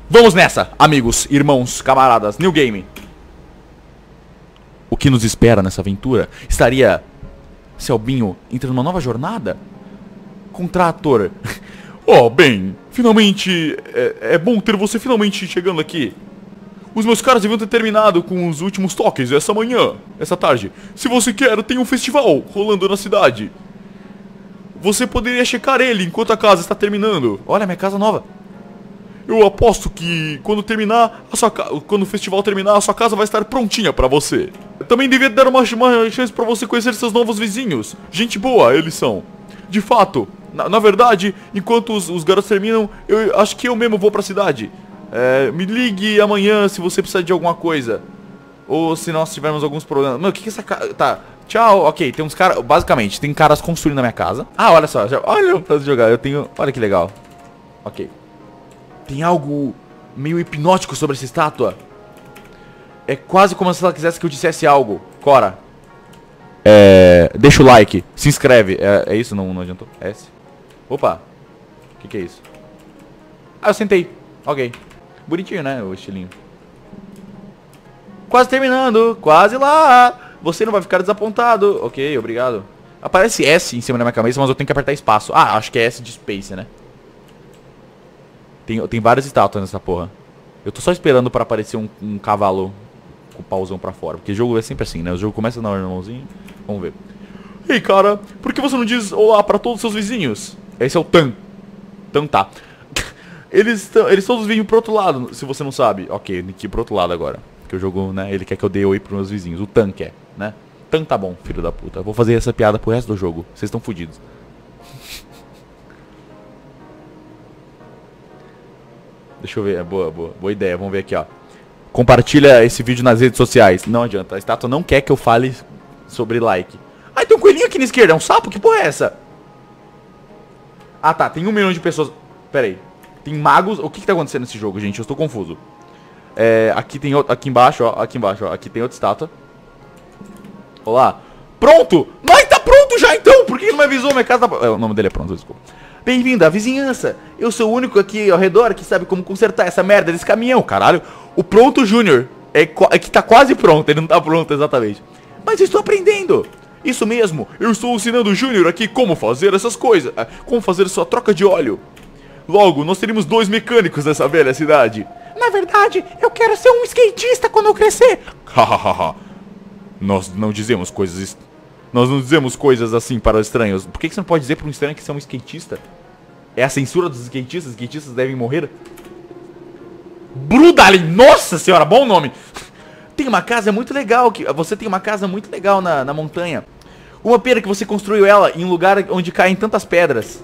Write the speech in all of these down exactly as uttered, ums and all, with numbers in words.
Vamos nessa, amigos, irmãos, camaradas, New Game. O que nos espera nessa aventura? Estaria Selbinho entrando numa nova jornada? Contrator. Oh, bem, finalmente, é, é bom ter você finalmente chegando aqui. Os meus caras deviam ter terminado com os últimos toques essa manhã, essa tarde. Se você quer, tem um festival rolando na cidade. Você poderia checar ele enquanto a casa está terminando. Olha, minha casa nova. Eu aposto que quando terminar, a sua ca... quando o festival terminar, a sua casa vai estar prontinha pra você. Também devia dar uma, uma chance pra você conhecer seus novos vizinhos. Gente boa, eles são. De fato, na, na verdade, enquanto os, os garotos terminam, eu acho que eu mesmo vou pra cidade. É, me ligue amanhã se você precisar de alguma coisa. Ou se nós tivermos alguns problemas. Mano, o que que essa casa... Tá, tchau, ok, tem uns caras... Basicamente, tem caras construindo na minha casa. Ah, olha só, já... olha pra jogar, eu tenho... Olha que legal. Ok. Tem algo meio hipnótico sobre essa estátua. É quase como se ela quisesse que eu dissesse algo. Cora. É... Deixa o like. Se inscreve. É, é isso? Não, não adiantou? S. Opa. O que que é isso? Ah, eu sentei. Ok. Bonitinho, né? O estilinho. Quase terminando. Quase lá. Você não vai ficar desapontado. Ok, obrigado. Aparece S em cima da minha cabeça, mas eu tenho que apertar espaço. Ah, acho que é S de Space, né? Tem, tem várias estátuas nessa porra. Eu tô só esperando pra aparecer um, um cavalo com o pauzão pra fora. Porque o jogo é sempre assim, né? O jogo começa na hora do mãozinho. Vamos ver. Ei, cara, por que você não diz olá pra todos os seus vizinhos? Esse é o Tan. Tan tá. Eles, eles todos vêm pro outro lado, se você não sabe. Ok, tem que ir pro outro lado agora. Porque o jogo, né, ele quer que eu dê oi pros meus vizinhos. O Tan quer, né? Tan tá bom, filho da puta. Eu vou fazer essa piada pro resto do jogo. Vocês estão fodidos. Deixa eu ver, é boa, boa, boa ideia, vamos ver aqui, ó. Compartilha esse vídeo nas redes sociais. Não adianta, a estátua não quer que eu fale sobre like. Ah, tem um coelhinho aqui na esquerda, é um sapo? Que porra é essa? Ah tá, tem um milhão de pessoas. Pera aí, tem magos, o que que tá acontecendo nesse jogo, gente? Eu estou confuso. É, aqui tem outro, aqui embaixo, ó, aqui embaixo, ó, aqui tem outra estátua. Olá. Pronto! Mas tá pronto já então, por que não me avisou? Minha casa tá... É, o nome dele é pronto, desculpa. Bem-vindo à vizinhança. Eu sou o único aqui ao redor que sabe como consertar essa merda desse caminhão, caralho. O Pronto Júnior é, é que tá quase pronto, ele não tá pronto exatamente. Mas eu estou aprendendo. Isso mesmo, eu estou ensinando o Júnior aqui como fazer essas coisas. Como fazer sua troca de óleo. Logo, nós teríamos dois mecânicos nessa velha cidade. Na verdade, eu quero ser um skatista quando eu crescer. Hahaha. Nós não dizemos coisas... Nós não dizemos coisas assim para estranhos. Por que você não pode dizer para um estranho que você é um skatista? É a censura dos skatistas? Os skatistas devem morrer? Brudalin! Nossa senhora, bom nome! Tem uma casa muito legal. Que você tem uma casa muito legal na, na montanha. Uma pena que você construiu ela em um lugar onde caem tantas pedras.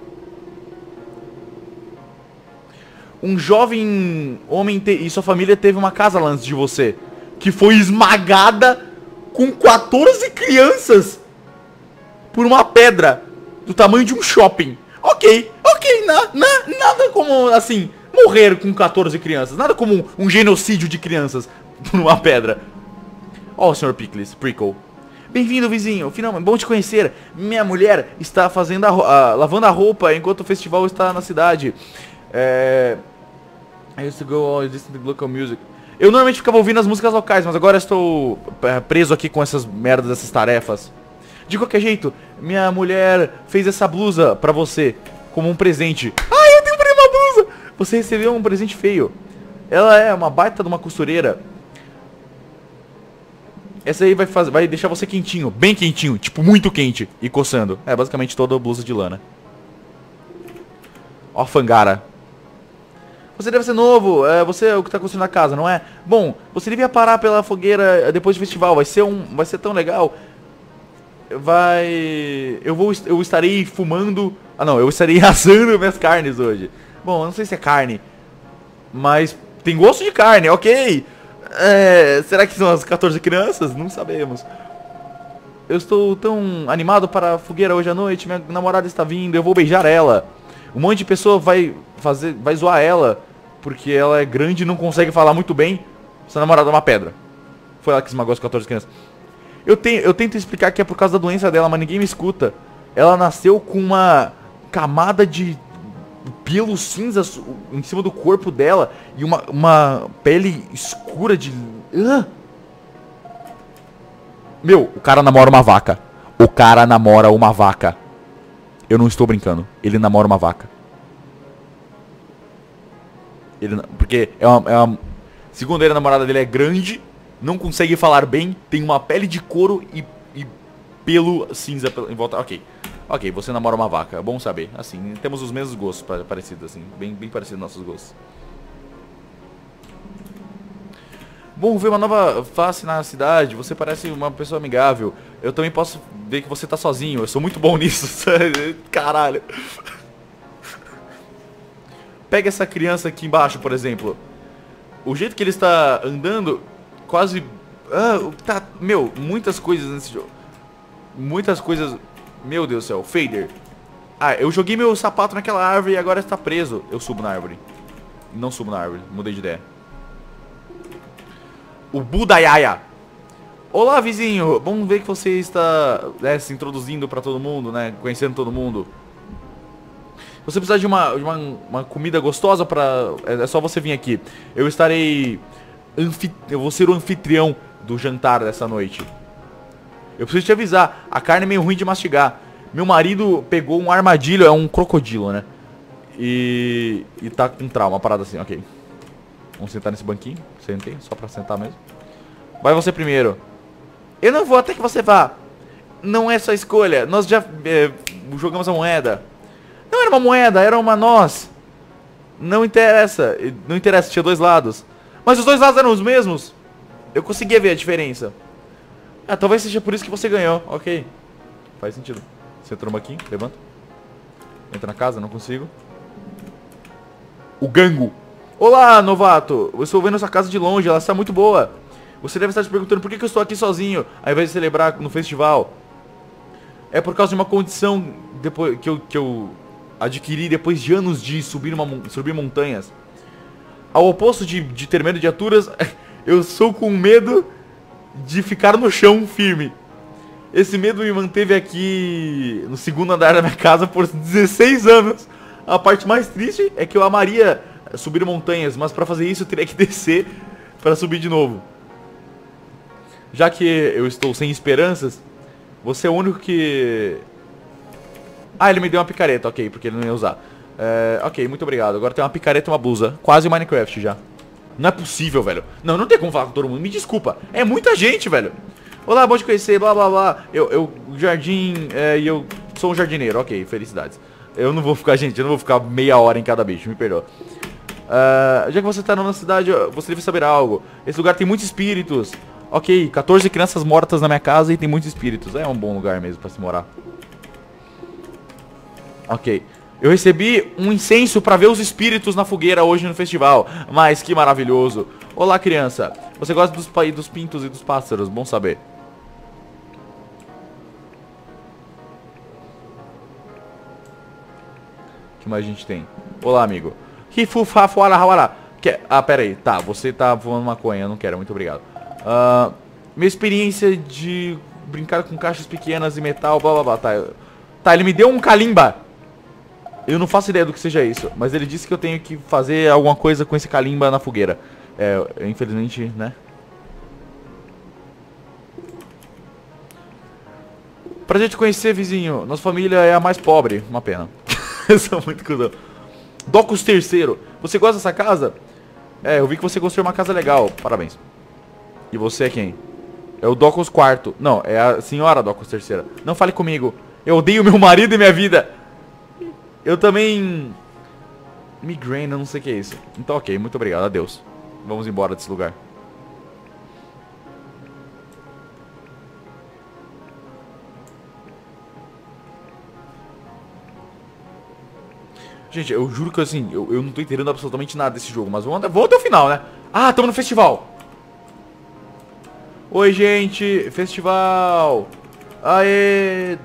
Um jovem homem te, e sua família teve uma casa lá antes de você, que foi esmagada com quatorze crianças por uma pedra do tamanho de um shopping. Ok, ok, na, na, nada como, assim, morrer com quatorze crianças. Nada como um, um genocídio de crianças por uma pedra. Ó, oh, senhor Pickles, Prickle. Bem-vindo, vizinho. Finalmente, bom te conhecer. Minha mulher está fazendo a, a, lavando a roupa enquanto o festival está na cidade. É... I used to go always listen to local music. Eu normalmente ficava ouvindo as músicas locais, mas agora estou preso aqui com essas merdas, essas tarefas. De qualquer jeito, minha mulher fez essa blusa pra você, como um presente. Ah, eu tenho uma blusa! Você recebeu um presente feio. Ela é uma baita de uma costureira. Essa aí vai, fazer, vai deixar você quentinho, bem quentinho, tipo muito quente e coçando. É basicamente toda a blusa de lã, né? Ó, Fangara. Você deve ser novo, é, você é o que tá construindo a casa, não é? Bom, você devia parar pela fogueira depois do festival, vai ser um, vai ser tão legal. Vai... Eu vou, eu estarei fumando... Ah não, eu estarei assando minhas carnes hoje. Bom, eu não sei se é carne, mas tem gosto de carne, ok. É, será que são as quatorze crianças? Não sabemos. Eu estou tão animado para a fogueira hoje à noite, minha namorada está vindo, eu vou beijar ela. Um monte de pessoa vai fazer, vai zoar ela, porque ela é grande e não consegue falar muito bem. Sua namorada é uma pedra. Foi ela que esmagou as quatorze crianças. Eu, tenho, eu tento explicar que é por causa da doença dela, mas ninguém me escuta. Ela nasceu com uma camada de pelo cinza em cima do corpo dela e uma, uma pele escura de... Uh. Meu, o cara namora uma vaca. O cara namora uma vaca. Eu não estou brincando. Ele namora uma vaca. Ele, porque é uma, é uma... Segundo ele, a namorada dele é grande, não consegue falar bem, tem uma pele de couro e, e pelo cinza em volta. Ok. Ok, você namora uma vaca. É bom saber. Assim, temos os mesmos gostos parecidos, assim. Bem, bem parecidos nossos gostos. Bom, ver uma nova face na cidade. Você parece uma pessoa amigável. Eu também posso ver que você tá sozinho. Eu sou muito bom nisso. Caralho. Pega essa criança aqui embaixo, por exemplo. O jeito que ele está andando, quase... Ah, tá... Meu, muitas coisas nesse jogo. Muitas coisas... Meu Deus do céu. Fader. Ah, eu joguei meu sapato naquela árvore e agora está preso. Eu subo na árvore. Não subo na árvore. Mudei de ideia. O Budayaya. Olá, vizinho. Vamos ver que você está, né, se introduzindo pra todo mundo, né? Conhecendo todo mundo. Você precisa de uma, de uma, uma comida gostosa pra... É só você vir aqui. Eu estarei... Anfit... Eu vou ser o anfitrião do jantar dessa noite. Eu preciso te avisar. A carne é meio ruim de mastigar. Meu marido pegou um armadilho. É um crocodilo, né? E... E tá com trauma. Uma parada assim, ok. Vamos sentar nesse banquinho. Sentei, só pra sentar mesmo. Vai você primeiro. Eu não vou até que você vá. Não é sua escolha. Nós já é, jogamos a moeda. Não era uma moeda, era uma noz. Não interessa. Não interessa, tinha dois lados. Mas os dois lados eram os mesmos. Eu conseguia ver a diferença. Ah, talvez seja por isso que você ganhou. Ok. Faz sentido. Você tromba aqui, levanta. Entra na casa, não consigo. O gango. Olá, novato. Eu estou vendo sua casa de longe, ela está muito boa. Você deve estar se perguntando por que eu estou aqui sozinho, ao invés de celebrar no festival. É por causa de uma condição depois, que, eu, que eu adquiri depois de anos de subir, uma, subir montanhas. Ao oposto de, de ter medo de alturas, eu sou com medo de ficar no chão firme. Esse medo me manteve aqui no segundo andar da minha casa por dezesseis anos. A parte mais triste é que eu amaria subir montanhas, mas para fazer isso eu teria que descer para subir de novo. Já que eu estou sem esperanças, você é o único que... Ah, ele me deu uma picareta, ok, porque ele não ia usar. É, ok, muito obrigado. Agora tem uma picareta e uma blusa. Quase Minecraft já. Não é possível, velho. Não, não tem como falar com todo mundo. Me desculpa. É muita gente, velho. Olá, bom te conhecer, blá blá blá. Eu, eu jardim, é, e eu sou um jardineiro. Ok, felicidades. Eu não vou ficar, gente, eu não vou ficar meia hora em cada bicho, me perdoa. Uh, já que você tá na cidade, você deve saber algo. Esse lugar tem muitos espíritos. Ok, quatorze crianças mortas na minha casa e tem muitos espíritos. É um bom lugar mesmo pra se morar. Ok. Eu recebi um incenso pra ver os espíritos na fogueira hoje no festival. Mas que maravilhoso. Olá, criança. Você gosta dos, dos pintos e dos pássaros? Bom saber. O que mais a gente tem? Olá, amigo. Ah, pera aí. Tá, você tá voando maconha. Eu não quero, muito obrigado. Uh, minha experiência de brincar com caixas pequenas e metal, blá blá blá. Tá, tá, ele me deu um calimba. Eu não faço ideia do que seja isso, mas ele disse que eu tenho que fazer alguma coisa com esse calimba na fogueira. É, infelizmente, né? Prazer te conhecer, vizinho. Nossa família é a mais pobre. Uma pena. Eu sou muito cuzão. Docus terceiro. Você gosta dessa casa? É, eu vi que você construiu uma casa legal. Parabéns. E você é quem? É o Docus quarto. Não, é a senhora Docus terceira. Não fale comigo. Eu odeio meu marido e minha vida. Eu também... Migraine, eu não sei o que é isso. Então ok, muito obrigado, adeus. Vamos embora desse lugar. Gente, eu juro que assim, eu, eu não tô entendendo absolutamente nada desse jogo. Mas vamos, vamos até o final, né? Ah, estamos no festival. Oi, gente, festival. Aê.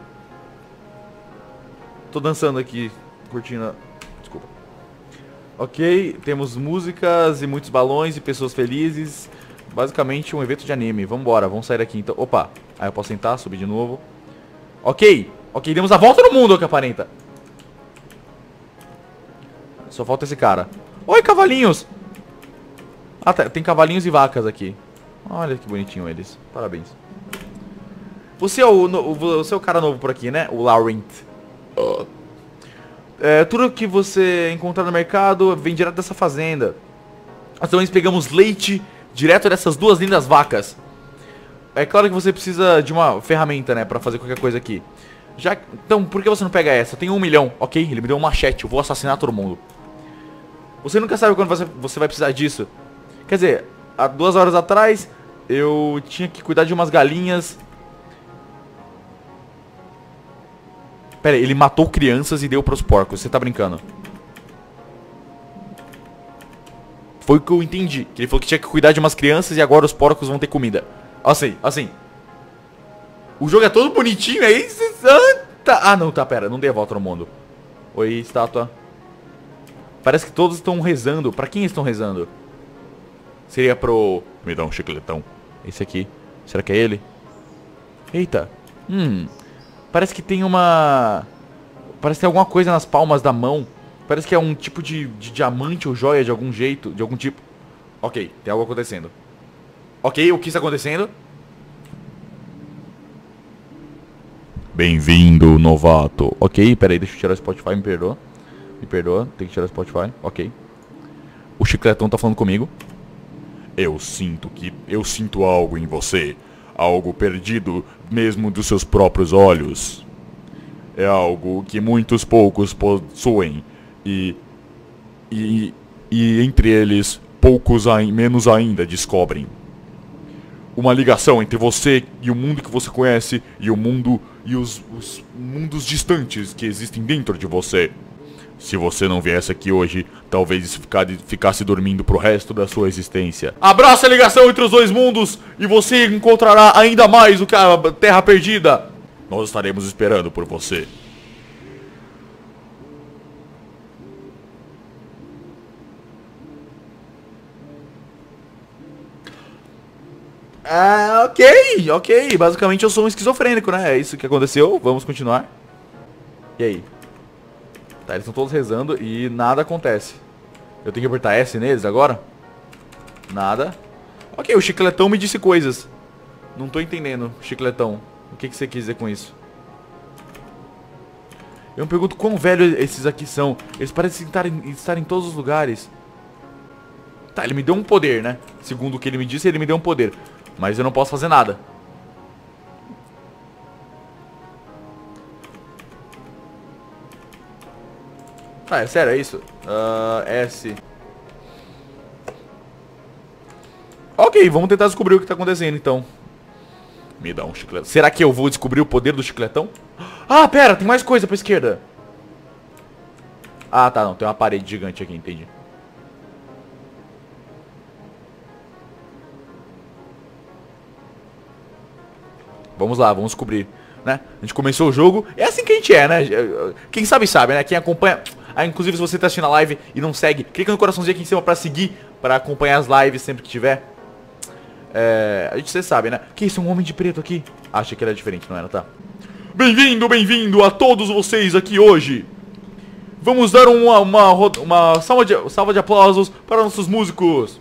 Tô dançando aqui, curtindo. Desculpa. Ok, temos músicas e muitos balões e pessoas felizes. Basicamente um evento de anime. Vambora, vamos sair daqui então. Opa, aí eu posso sentar, subir de novo. Ok, ok, demos a volta no mundo, que aparenta. Só falta esse cara. Oi, cavalinhos! Ah, tá, tem cavalinhos e vacas aqui. Olha que bonitinho eles. Parabéns. Você é o, no, você é o cara novo por aqui, né? O Laurent. Uh. É, tudo que você encontrar no mercado vem direto dessa fazenda. Nós também pegamos leite direto dessas duas lindas vacas. É claro que você precisa de uma ferramenta, né? Pra fazer qualquer coisa aqui. Já, então, por que você não pega essa? Eu tenho um milhão. Ok, ele me deu um machete. Eu vou assassinar todo mundo. Você nunca sabe quando você, você vai precisar disso. Quer dizer, há duas horas atrás eu tinha que cuidar de umas galinhas. Pera aí, ele matou crianças e deu pros porcos. Você tá brincando? Foi o que eu entendi. Que ele falou que tinha que cuidar de umas crianças e agora os porcos vão ter comida. Assim, assim. O jogo é todo bonitinho, é isso? Ah, não, tá, pera. Não dei a volta no mundo. Oi, estátua. Parece que todos estão rezando. Pra quem estão rezando? Seria pro... Me dá um chicletão. Esse aqui. Será que é ele? Eita. Hum... Parece que tem uma... Parece que tem alguma coisa nas palmas da mão. Parece que é um tipo de, de diamante ou joia de algum jeito. De algum tipo. Ok, tem algo acontecendo. Ok, o que está acontecendo? Bem-vindo, novato. Ok, peraí, deixa eu tirar o Spotify, me perdoa. Me perdoa, tem que tirar o Spotify. Ok. O chicletão tá falando comigo. Eu sinto que... Eu sinto algo em você. Algo perdido mesmo dos seus próprios olhos. É algo que muitos poucos possuem. E, e, e entre eles, poucos ai, menos ainda descobrem. Uma ligação entre você e o mundo que você conhece e o mundo e os, os mundos distantes que existem dentro de você. Se você não viesse aqui hoje, talvez ficasse dormindo pro resto da sua existência. Abraça a ligação entre os dois mundos e você encontrará ainda mais o que a Terra Perdida. Nós estaremos esperando por você. Ah, ok, ok. Basicamente eu sou um esquizofrênico, né? É isso que aconteceu. Vamos continuar. E aí? Tá, eles estão todos rezando e nada acontece. Eu tenho que apertar S neles agora? Nada. Ok, o chicletão me disse coisas. Não tô entendendo, chicletão. O que, que você quis dizer com isso? Eu me pergunto quão velhos esses aqui são. Eles parecem estar em, estar em todos os lugares. Tá, ele me deu um poder, né? Segundo o que ele me disse, ele me deu um poder. Mas eu não posso fazer nada. Ah, é sério, é isso? Uh, S. Ok, vamos tentar descobrir o que tá acontecendo, então. Me dá um chicletão. Será que eu vou descobrir o poder do chicletão? Ah, pera, tem mais coisa pra esquerda. Ah, tá, não. Tem uma parede gigante aqui, entendi. Vamos lá, vamos descobrir, né? A gente começou o jogo. É assim que a gente é, né? Quem sabe, sabe, né? Quem acompanha... Ah, inclusive, se você tá assistindo a live e não segue, clica no coraçãozinho aqui em cima pra seguir, pra acompanhar as lives sempre que tiver. É... A gente, você sabe, né? Que isso, um homem de preto aqui? Ah, achei que era diferente, não era, tá? Bem-vindo, bem-vindo a todos vocês aqui hoje. Vamos dar uma, uma, uma salva, de, salva de aplausos para nossos músicos.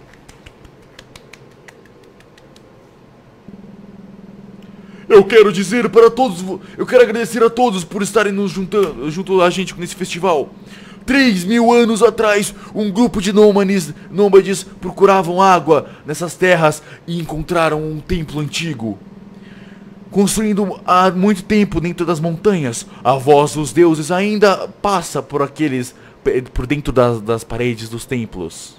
Eu quero dizer para todos, eu quero agradecer a todos por estarem nos juntando, junto a gente nesse festival. Três mil anos atrás, um grupo de nômades, nômades procuravam água nessas terras e encontraram um templo antigo. Construindo há muito tempo dentro das montanhas, a voz dos deuses ainda passa por aqueles, por dentro das, das paredes dos templos.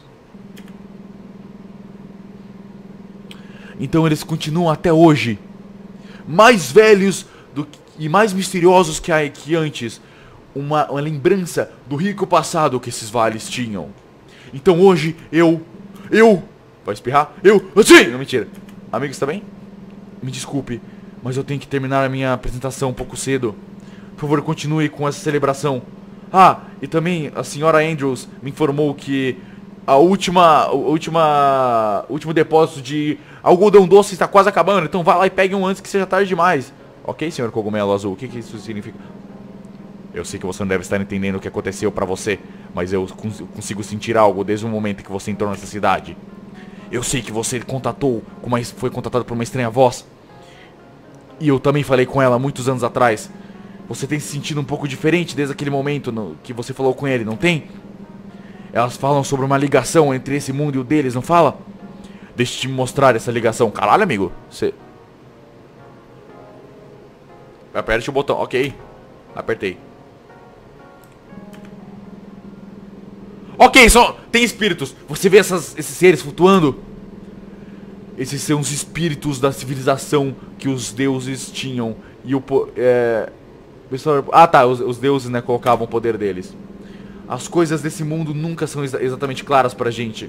Então eles continuam até hoje. Mais velhos do que, e mais misteriosos que, a, que antes. Uma, uma lembrança do rico passado que esses vales tinham. Então hoje eu... Eu... Vai espirrar? Eu... Sim! Não, mentira. Amigos, tá bem? Me desculpe, mas eu tenho que terminar a minha apresentação um pouco cedo. Por favor, continue com essa celebração. Ah, e também a senhora Andrews me informou que a última... A última... O último depósito de... algodão doce está quase acabando, então vá lá e pegue um antes que seja tarde demais. Ok, senhor cogumelo azul, o que, que isso significa? Eu sei que você não deve estar entendendo o que aconteceu pra você, mas eu cons consigo sentir algo desde o momento que você entrou nessa cidade. Eu sei que você contatou, com uma, foi contatado por uma estranha voz. E eu também falei com ela muitos anos atrás. Você tem se sentido um pouco diferente desde aquele momento no, que você falou com ele, não tem? Elas falam sobre uma ligação entre esse mundo e o deles, não fala? Deixa eu te mostrar essa ligação. Caralho, amigo. Você... Aperte o botão. Ok. Apertei. Ok, só... Tem espíritos. Você vê essas, esses seres flutuando? Esses são os espíritos da civilização que os deuses tinham. E o... É... Ah, tá. Os, os deuses, né, colocavam o poder deles. As coisas desse mundo nunca são exa exatamente claras pra gente.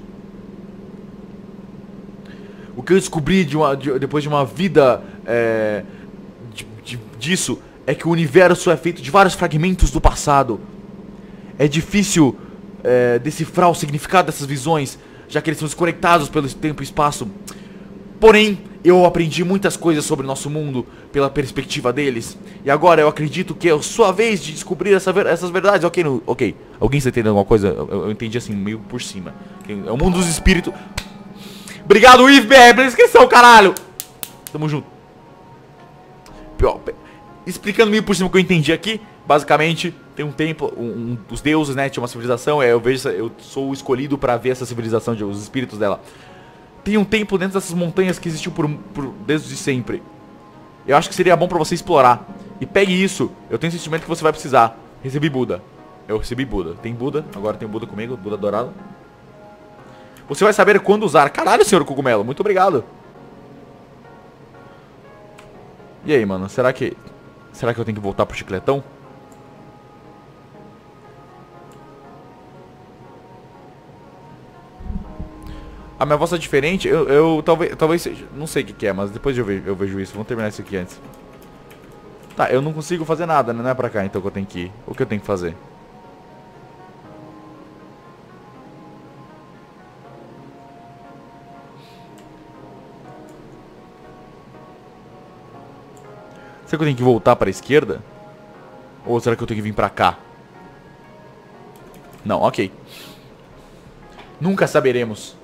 O que eu descobri de uma, de, depois de uma vida é, de, de, disso é que o universo é feito de vários fragmentos do passado. É difícil é, decifrar o significado dessas visões, já que eles são desconectados pelo tempo e espaço. Porém, eu aprendi muitas coisas sobre nosso mundo pela perspectiva deles. E agora eu acredito que é a sua vez de descobrir essa ver essas verdades. Ok, no, ok. Alguém está entendendo alguma coisa? Eu, eu entendi assim, meio por cima. É o mundo dos espíritos. Obrigado, Ive B R, pela inscrição, caralho. Tamo junto. Explicando meio por cima o que eu entendi aqui. Basicamente, tem um templo, um, um, os deuses, né, tinha uma civilização. Eu vejo, eu sou o escolhido pra ver essa civilização, de, os espíritos dela. Tem um templo dentro dessas montanhas que existiu por, por, desde sempre. Eu acho que seria bom pra você explorar. E pegue isso, eu tenho o sentimento que você vai precisar. Recebi Buda. Eu recebi Buda. Tem Buda, agora tem Buda comigo, Buda dourado. Você vai saber quando usar. Caralho, senhor cogumelo, muito obrigado. E aí, mano, será que... Será que eu tenho que voltar pro chicletão? A minha voz tá diferente, eu, eu talvez, talvez seja, não sei o que, que é, mas depois eu vejo, eu vejo isso. Vamos terminar isso aqui antes. Tá, eu não consigo fazer nada, né? Não é pra cá então que eu tenho que ir. O que eu tenho que fazer? Será que eu tenho que voltar pra esquerda? Ou será que eu tenho que vir pra cá? Não, ok. Nunca saberemos.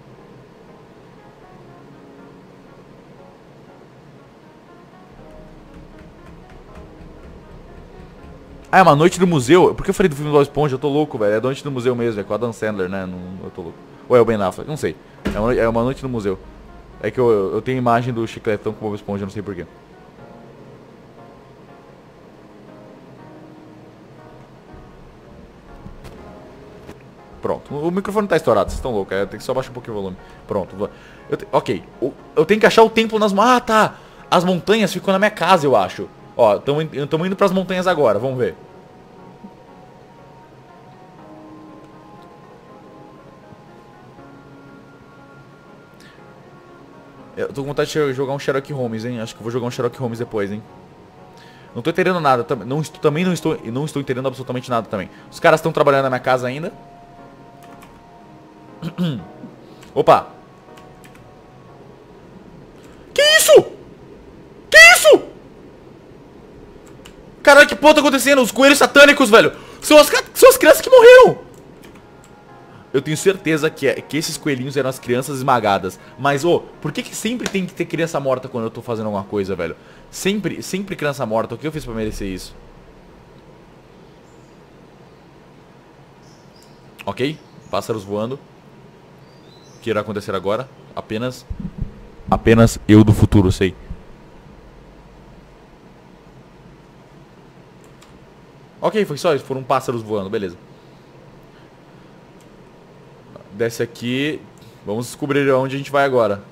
Ah, é uma noite do museu? Por que eu falei do filme do Bob Esponja? Eu tô louco, velho. É a noite do museu mesmo, é com a Adam Sandler, né? Não, eu tô louco. Ou é o Ben Affleck? Não sei. É uma, é uma noite no museu. É que eu, eu tenho imagem do chicletão com o Bob Esponja, não sei porquê. Pronto. O microfone tá estourado, vocês estão loucos. É, tem que só baixar um pouquinho o volume. Pronto. Eu te, ok. Eu tenho que achar o templo nas... Ah, tá. As montanhas ficam na minha casa, eu acho. Ó, estamos indo pras montanhas agora, vamos ver. Eu tô com vontade de jogar um Sherlock Holmes, hein? Acho que eu vou jogar um Sherlock Holmes depois, hein? Não tô entendendo nada, não estou, também não estou, não estou entendendo absolutamente nada também. Os caras estão trabalhando na minha casa ainda. Opa! Que isso? Que isso? Caralho, que porra tá acontecendo? Os coelhos satânicos, velho. São as, são as crianças que morreram. Eu tenho certeza que, é, que esses coelhinhos eram as crianças esmagadas. Mas, ô, oh, por que que sempre tem que ter criança morta quando eu tô fazendo alguma coisa, velho? Sempre, sempre criança morta. O que eu fiz pra merecer isso? Ok, pássaros voando. O que irá acontecer agora? Apenas... Apenas eu do futuro sei. Ok, foi só isso. Foram pássaros voando, beleza. Desce aqui. Vamos descobrir onde a gente vai agora.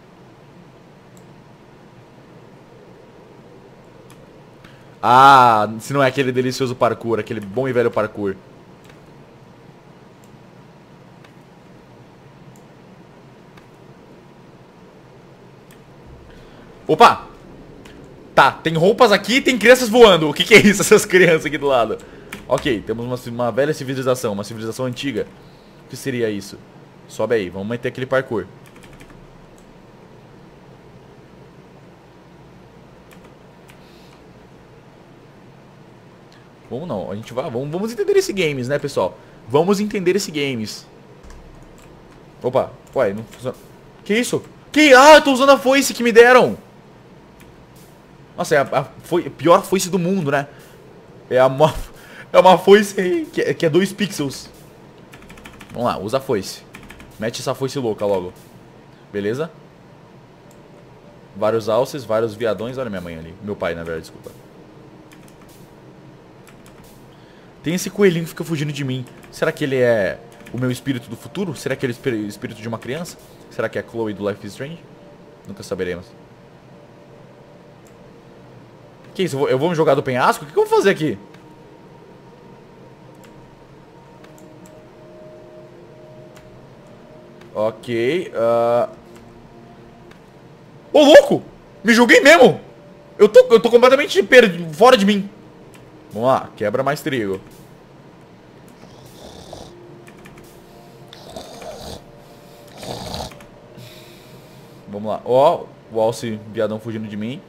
Ah, se não é aquele delicioso parkour, aquele bom e velho parkour. Opa! Tá, tem roupas aqui e tem crianças voando. O que que é isso, essas crianças aqui do lado? Ok, temos uma, uma velha civilização, uma civilização antiga. O que seria isso? Sobe aí, vamos meter aquele parkour. Vamos não, a gente vai, vamos, vamos entender esse games, né, pessoal? Vamos entender esse games. Opa, ué, não funciona. Que isso? Que? Ah, eu tô usando a foice que me deram. Nossa, é a, a, foi, a pior foice do mundo, né? É, a, uma, é uma foice que é, que é dois pixels. Vamos lá, usa a foice. Mete essa foice louca logo. Beleza? Vários alces, vários viadões. Olha minha mãe ali. Meu pai, na verdade, desculpa. Tem esse coelhinho que fica fugindo de mim. Será que ele é o meu espírito do futuro? Será que ele é o espírito de uma criança? Será que é a Chloe do Life is Strange? Nunca saberemos. Que isso? Eu vou, eu vou me jogar do penhasco? O que, que eu vou fazer aqui? Ok. Uh... Ô, louco! Me joguei mesmo! Eu tô, eu tô completamente perdido, fora de mim. Vamos lá, quebra mais trigo. Vamos lá. Ó, o alce viadão fugindo de mim.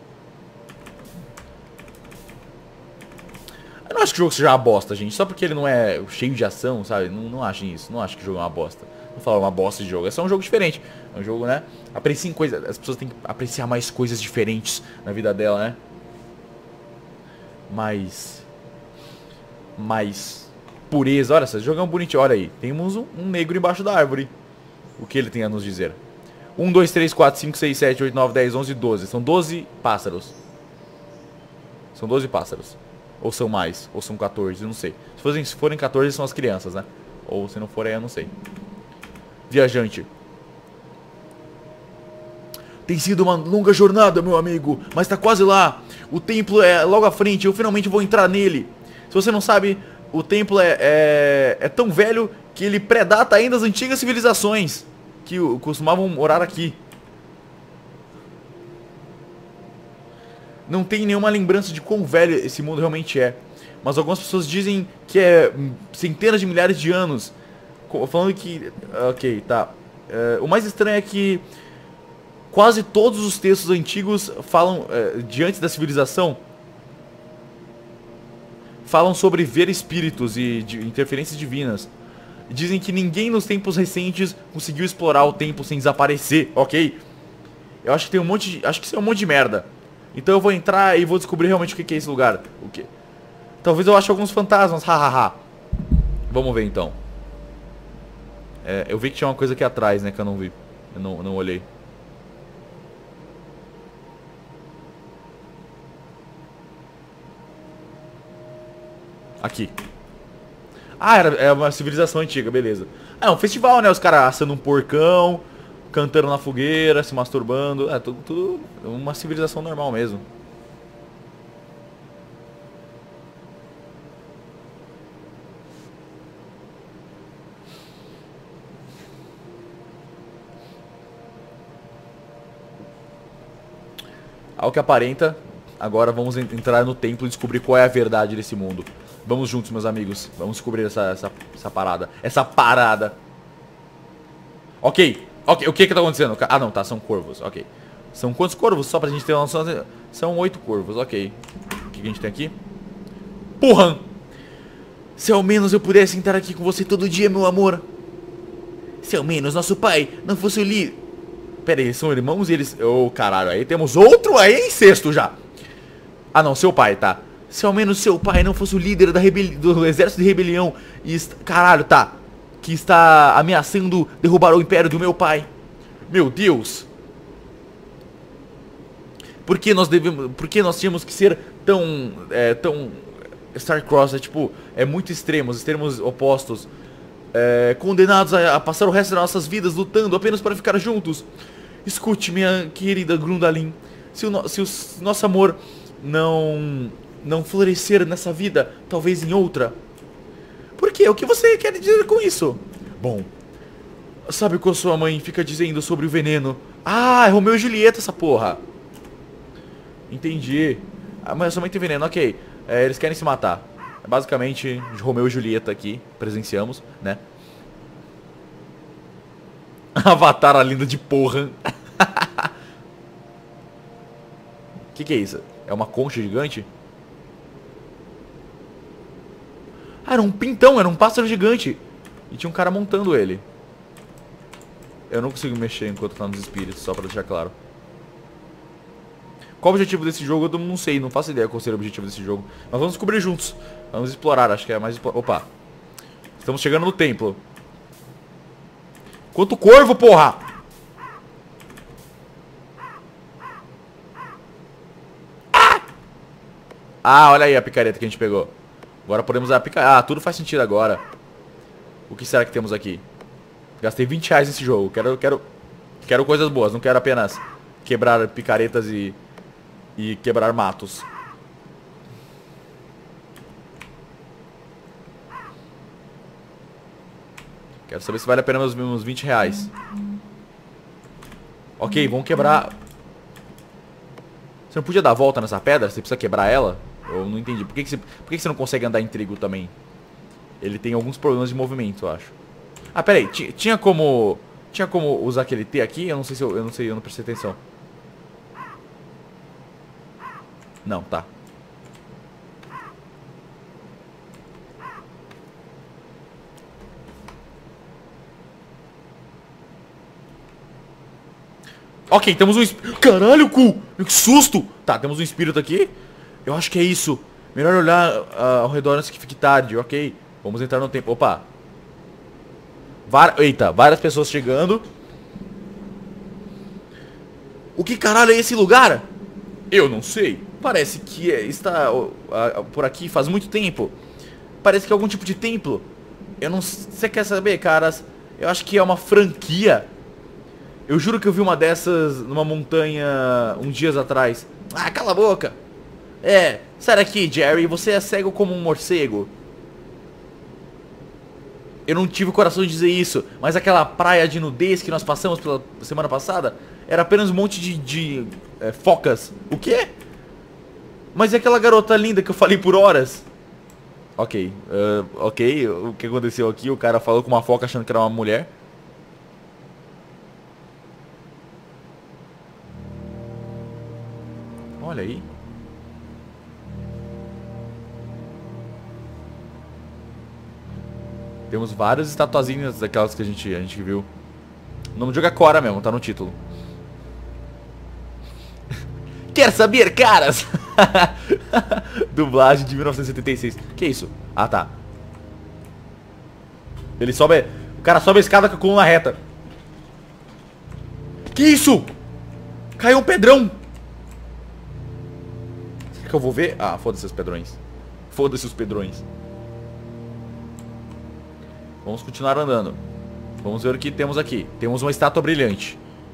Eu não acho que o jogo seja uma bosta, gente. Só porque ele não é cheio de ação, sabe? Não, não achem isso. Não acho que o jogo é uma bosta. Não falo uma bosta de jogo. É só um jogo diferente. É um jogo, né? Apreciem coisas. As pessoas têm que apreciar mais coisas diferentes na vida dela, né? Mais... Mais... pureza. Olha, esse jogo é um bonitinho. Olha aí. Temos um, um negro embaixo da árvore. O que ele tem a nos dizer? um, dois, três, quatro, cinco, seis, sete, oito, nove, dez, onze, doze. São doze pássaros. São doze pássaros. Ou são mais, ou são quatorze, eu não sei. Se forem, se forem quatorze, são as crianças, né? Ou se não forem, eu não sei. Viajante. Tem sido uma longa jornada, meu amigo, mas tá quase lá. O templo é logo à frente, eu finalmente vou entrar nele. Se você não sabe, o templo é, é, é tão velho que ele predata ainda as antigas civilizações que costumavam morar aqui. Não tem nenhuma lembrança de quão velho esse mundo realmente é. Mas algumas pessoas dizem que é centenas de milhares de anos. Falando que... Ok, tá. Uh, o mais estranho é que quase todos os textos antigos falam, uh, diante da civilização, falam sobre ver espíritos e de interferências divinas. Dizem que ninguém nos tempos recentes conseguiu explorar o tempo sem desaparecer, ok? Eu acho que tem um monte de... Acho que isso é um monte de merda. Então eu vou entrar e vou descobrir realmente o que é esse lugar. O que? Talvez eu ache alguns fantasmas, hahaha. Vamos ver então. É, eu vi que tinha uma coisa aqui atrás, né, que eu não vi. Eu não, não olhei. Aqui. Ah, era, é uma civilização antiga, beleza. Ah, é um festival, né, os caras assando um porcão, cantando na fogueira, se masturbando. É tudo, tudo uma civilização normal mesmo. Ao que aparenta, agora vamos entrar no templo e descobrir qual é a verdade desse mundo. Vamos juntos, meus amigos. Vamos descobrir essa, essa, essa parada. Essa parada. Ok. Ok, o que que tá acontecendo? Ah, não, tá, são corvos, ok. São quantos corvos? Só pra gente ter uma noção. São oito corvos, ok. O que que a gente tem aqui? Porra! Se ao menos eu pudesse estar aqui com você todo dia, meu amor. Se ao menos nosso pai não fosse o líder. Pera aí, eles são irmãos e eles... Ô, oh, caralho, aí temos outro aí em sexto já. Ah, não, seu pai, tá. Se ao menos seu pai não fosse o líder da rebeli... do exército de rebelião e... Est... Caralho, tá. Que está ameaçando derrubar o império do meu pai. Meu Deus. Por que nós devemos... Por que nós tínhamos que ser tão... É, tão... Star-Crossed, é tipo... É muito extremos, extremos opostos. É, condenados a, a passar o resto das nossas vidas lutando apenas para ficar juntos. Escute, minha querida Grundalin. Se o, no, se o nosso amor não... Não florescer nessa vida, talvez em outra. Por quê? O que você quer dizer com isso? Bom, sabe o que a sua mãe fica dizendo sobre o veneno? Ah, é Romeu e Julieta essa porra. Entendi. Ah, mas a sua mãe tem veneno, ok. É, eles querem se matar. É basicamente Romeu e Julieta aqui, presenciamos, né? Avatar a linda de porra. Que que é isso? É uma concha gigante? Ah, era um pintão, era um pássaro gigante. E tinha um cara montando ele. Eu não consigo mexer enquanto tá nos espíritos, só pra deixar claro. Qual o objetivo desse jogo? Eu não sei, não faço ideia qual seria o objetivo desse jogo. Mas vamos descobrir juntos. Vamos explorar, acho que é mais... Opa. Estamos chegando no templo. Quanto corvo, porra! Ah! Ah, olha aí a picareta que a gente pegou. Agora podemos usar a picareta. Ah, tudo faz sentido agora. O que será que temos aqui? Gastei vinte reais nesse jogo. Quero, quero, quero coisas boas. Não quero apenas quebrar picaretas e, e quebrar matos. Quero saber se vale a pena meus, meus vinte reais. Ok, vamos quebrar. Você não podia dar a volta nessa pedra? Você precisa quebrar ela? Eu não entendi. Por que, que, você, por que, que você não consegue andar em trigo também? Ele tem alguns problemas de movimento, eu acho. Ah, pera aí. Tinha como... Tinha como usar aquele T aqui? Eu não sei se eu... Eu não sei, eu não prestei atenção. Não, tá. Ok, temos um espírito. Caralho, cu! Que susto! Tá, temos um espírito aqui. Eu acho que é isso. Melhor olhar uh, ao redor antes que fique tarde, ok. Vamos entrar no tempo. Opa. Var... Eita, várias pessoas chegando. O que caralho é esse lugar? Eu não sei. Parece que é, está uh, uh, por aqui faz muito tempo. Parece que é algum tipo de templo. Eu não... Você quer saber, caras? Eu acho que é uma franquia. Eu juro que eu vi uma dessas numa montanha uns dias atrás. Ah, cala a boca. É, sai daqui, Jerry. Você é cego como um morcego. Eu não tive o coração de dizer isso, mas aquela praia de nudez que nós passamos pela semana passada era apenas um monte de, de é, focas. O quê? Mas e aquela garota linda que eu falei por horas? Ok, uh, ok. O que aconteceu aqui? O cara falou com uma foca achando que era uma mulher. Olha aí. Temos várias estatuazinhas daquelas que a gente, a gente viu. O nome do jogo é Cora mesmo, tá no título. Quer saber, caras? Dublagem de mil novecentos e setenta e seis. Que isso? Ah, tá. Ele sobe... O cara sobe a escada com a coluna reta. Que isso? Caiu um pedrão. Será que eu vou ver? Ah, foda-se os pedrões. Foda-se os pedrões. Vamos continuar andando. Vamos ver o que temos aqui. Temos uma estátua brilhante.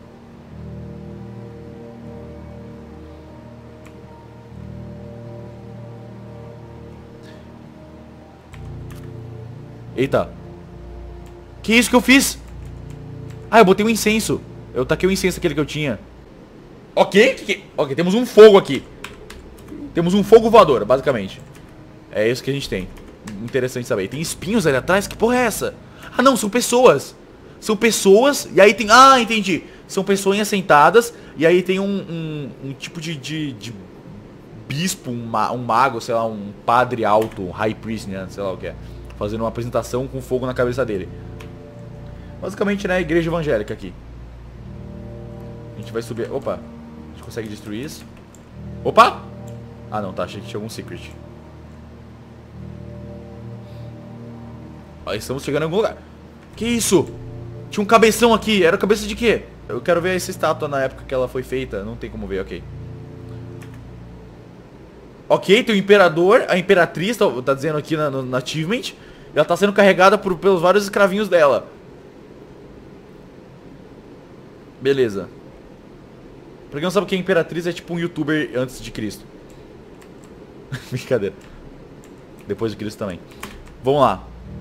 Eita. Que isso que eu fiz? Ah, eu botei um incenso. Eu taquei o incenso aquele que eu tinha. Ok, que que... ok, temos um fogo aqui. Temos um fogo voador, basicamente. É isso que a gente tem. Interessante saber. Tem espinhos ali atrás? Que porra é essa? Ah, não, são pessoas. São pessoas. E aí tem... Ah, entendi. São pessoas sentadas. E aí tem um, um, um tipo de, de, de bispo, um, ma um mago, sei lá, um padre alto, um high priest, né? Sei lá o que é. Fazendo uma apresentação com fogo na cabeça dele. Basicamente, né? Igreja evangélica aqui. A gente vai subir... Opa. A gente consegue destruir isso. Opa! Ah, não, tá. Achei que tinha algum secret. Ó, estamos chegando em algum lugar. Que isso? Tinha um cabeção aqui. Era cabeça de quê? Eu quero ver essa estátua na época que ela foi feita. Não tem como ver, ok. Ok, tem o imperador. A imperatriz, tá, tá dizendo aqui na, no, na achievement. Ela tá sendo carregada por, pelos vários escravinhos dela. Beleza. Pra quem não sabe o que é imperatriz, é tipo um youtuber antes de Cristo. Brincadeira. Depois de Cristo também. Vamos lá.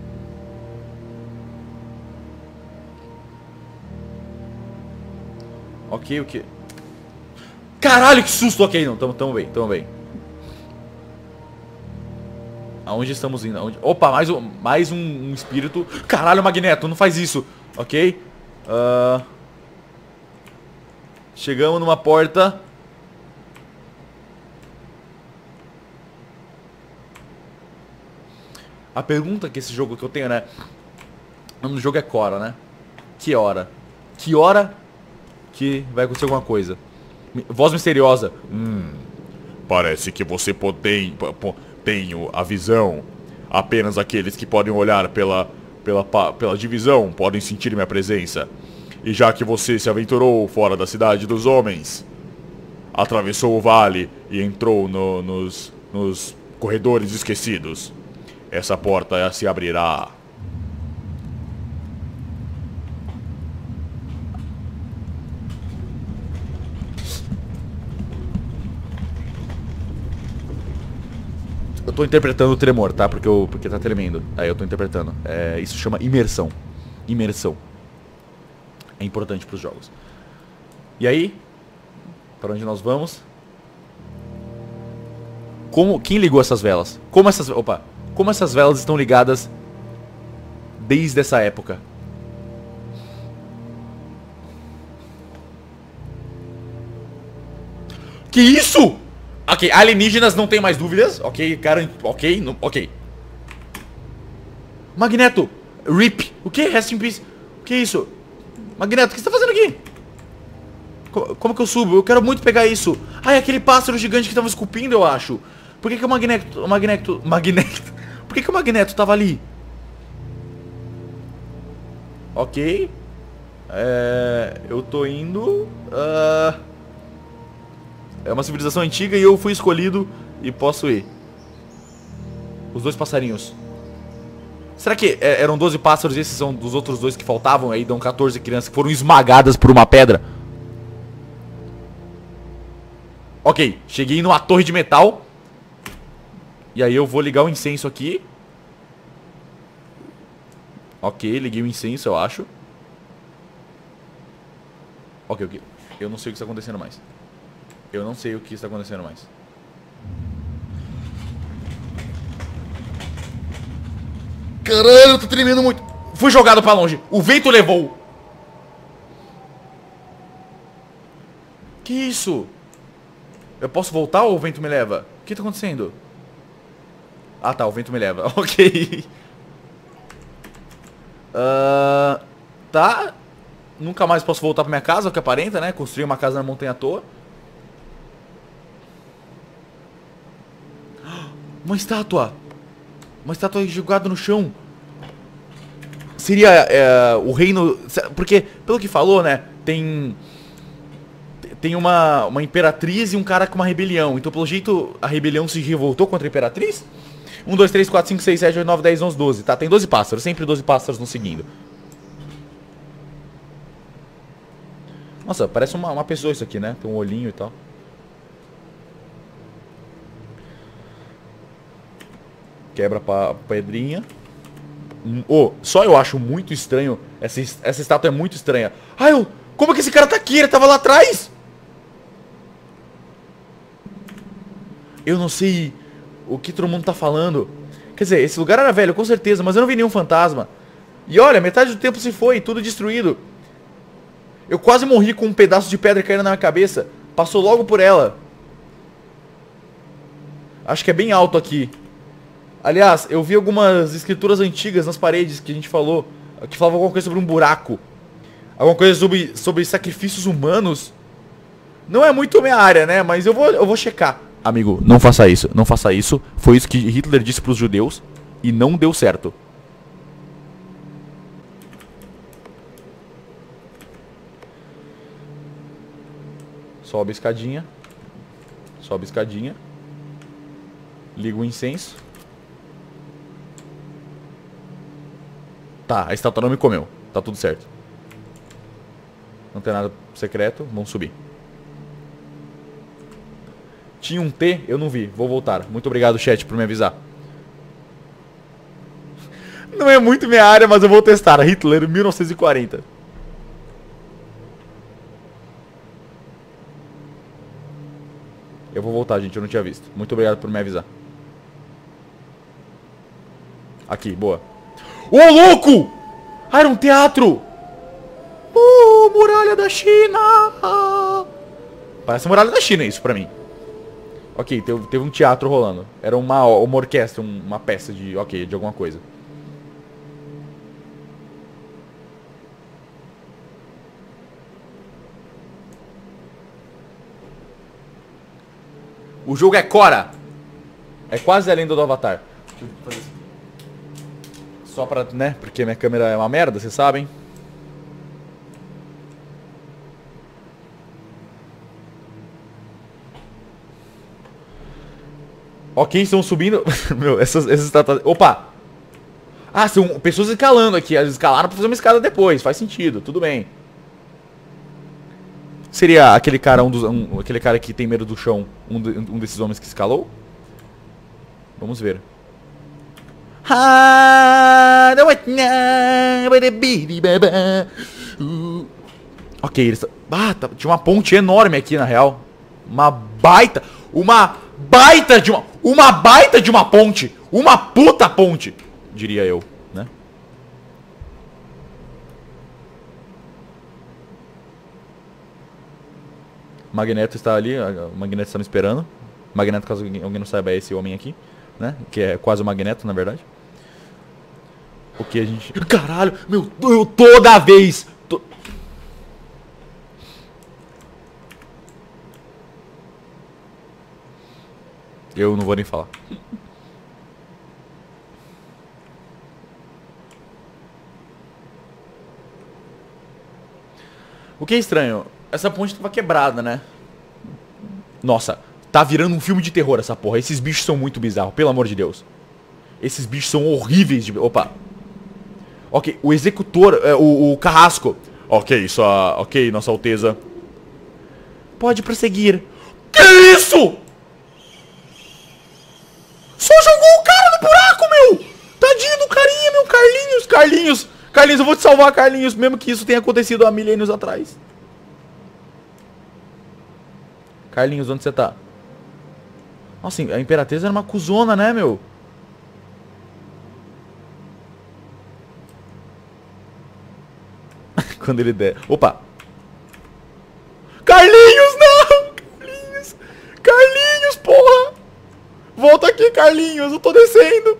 Ok, o que? Caralho, que susto! Ok, não, tamo, tamo bem, tamo bem. Aonde estamos indo? Aonde... Opa, mais um, mais um, um espírito. Caralho, Magneto, não faz isso. Ok. Uh... Chegamos numa porta. A pergunta que esse jogo que eu tenho, né? nome do jogo é Cora, né? Que hora? Que hora que vai acontecer alguma coisa? Voz misteriosa. Hum. Parece que você tem, tem a visão. Apenas aqueles que podem olhar pela, pela, pela divisão podem sentir minha presença. E já que você se aventurou fora da cidade dos homens, atravessou o vale e entrou no, nos, nos corredores esquecidos, essa porta se abrirá. Eu tô interpretando o tremor, tá? Porque, eu, porque tá tremendo. Aí eu tô interpretando. É, isso chama imersão. Imersão. É importante pros jogos. E aí? Para onde nós vamos? Como, quem ligou essas velas? Como essas... Opa. Como essas velas estão ligadas desde essa época? Que isso? Ok, alienígenas não tem mais dúvidas. Ok, cara, ok, não, ok. Magneto, Rip, o que? Rest in peace. O que é isso? Magneto, o que você tá fazendo aqui? Como, como que eu subo? Eu quero muito pegar isso. Ah, é aquele pássaro gigante que tava esculpindo, eu acho. Por que que o Magneto, o Magneto, Magneto, por que que o Magneto tava ali? Ok. É, eu tô indo... Uh... É uma civilização antiga e eu fui escolhido e posso ir. Os dois passarinhos. Será que é, eram doze pássaros e esses são dos outros dois que faltavam? Aí dão quatorze crianças que foram esmagadas por uma pedra. Ok, cheguei numa torre de metal. E aí eu vou ligar o incenso aqui. Ok, liguei o incenso, eu acho. Ok, ok. Eu não sei o que está acontecendo mais. Eu não sei o que está acontecendo mais. Caralho, eu tô tremendo muito. Fui jogado pra longe. O vento levou. Que isso? Eu posso voltar ou o vento me leva? O que tá acontecendo? Ah tá, o vento me leva. Ok. uh, Tá. Nunca mais posso voltar pra minha casa, o que aparenta, né? Construir uma casa na montanha à toa. Uma estátua. Uma estátua jogada no chão. Seria é, o reino... Porque, pelo que falou, né? Tem... Tem uma, uma imperatriz e um cara com uma rebelião. Então, pelo jeito, a rebelião se revoltou contra a imperatriz. um, dois, três, quatro, cinco, seis, sete, oito, nove, dez, onze, doze. Tá, tem doze pássaros. Sempre doze pássaros nos seguindo. Nossa, parece uma, uma pessoa isso aqui, né? Tem um olhinho e tal. Quebra a pedrinha. Oh, só eu acho muito estranho. Essa, essa estátua é muito estranha. Ai, eu, como que esse cara tá aqui? Ele tava lá atrás. Eu não sei o que todo mundo tá falando. Quer dizer, esse lugar era velho, com certeza. Mas eu não vi nenhum fantasma. E olha, metade do tempo se foi, tudo destruído. Eu quase morri com um pedaço de pedra caindo na minha cabeça. Passou logo por ela. Acho que é bem alto aqui. Aliás, eu vi algumas escrituras antigas nas paredes que a gente falou, que falavam alguma coisa sobre um buraco. Alguma coisa sobre, sobre sacrifícios humanos. Não é muito minha área, né? Mas eu vou, eu vou checar. Amigo, não faça isso, não faça isso. Foi isso que Hitler disse pros judeus e não deu certo. Sobe a escadinha. Sobe a escadinha. Liga o incenso. Tá, a estátua não me comeu. Tá tudo certo. Não tem nada secreto. Vamos subir. Tinha um T, eu não vi. Vou voltar. Muito obrigado, chat, por me avisar. Não é muito minha área, mas eu vou testar. Hitler, mil novecentos e quarenta. Eu vou voltar, gente. Eu não tinha visto. Muito obrigado por me avisar. Aqui, boa. Ô, oh, louco! Ah, era um teatro! Oh, muralha da China! Parece a muralha da China isso pra mim. Ok, teve, teve um teatro rolando. Era uma, uma orquestra, uma peça de... Ok, de alguma coisa. O jogo é Korra. É quase a lenda do Avatar. Deixa eu fazer isso. Só pra, né? Porque minha câmera é uma merda, vocês sabem. Ok, estão subindo. Meu, essas, essas estátuas. Opa! Ah, são pessoas escalando aqui. Elas escalaram pra fazer uma escada depois. Faz sentido, tudo bem. Seria aquele cara, um dos, um, aquele cara que tem medo do chão, um, de, um desses homens que escalou? Vamos ver. Ok, eles... Ah, tá, tinha uma ponte enorme aqui, na real. Uma baita... Uma baita de uma... Uma baita de uma ponte! Uma puta ponte! Diria eu, né? Magneto está ali, o Magneto está me esperando. Magneto, caso alguém não saiba, é esse homem aqui, né? Que é quase o Magneto, na verdade. O que a gente... Caralho, meu, eu toda vez... To... Eu não vou nem falar. O que é estranho, essa ponte tava quebrada, né? Nossa, tá virando um filme de terror essa porra. Esses bichos são muito bizarros, pelo amor de Deus. Esses bichos são horríveis de... Opa. Ok, o executor, é, o, o carrasco. Ok, só... Ok, Nossa Alteza. Pode prosseguir. Que isso? Só jogou o cara no buraco, meu! Tadinho do carinha, meu. Carlinhos, Carlinhos. Carlinhos, eu vou te salvar, Carlinhos. Mesmo que isso tenha acontecido há milênios atrás. Carlinhos, onde você tá? Nossa, a Imperatriz era uma cuzona, né, meu? Quando ele der... Opa! Carlinhos, não! Carlinhos! Carlinhos, porra! Volta aqui, Carlinhos! Eu tô descendo!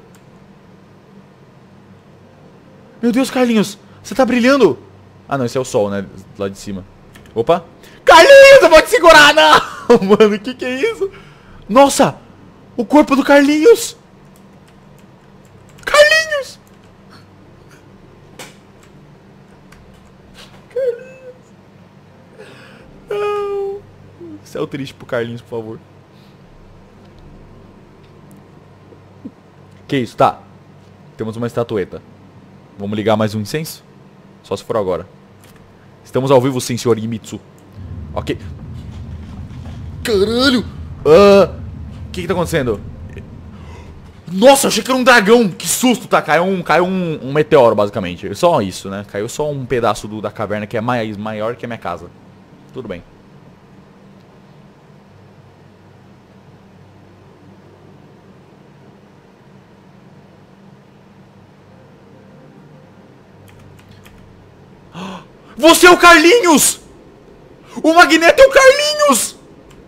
Meu Deus, Carlinhos! Você tá brilhando! Ah, não, esse é o sol, né? Lá de cima. Opa! Carlinhos, eu vou te segurar! Não! Mano, que que é isso? Nossa! O corpo do Carlinhos! Carlinhos! Carlinhos! Não! Céu triste pro Carlinhos, por favor. Que isso? Tá. Temos uma estatueta. Vamos ligar mais um incenso? Só se for agora. Estamos ao vivo, sim, senhor Imitsu. Ok. Caralho! Ah, o que que tá acontecendo? Nossa, eu achei que era um dragão. Que susto, tá? Caiu um, caiu um, um meteoro, basicamente. Só isso, né? Caiu só um pedaço do, da caverna que é mais, maior que a minha casa. Tudo bem. Você é o Carlinhos! O Magneto é o Carlinhos!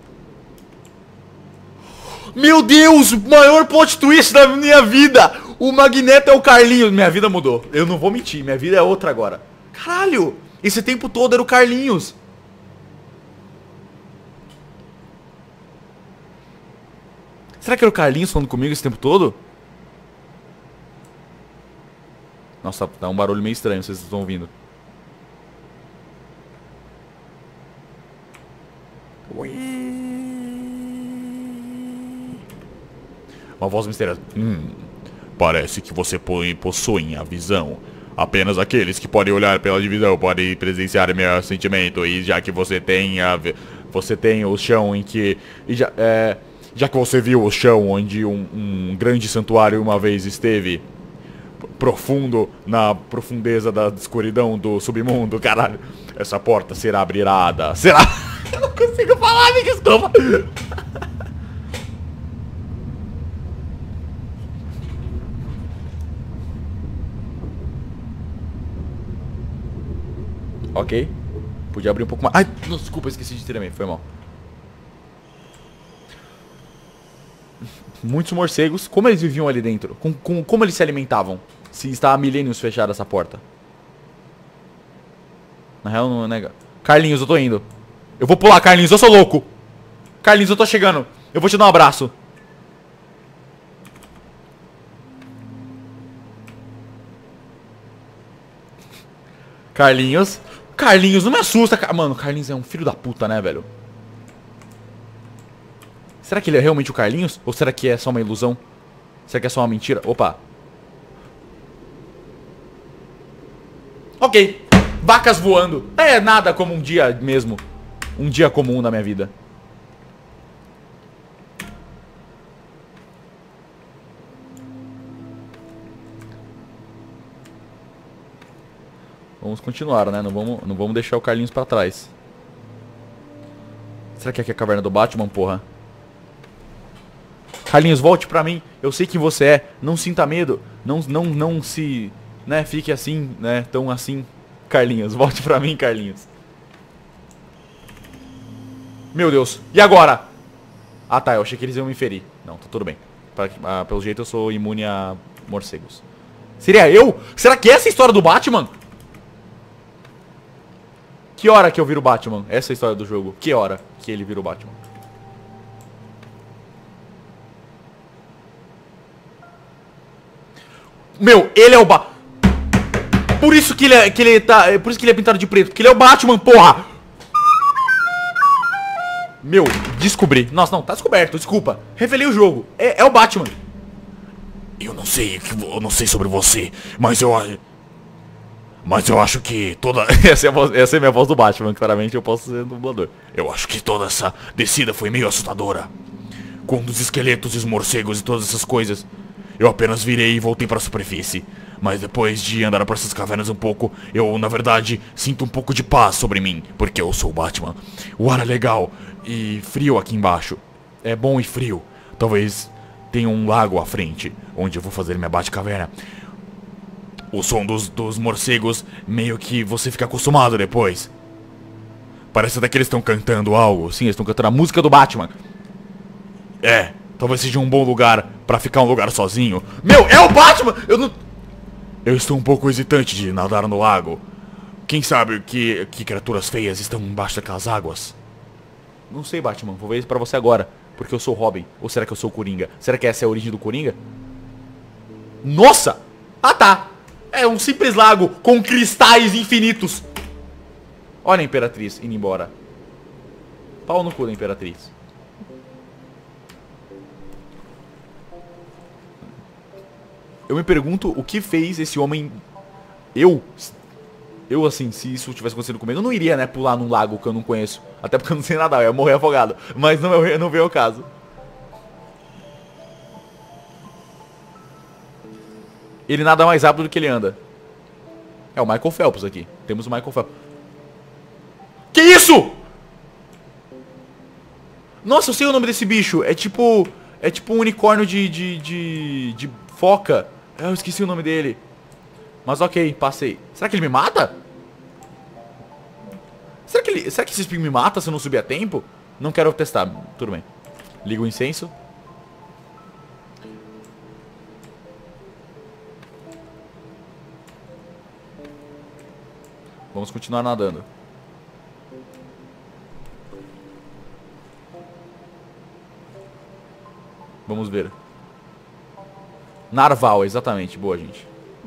Meu Deus, o maior plot twist da minha vida! O Magneto é o Carlinhos. Minha vida mudou. Eu não vou mentir, minha vida é outra agora. Caralho! Esse tempo todo era o Carlinhos. Será que era o Carlinhos falando comigo esse tempo todo? Nossa, tá um barulho meio estranho, vocês estão ouvindo. Uma voz misteriosa. Hum, parece que você possui a visão. Apenas aqueles que podem olhar pela divisão podem presenciar meu sentimento. E já que você tem a, você tem o chão em que... E já, é, já que você viu o chão onde um, um grande santuário uma vez esteve... Profundo, na profundeza da escuridão do submundo, caralho. Essa porta será abrirada. Será? Eu não consigo falar, me desculpa. Ok. Podia abrir um pouco mais. Ai, não, desculpa, esqueci de tirar, foi mal. Muitos morcegos. Como eles viviam ali dentro? Com, com, como eles se alimentavam? Se está há milênios fechada essa porta. Na real, não é nega. Carlinhos, eu tô indo. Eu vou pular, Carlinhos, eu sou louco. Carlinhos, eu tô chegando. Eu vou te dar um abraço. Carlinhos. Carlinhos, não me assusta, cara. Mano, Carlinhos é um filho da puta, né, velho? Será que ele é realmente o Carlinhos? Ou será que é só uma ilusão? Será que é só uma mentira? Opa. Ok. Vacas voando. É nada como um dia mesmo. Um dia comum na minha vida. Vamos continuar, né? Não vamos, não vamos deixar o Carlinhos pra trás. Será que aqui é a caverna do Batman, porra? Carlinhos, volte pra mim. Eu sei quem você é. Não sinta medo. Não, não, não se... né? Fique assim, né? Tão assim. Carlinhos, volte pra mim, Carlinhos. Meu Deus. E agora? Ah, tá. Eu achei que eles iam me ferir. Não, tá tudo bem. Pra, ah, pelo jeito eu sou imune a morcegos. Seria eu? Será que é essa a história do Batman? Que hora que eu viro Batman? Essa é a história do jogo. Que hora que ele vira o Batman? Meu, ele é o Ba... Por isso que ele é, que ele tá... Por isso que ele é pintado de preto. Porque ele é o Batman, porra! Meu, descobri. Nossa, não, tá descoberto, desculpa. Revelei o jogo. É, é o Batman. Eu não sei, eu não sei sobre você, mas eu... Mas eu acho que toda... Essa é a, voz, essa é a minha voz do Batman, claramente eu posso ser dublador. Eu acho que toda essa descida foi meio assustadora. Com os esqueletos e os morcegos e todas essas coisas. Eu apenas virei e voltei para a superfície. Mas depois de andar por essas cavernas um pouco, eu, na verdade, sinto um pouco de paz sobre mim. Porque eu sou o Batman. O ar é legal e frio aqui embaixo. É bom e frio. Talvez tenha um lago à frente, onde eu vou fazer minha Batcaverna. O som dos, dos morcegos, meio que você fica acostumado depois. Parece até que eles estão cantando algo. Sim, eles estão cantando a música do Batman. É, talvez seja um bom lugar pra ficar um lugar sozinho. Meu, é o Batman! Eu não... Eu estou um pouco hesitante de nadar no lago. Quem sabe que, que criaturas feias estão embaixo daquelas águas? Não sei, Batman. Vou ver isso pra você agora. Porque eu sou o Robin. Ou será que eu sou o Coringa? Será que essa é a origem do Coringa? Nossa! Ah, tá! É um simples lago com cristais infinitos. Olha a Imperatriz indo embora. Pau no cu da Imperatriz. Eu me pergunto o que fez esse homem... Eu... Eu, assim, se isso tivesse acontecido comigo, eu não iria, né, pular num lago que eu não conheço. Até porque eu não sei nadar, eu ia morrer afogado. Mas não, não veio ao caso. Ele nada mais rápido do que ele anda. É o Michael Phelps aqui. Temos o Michael Phelps. Que isso? Nossa, eu sei o nome desse bicho. É tipo... É tipo um unicórnio de... De, de, de foca. Eu esqueci o nome dele. Mas ok, passei. Será que ele me mata? Será que, ele, será que esse espinho me mata se eu não subir a tempo? Não quero testar. Tudo bem. Liga o incenso. Vamos continuar nadando. Vamos ver. Narval, exatamente. Boa, gente.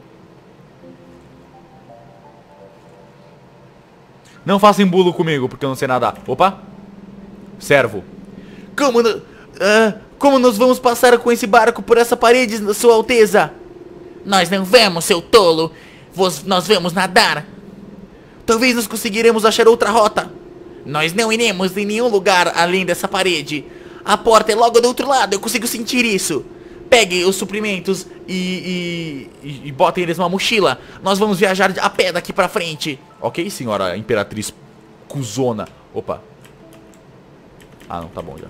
Não façam embulo comigo, porque eu não sei nadar. Opa. Servo. Como, no, uh, como nós vamos passar com esse barco por essa parede, Sua Alteza? Nós não vamos, seu tolo. Vos, nós vamos nadar. Talvez nós conseguiremos achar outra rota. Nós não iremos em nenhum lugar além dessa parede. A porta é logo do outro lado, eu consigo sentir isso. Pegue os suprimentos e, e, e, e botem eles numa mochila. Nós vamos viajar a pé daqui pra frente. Ok, senhora Imperatriz cuzona. Opa. Ah, não, tá bom já.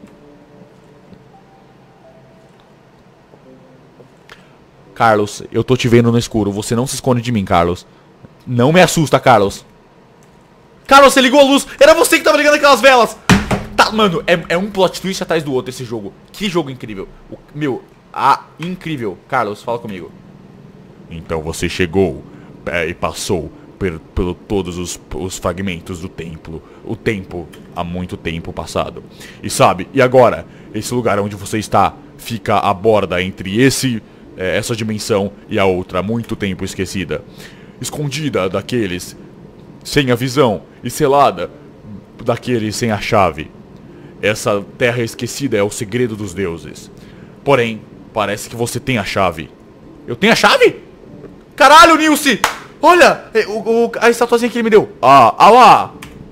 Carlos, eu tô te vendo no escuro. Você não se esconde de mim, Carlos. Não me assusta, Carlos. Carlos, você ligou a luz. Era você que tava ligando aquelas velas. Tá, mano, é, é um plot twist atrás do outro esse jogo. Que jogo incrível. O, meu, ah, incrível. Carlos, fala comigo. Então você chegou é, e passou per, pelo todos os, os fragmentos do templo. O tempo, há muito tempo passado. E sabe, e agora? Esse lugar onde você está fica à borda entre esse, é, essa dimensão e a outra, há muito tempo esquecida. Escondida daqueles sem a visão e selada daqueles sem a chave. Essa terra esquecida é o segredo dos deuses. Porém, parece que você tem a chave. Eu tenho a chave? Caralho, Nilce! Olha, o, o, a estatuazinha que ele me deu. Ah, ah lá!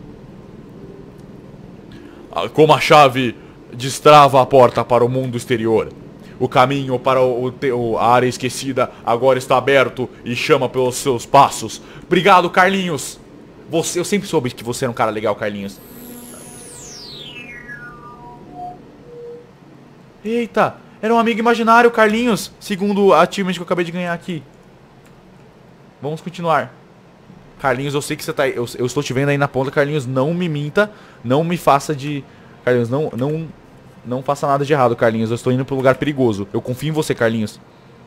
Ah, como a chave destrava a porta para o mundo exterior. O caminho para o, o, a área esquecida agora está aberto e chama pelos seus passos. Obrigado, Carlinhos. Você, eu sempre soube que você era um cara legal, Carlinhos. Eita, era um amigo imaginário, Carlinhos. Segundo a achievement que eu acabei de ganhar aqui. Vamos continuar. Carlinhos, eu sei que você tá aí. Eu, eu estou te vendo aí na ponta, Carlinhos. Não me minta. Não me faça de... Carlinhos, não, não, não faça nada de errado, Carlinhos. Eu estou indo para um lugar perigoso. Eu confio em você, Carlinhos.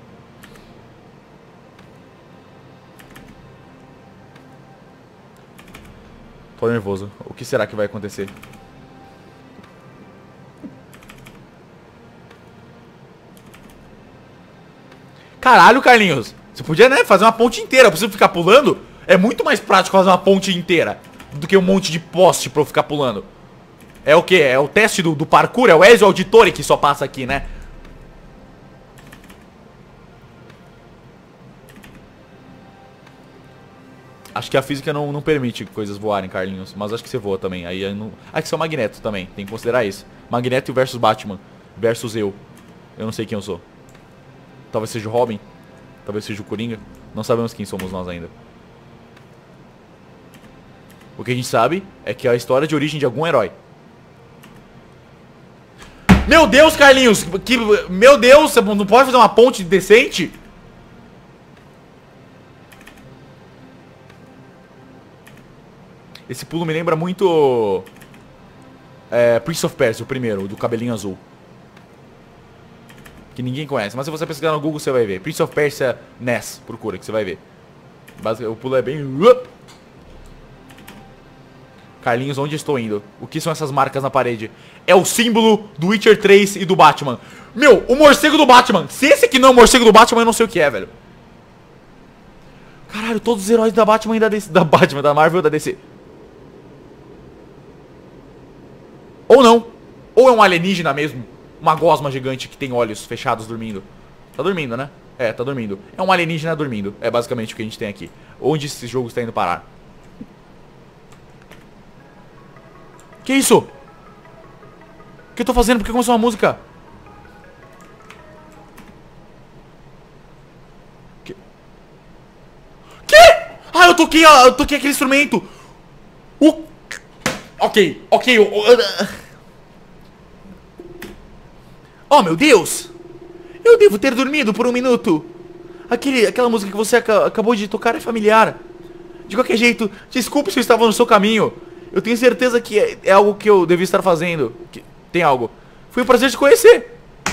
Tô nervoso. O que será que vai acontecer? Caralho, Carlinhos. Você podia, né, fazer uma ponte inteira. Eu preciso ficar pulando. É muito mais prático fazer uma ponte inteira do que um monte de poste pra eu ficar pulando. É o que? É o teste do, do parkour? É o Ezio Auditore que só passa aqui, né? Acho que a física não, não permite coisas voarem, Carlinhos. Mas acho que você voa também. Aí eu não... Ah, que você é o Magneto também. Tem que considerar isso. Magneto versus Batman. Versus eu. Eu não sei quem eu sou. Talvez seja o Robin. Talvez seja o Coringa. Não sabemos quem somos nós ainda. O que a gente sabe é que é a história de origem de algum herói. Meu Deus, Carlinhos! Que... Meu Deus, você não pode fazer uma ponte decente? Esse pulo me lembra muito... É, Prince of Persia, o primeiro, do cabelinho azul. Que ninguém conhece, mas se você pesquisar no Google você vai ver. Prince of Persia N E S, procura que você vai ver. O pulo é bem... Carlinhos, onde estou indo? O que são essas marcas na parede? É o símbolo do Witcher três e do Batman. Meu, o morcego do Batman. Se esse aqui não é o morcego do Batman, eu não sei o que é, velho. Caralho, todos os heróis da Batman e da D C, da Batman, da Marvel e da D C. Ou não. Ou é um alienígena mesmo. Uma gosma gigante que tem olhos fechados dormindo. Tá dormindo, né? É, tá dormindo. É um alienígena dormindo. É basicamente o que a gente tem aqui. Onde esse jogo está indo parar? Que isso? O que eu tô fazendo? Por que começou uma música? Que? Que? Ah, eu toquei, eu toquei aquele instrumento. O... Ok, ok. Oh, meu Deus. Eu devo ter dormido por um minuto. Aquele, aquela música que você aca acabou de tocar é familiar. De qualquer jeito, desculpe se eu estava no seu caminho. Eu tenho certeza que é, é algo que eu devia estar fazendo. Que, tem algo. Foi um prazer te conhecer.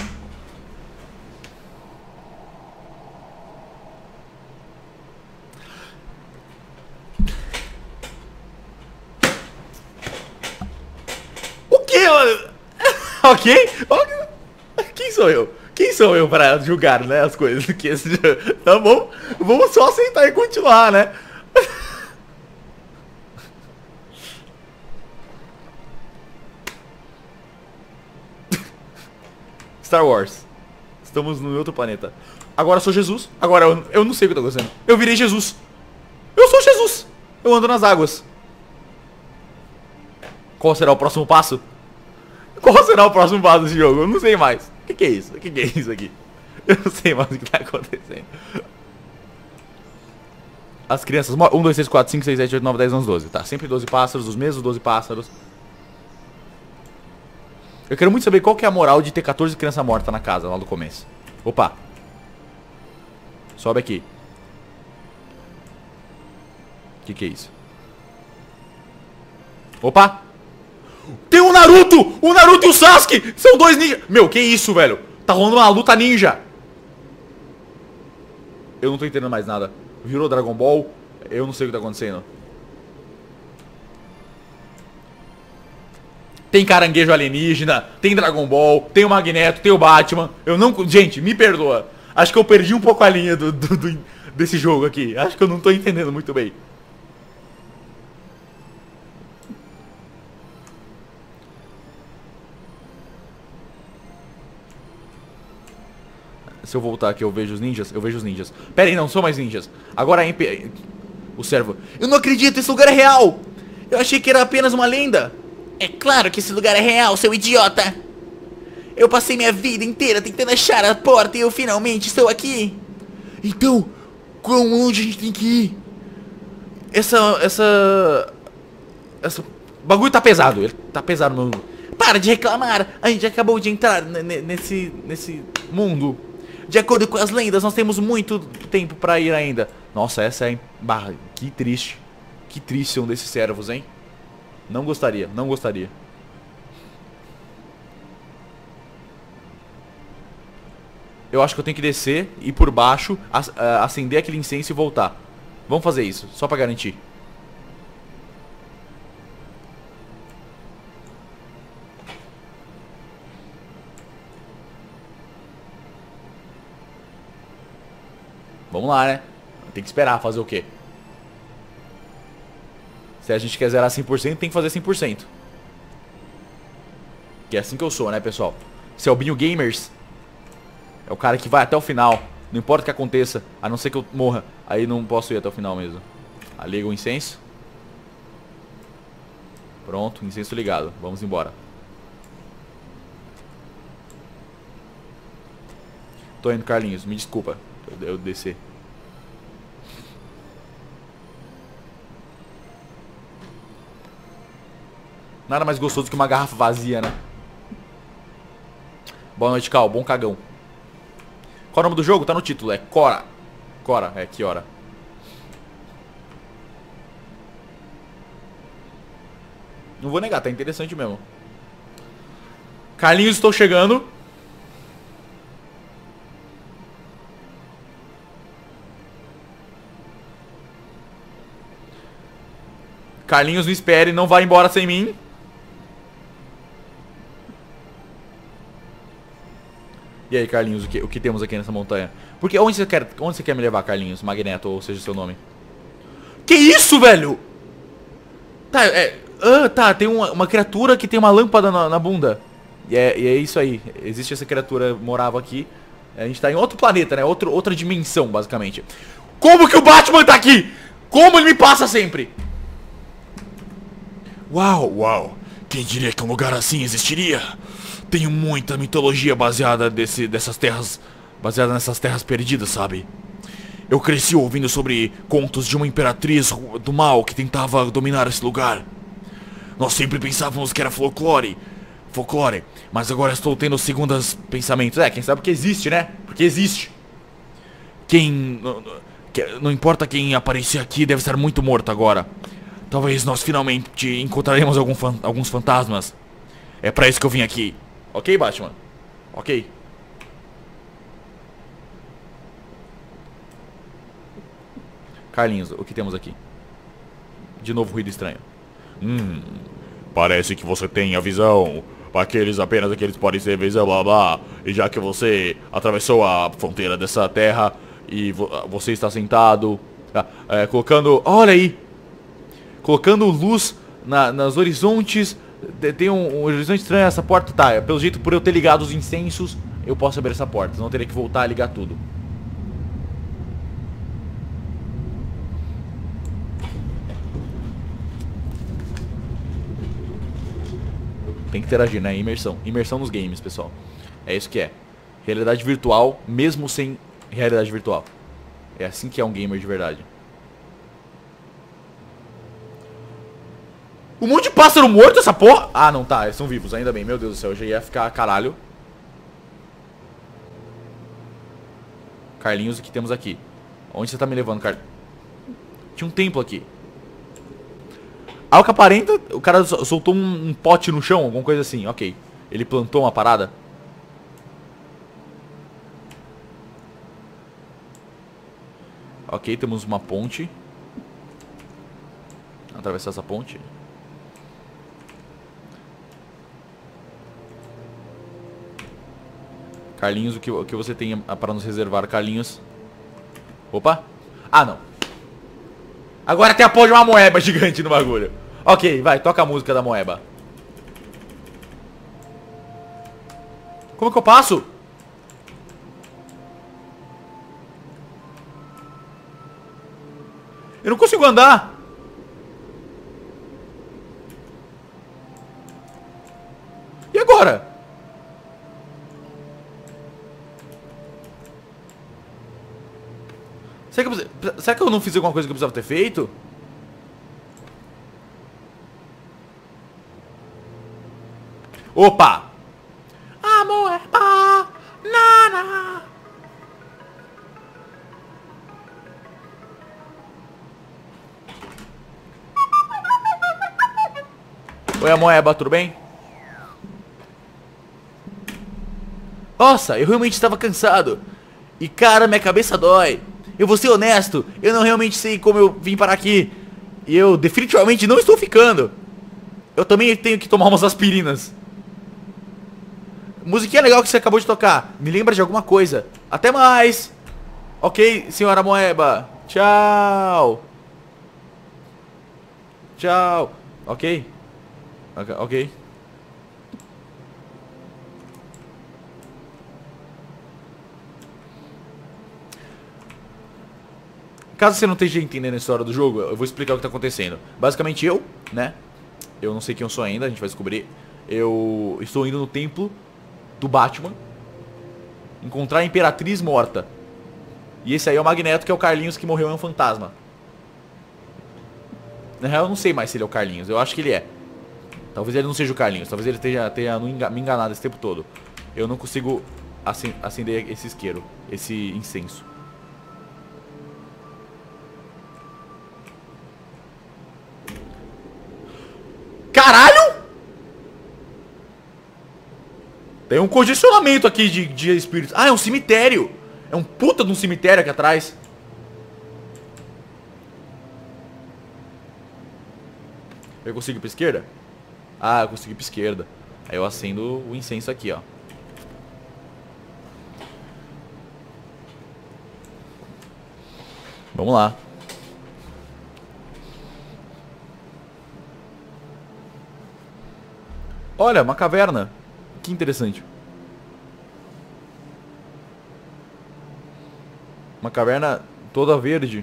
O quê? Ok? Quem sou eu? Quem sou eu para julgar, né, as coisas? Que esse... Tá bom? Vamos só aceitar e continuar, né? Star Wars. Estamos no outro planeta. Agora eu sou Jesus. Agora eu, eu não sei o que eu tô acontecendo. Eu virei Jesus. Eu sou Jesus. Eu ando nas águas. Qual será o próximo passo? Qual será o próximo passo desse jogo? Eu não sei mais. O que, que é isso? O que, que é isso aqui? Eu não sei mais o que tá acontecendo. As crianças... um, dois, três, quatro, cinco, seis, sete, oito, nove, dez, onze, doze. Tá, sempre doze pássaros, os mesmos doze pássaros. Eu quero muito saber qual que é a moral de ter quatorze crianças mortas na casa, lá do começo. Opa. Sobe aqui. O que, que é isso? Opa. Tem o Naruto! O Naruto e o Sasuke! São dois ninjas! Meu, que isso, velho? Tá rolando uma luta ninja! Eu não tô entendendo mais nada. Virou Dragon Ball. Eu não sei o que tá acontecendo. Tem caranguejo alienígena, tem Dragon Ball, tem o Magneto, tem o Batman. Eu não... Gente, me perdoa. Acho que eu perdi um pouco a linha do, do, do, desse jogo aqui. Acho que eu não tô entendendo muito bem. Se eu voltar aqui eu vejo os ninjas. Eu vejo os ninjas. Pera aí, não são mais ninjas. Agora é imp... O servo. Eu não acredito, esse lugar é real. Eu achei que era apenas uma lenda. É claro que esse lugar é real, seu idiota. Eu passei minha vida inteira tentando achar a porta e eu finalmente estou aqui. Então, como onde a gente tem que ir? Essa... Essa... Essa... O bagulho tá pesado. Ele tá pesado, meu... Para de reclamar. A gente acabou de entrar nesse... Nesse mundo. De acordo com as lendas, nós temos muito tempo pra ir ainda. Nossa, essa é... Barra, que triste. Que triste ser um desses servos, hein? Não gostaria, não gostaria. Eu acho que eu tenho que descer, ir por baixo, acender aquele incenso e voltar. Vamos fazer isso, só pra garantir. Vamos lá, né? Tem que esperar, fazer o quê? Se a gente quer zerar cem por cento, tem que fazer cem por cento. Que é assim que eu sou, né, pessoal? Selbinho Gamers é o cara que vai até o final. Não importa o que aconteça, a não ser que eu morra. Aí não posso ir até o final mesmo. Ah, liga o incenso. Pronto, incenso ligado. Vamos embora. Tô indo, Carlinhos, me desculpa. Eu, eu descer. Nada mais gostoso que uma garrafa vazia, né? Boa noite, Cal. Bom cagão. Qual é o nome do jogo? Tá no título. É Cora. Cora. É, que hora. Não vou negar, tá interessante mesmo. Carlinhos, estou chegando. Carlinhos, não espere. Não vai embora sem mim. E aí, Carlinhos, o que, o que temos aqui nessa montanha? Porque onde você quer, onde você quer me levar, Carlinhos? Magneto, ou seja o seu nome. Que isso, velho? Tá, é... Ah, tá, tem uma, uma criatura que tem uma lâmpada na, na bunda. E é, e é isso aí. Existe essa criatura, morava aqui. A gente tá em outro planeta, né? Outro, outra dimensão, basicamente. Como que o Batman tá aqui? Como ele me passa sempre? Uau, uau. Quem diria que um lugar assim existiria? Tenho muita mitologia baseada desse, dessas terras, baseada nessas terras perdidas, sabe? Eu cresci ouvindo sobre contos de uma imperatriz do mal que tentava dominar esse lugar. Nós sempre pensávamos que era folclore, folclore, mas agora estou tendo segundas pensamentos. É, quem sabe que existe, né? Porque existe. Quem... Não importa quem aparecer aqui, deve estar muito morto agora. Talvez nós finalmente encontraremos algum fan, alguns fantasmas. É pra isso que eu vim aqui. Ok, Batman? Ok. Carlinhos, o que temos aqui? De novo ruído estranho. Hum, parece que você tem a visão. Aqueles, apenas aqueles podem ser visão, blá blá. E já que você atravessou a fronteira dessa terra e vo você está sentado, é, colocando, olha aí, colocando luz na, nas horizontes. Tem um, um horizonte estranho, essa porta tá, pelo jeito, por eu ter ligado os incensos, eu posso abrir essa porta, não teria que voltar a ligar tudo. Tem que interagir, né? Imersão. Imersão nos games, pessoal. É isso que é. Realidade virtual, mesmo sem realidade virtual. É assim que é um gamer de verdade. Um monte de pássaro morto essa porra. Ah, não, tá, eles são vivos, ainda bem. Meu Deus do céu, eu já ia ficar caralho. Carlinhos, o que temos aqui? Onde você tá me levando, Carlinhos? Tinha um templo aqui. Ao que aparenta, o cara soltou um, um pote no chão, alguma coisa assim, ok. Ele plantou uma parada. Ok, temos uma ponte. Atravessar essa ponte. Carlinhos, o que, o que você tem para nos reservar, Carlinhos? Opa. Ah, não. Agora tem a porra de uma moeba gigante no bagulho. Ok, vai, toca a música da moeba. Como que eu passo? Eu não consigo andar. E agora? Será que, eu, será que eu não fiz alguma coisa que eu precisava ter feito? Opa! Amor, é pá, nana. Oi, Amoeba, tudo bem? Nossa, eu realmente estava cansado. E cara, minha cabeça dói. Eu vou ser honesto, eu não realmente sei como eu vim parar aqui. E eu definitivamente não estou ficando. Eu também tenho que tomar umas aspirinas. Musiquinha legal que você acabou de tocar. Me lembra de alguma coisa. Até mais. Ok, senhora Moeba. Tchau. Tchau. Ok. Ok. Ok. Caso você não esteja entendendo a história do jogo, eu vou explicar o que está acontecendo. Basicamente eu, né? Eu não sei quem eu sou ainda, a gente vai descobrir. Eu estou indo no templo do Batman encontrar a Imperatriz morta. E esse aí é o Magneto, que é o Carlinhos que morreu, é um fantasma. Na real eu não sei mais se ele é o Carlinhos, eu acho que ele é. Talvez ele não seja o Carlinhos, talvez ele esteja, tenha me enganado esse tempo todo. Eu não consigo acender esse isqueiro, esse incenso. Caralho! Tem um congestionamento aqui de, de espíritos. Ah, é um cemitério. É um puta de um cemitério aqui atrás. Eu consigo ir pra esquerda? Ah, eu consigo ir pra esquerda. Aí eu acendo o incenso aqui, ó. Vamos lá. Olha, uma caverna. Que interessante. Uma caverna toda verde.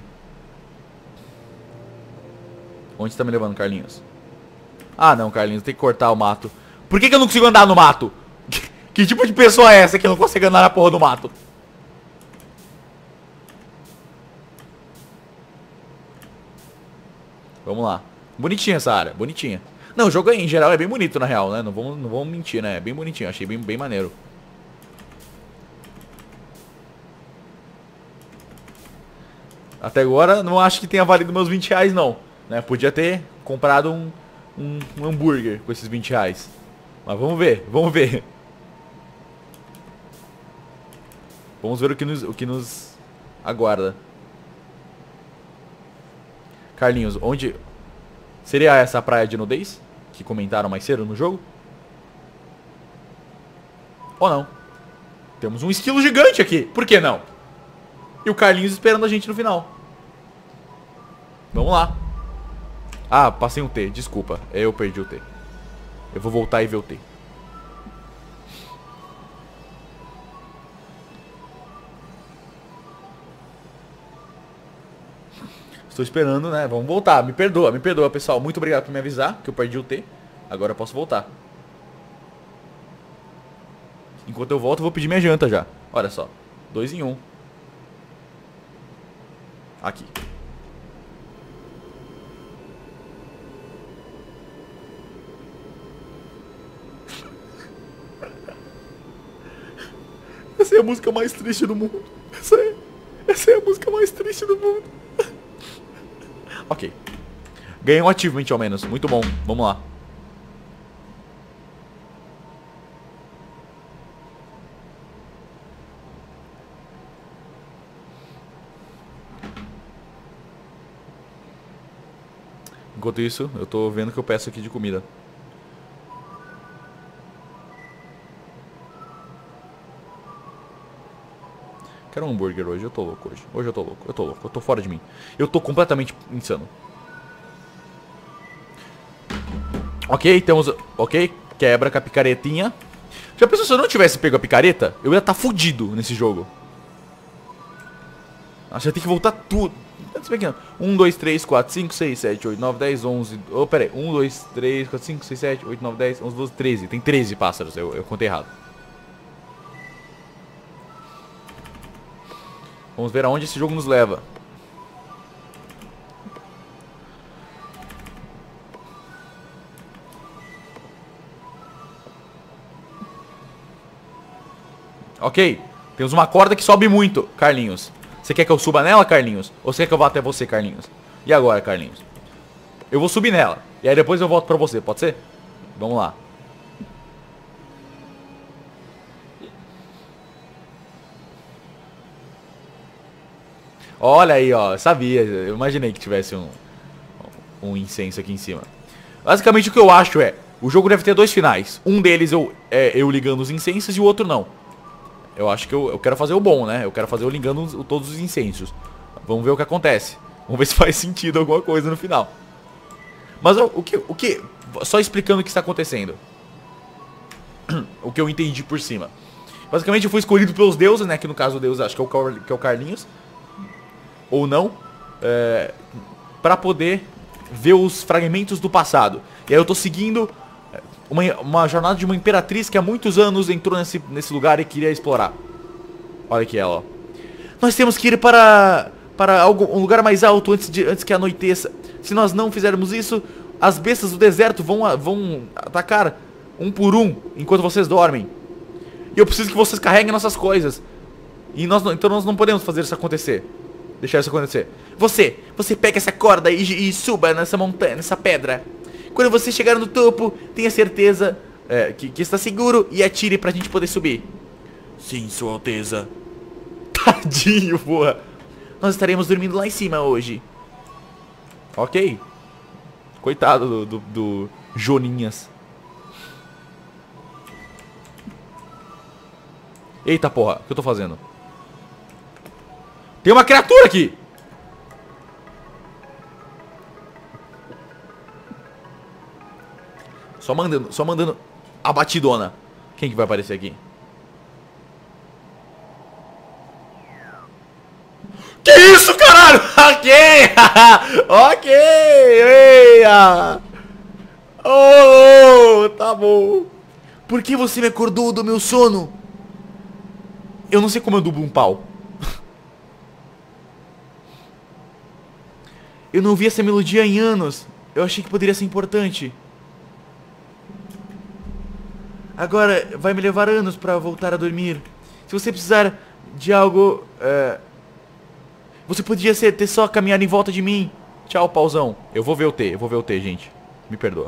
Onde você tá me levando, Carlinhos? Ah, não, Carlinhos, tem que cortar o mato. Por que que eu não consigo andar no mato? Que tipo de pessoa é essa que não consegue andar na porra do mato? Vamos lá. Bonitinha essa área, bonitinha. Não, o jogo em geral é bem bonito, na real, né? Não vamos, não vamos mentir, né? É bem bonitinho, achei bem, bem maneiro. Até agora, não acho que tenha valido meus vinte reais, não. Né? Podia ter comprado um, um, um hambúrguer com esses vinte reais. Mas vamos ver, vamos ver. Vamos ver o que nos, o que nos aguarda. Carlinhos, onde... Seria essa a praia de nudez? Que comentaram mais cedo no jogo? Ou não? Temos um esquilo gigante aqui. Por que não? E o Carlinhos esperando a gente no final. Vamos lá. Ah, passei um T. Desculpa. Eu perdi o T. Eu vou voltar e ver o T. Estou esperando, né? Vamos voltar. Me perdoa, me perdoa, pessoal. Muito obrigado por me avisar que eu perdi o T. Agora eu posso voltar. Enquanto eu volto, eu vou pedir minha janta já. Olha só. Dois em um. Aqui. Essa é a música mais triste do mundo. Essa é, essa é a música mais triste do mundo. Ok. Ganhei um achievement ao menos. Muito bom. Vamos lá. Enquanto isso, eu tô vendo o que eu peço aqui de comida. Quero um hambúrguer hoje, eu tô louco hoje. Hoje eu tô louco, eu tô louco, eu tô fora de mim. Eu tô completamente insano. Ok, temos... Ok, quebra com a picaretinha. Já pensou se eu não tivesse pego a picareta? Eu ia estar tá fudido nesse jogo. Acho que tem que voltar tudo. um, dois, três, quatro, cinco, seis, sete, oito, nove, dez, onze... Oh, pera aí. um, dois, três, quatro, cinco, seis, sete, oito, nove, dez, onze, doze, treze. Tem treze pássaros, eu, eu contei errado. Vamos ver aonde esse jogo nos leva. Ok, temos uma corda que sobe muito, Carlinhos. Você quer que eu suba nela, Carlinhos? Ou você quer que eu vá até você, Carlinhos? E agora, Carlinhos? Eu vou subir nela. E aí depois eu volto pra você, pode ser? Vamos lá. Olha aí, ó. Sabia. Eu imaginei que tivesse um, um incenso aqui em cima. Basicamente o que eu acho é... O jogo deve ter dois finais. Um deles eu, é eu ligando os incensos e o outro não. Eu acho que eu, eu quero fazer o bom, né? Eu quero fazer eu ligando os, todos os incensos. Vamos ver o que acontece. Vamos ver se faz sentido alguma coisa no final. Mas o, o que... O que só explicando o que está acontecendo. O que eu entendi por cima. Basicamente eu fui escolhido pelos deuses, né? Que no caso o deus acho que é o, que é o Carlinhos. Ou não. É, pra poder ver os fragmentos do passado. E aí eu tô seguindo... Uma, uma jornada de uma imperatriz que há muitos anos entrou nesse, nesse lugar e queria explorar. Olha aqui ela, ó. Nós temos que ir para, para algo, um lugar mais alto antes, de, antes que anoiteça. Se nós não fizermos isso, as bestas do deserto vão, vão atacar um por um enquanto vocês dormem. E eu preciso que vocês carreguem nossas coisas. E nós, então nós não podemos fazer isso acontecer. Deixar isso acontecer. Você, você pega essa corda e, e suba nessa montanha, nessa pedra. Quando você chegar no topo, tenha certeza é, que, que está seguro e atire pra gente poder subir. Sim, Sua Alteza. Tadinho, porra. Nós estaremos dormindo lá em cima hoje. Ok. Coitado do, do, do Joninhas. Eita porra, o que eu tô fazendo? Tem uma criatura aqui! Só mandando, só mandando a batidona. Quem que vai aparecer aqui? Que isso, caralho? Ok! Ok! Eia! Oh, tá bom. Por que você me acordou do meu sono? Eu não sei como eu dublo um pau. Eu não vi essa melodia em anos. Eu achei que poderia ser importante. Agora vai me levar anos pra voltar a dormir. Se você precisar de algo... É... Você podia ser, ter só caminhado em volta de mim. Tchau, pauzão. Eu vou ver o T, eu vou ver o T, gente. Me perdoa.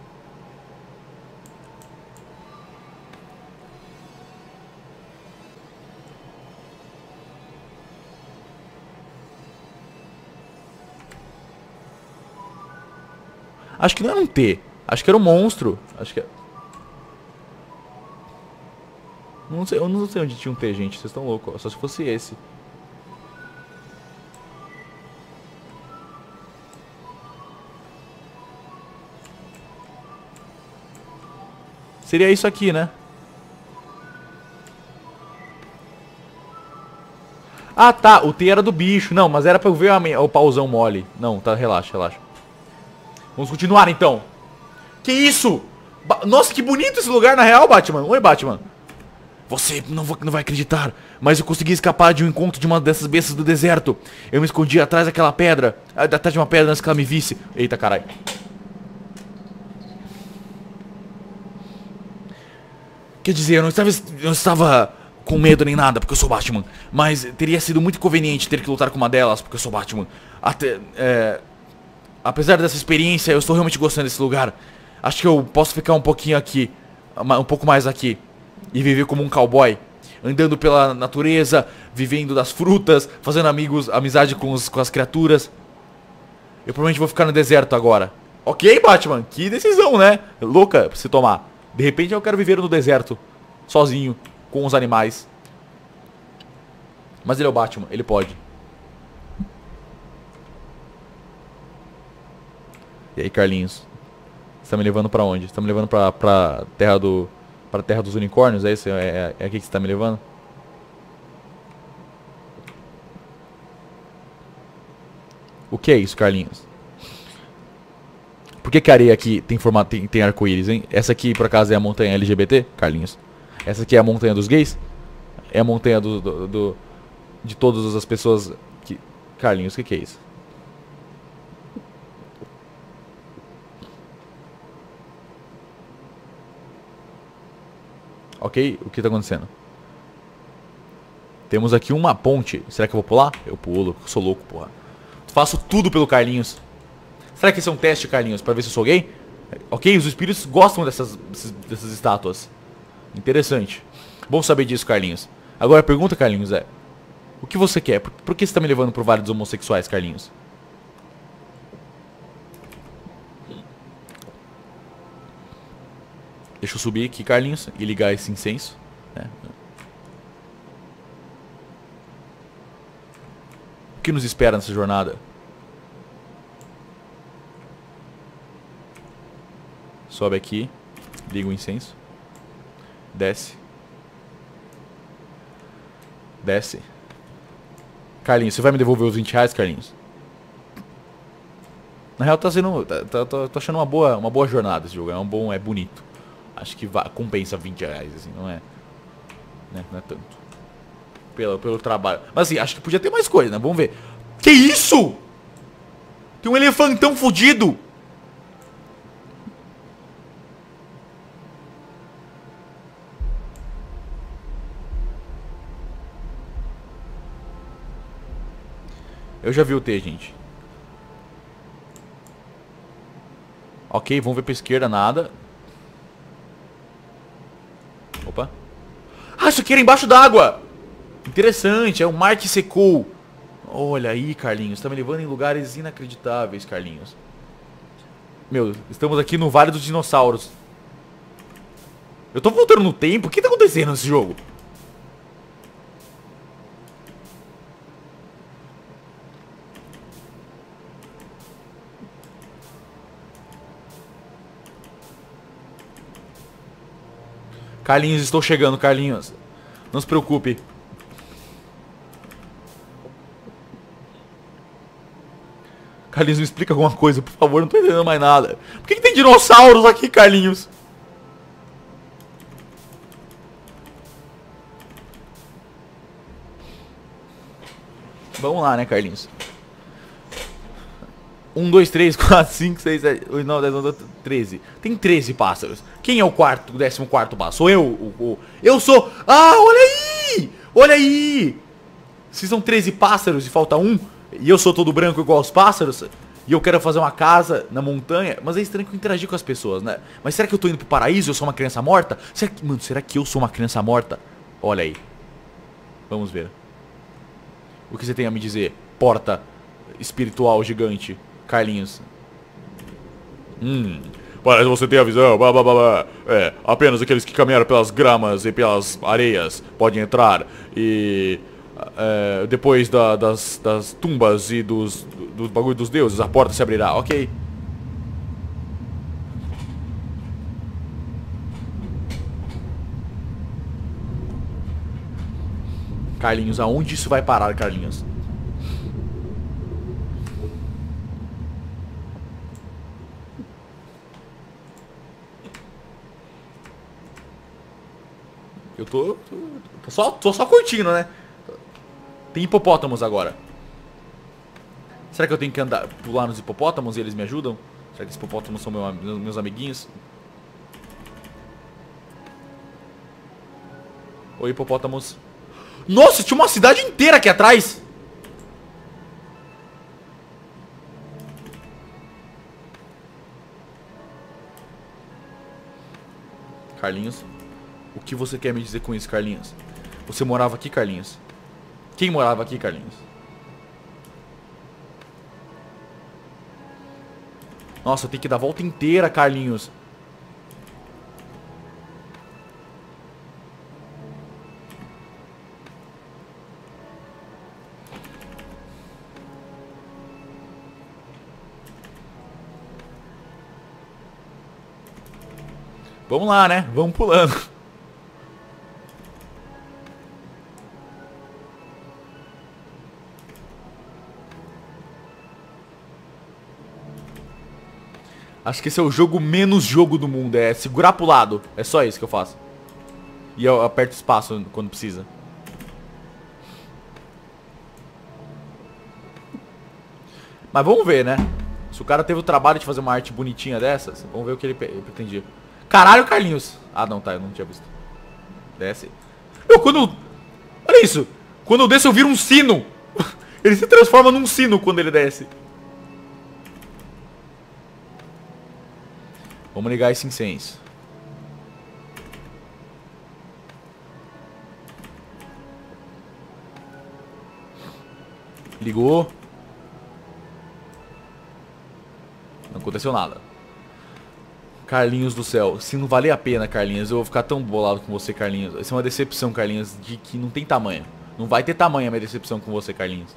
Acho que não era um T. Acho que era um monstro. Acho que... Não sei, eu não sei onde tinha um T, gente. Vocês estão loucos. Só se fosse esse. Seria isso aqui, né? Ah, tá. O T era do bicho. Não, mas era pra eu ver a, o pauzão mole. Não, tá. Relaxa, relaxa. Vamos continuar, então. Que isso? Ba- Nossa, que bonito esse lugar, na real, Batman. Oi, Batman. Você não, vou, não vai acreditar, mas eu consegui escapar de um encontro de uma dessas bestas do deserto. Eu me escondi atrás daquela pedra. Atrás de uma pedra antes que ela me visse. Eita, caralho. Quer dizer, eu não estava, eu não estava com medo nem nada, porque eu sou Batman. Mas teria sido muito conveniente ter que lutar com uma delas, porque eu sou Batman. Até, é, apesar dessa experiência, eu estou realmente gostando desse lugar. Acho que eu posso ficar um pouquinho aqui, um pouco mais aqui. E viver como um cowboy, andando pela natureza, vivendo das frutas, fazendo amigos, amizade com, os, com as criaturas. Eu provavelmente vou ficar no deserto agora. Ok, Batman, que decisão, né? Louca pra você tomar. De repente eu quero viver no deserto, sozinho, com os animais. Mas ele é o Batman, ele pode. E aí, Carlinhos? Você tá me levando pra onde? Você tá me levando pra, pra terra do... Pra terra dos unicórnios, é isso? É, é, é aqui que você tá me levando? O que é isso, Carlinhos? Por que que a areia aqui tem formato, tem, tem arco-íris, hein? Essa aqui, por acaso, é a montanha L G B T, Carlinhos? Essa aqui é a montanha dos gays? É a montanha do... do, do de todas as pessoas que... Carlinhos, o que que é isso? Ok, o que tá acontecendo? Temos aqui uma ponte. Será que eu vou pular? Eu pulo, eu sou louco, porra. Faço tudo pelo Carlinhos. Será que isso é um teste, Carlinhos, pra ver se eu sou gay? Ok, os espíritos gostam dessas, dessas estátuas. Interessante. Bom saber disso, Carlinhos. Agora a pergunta, Carlinhos, é... O que você quer? Por, por que você tá me levando pro Vale dos Homossexuais, Carlinhos? Deixa eu subir aqui, Carlinhos, e ligar esse incenso, né? O que nos espera nessa jornada? Sobe aqui, liga o incenso. Desce. Desce. Carlinhos, você vai me devolver os vinte reais, Carlinhos? Na real tá sendo... Tá, tá, tá, tô achando uma boa, uma boa jornada esse jogo. É um bom, é bonito. Acho que vai, compensa vinte reais, assim, não é... Né, não é tanto. Pelo, pelo trabalho. Mas assim, acho que podia ter mais coisa, né? Vamos ver. Que isso? Tem um elefantão fudido. Eu já vi o T, gente. Ok, vamos ver pra esquerda, nada. Opa. Ah, isso aqui era embaixo d'água. Interessante, é um mar que secou. Olha aí, Carlinhos, tá me levando em lugares inacreditáveis, Carlinhos. Meu, estamos aqui no Vale dos Dinossauros. Eu tô voltando no tempo? O que tá acontecendo nesse jogo? Carlinhos, estou chegando, Carlinhos. Não se preocupe. Carlinhos, me explica alguma coisa, por favor. Não tô entendendo mais nada. Por que que tem dinossauros aqui, Carlinhos? Vamos lá, né, Carlinhos? um, dois, três, quatro, cinco, seis, sete, oito, nove, dez, onze, treze. Tem treze pássaros. Quem é o quarto, o décimo quarto pássaro? Sou eu? O, o, eu sou... Ah, olha aí! Olha aí! Se são treze pássaros e falta um, e eu sou todo branco igual aos pássaros, e eu quero fazer uma casa na montanha, mas é estranho que eu interagir com as pessoas, né? Mas será que eu tô indo pro paraíso? Eu sou uma criança morta? Será que... Mano, será que eu sou uma criança morta? Olha aí. Vamos ver. O que você tem a me dizer? Porta espiritual gigante. Carlinhos. Hum, parece que você tem a visão, blá, blá, blá, blá. É, apenas aqueles que caminharam pelas gramas e pelas areias podem entrar. E é, depois da, das, das tumbas e dos, dos bagulho dos deuses, a porta se abrirá, ok. Carlinhos, aonde isso vai parar, Carlinhos? Eu tô, tô, tô, só, tô só curtindo, né? Tem hipopótamos agora. Será que eu tenho que andar, pular nos hipopótamos e eles me ajudam? Será que os hipopótamos são meu, meus, meus amiguinhos? Oi, hipopótamos. Nossa, tinha uma cidade inteira aqui atrás! Carlinhos, o que você quer me dizer com isso, Carlinhos? Você morava aqui, Carlinhos? Quem morava aqui, Carlinhos? Nossa, eu tenho que dar a volta inteira, Carlinhos. Vamos lá, né? Vamos pulando. Acho que esse é o jogo menos jogo do mundo. É segurar pro lado. É só isso que eu faço. E eu aperto espaço quando precisa. Mas vamos ver, né? Se o cara teve o trabalho de fazer uma arte bonitinha dessas, vamos ver o que ele, ele pretendia. Caralho, Carlinhos. Ah, não, tá. Eu não tinha visto. Desce. Eu, quando... Eu... Olha isso. Quando eu desço, eu viro um sino. Ele se transforma num sino quando ele desce. Vamos ligar esse incenso. Ligou. Não aconteceu nada. Carlinhos do céu. Se não valer a pena, Carlinhos, eu vou ficar tão bolado com você, Carlinhos. Isso é uma decepção, Carlinhos, de que não tem tamanho. Não vai ter tamanho a minha decepção com você, Carlinhos.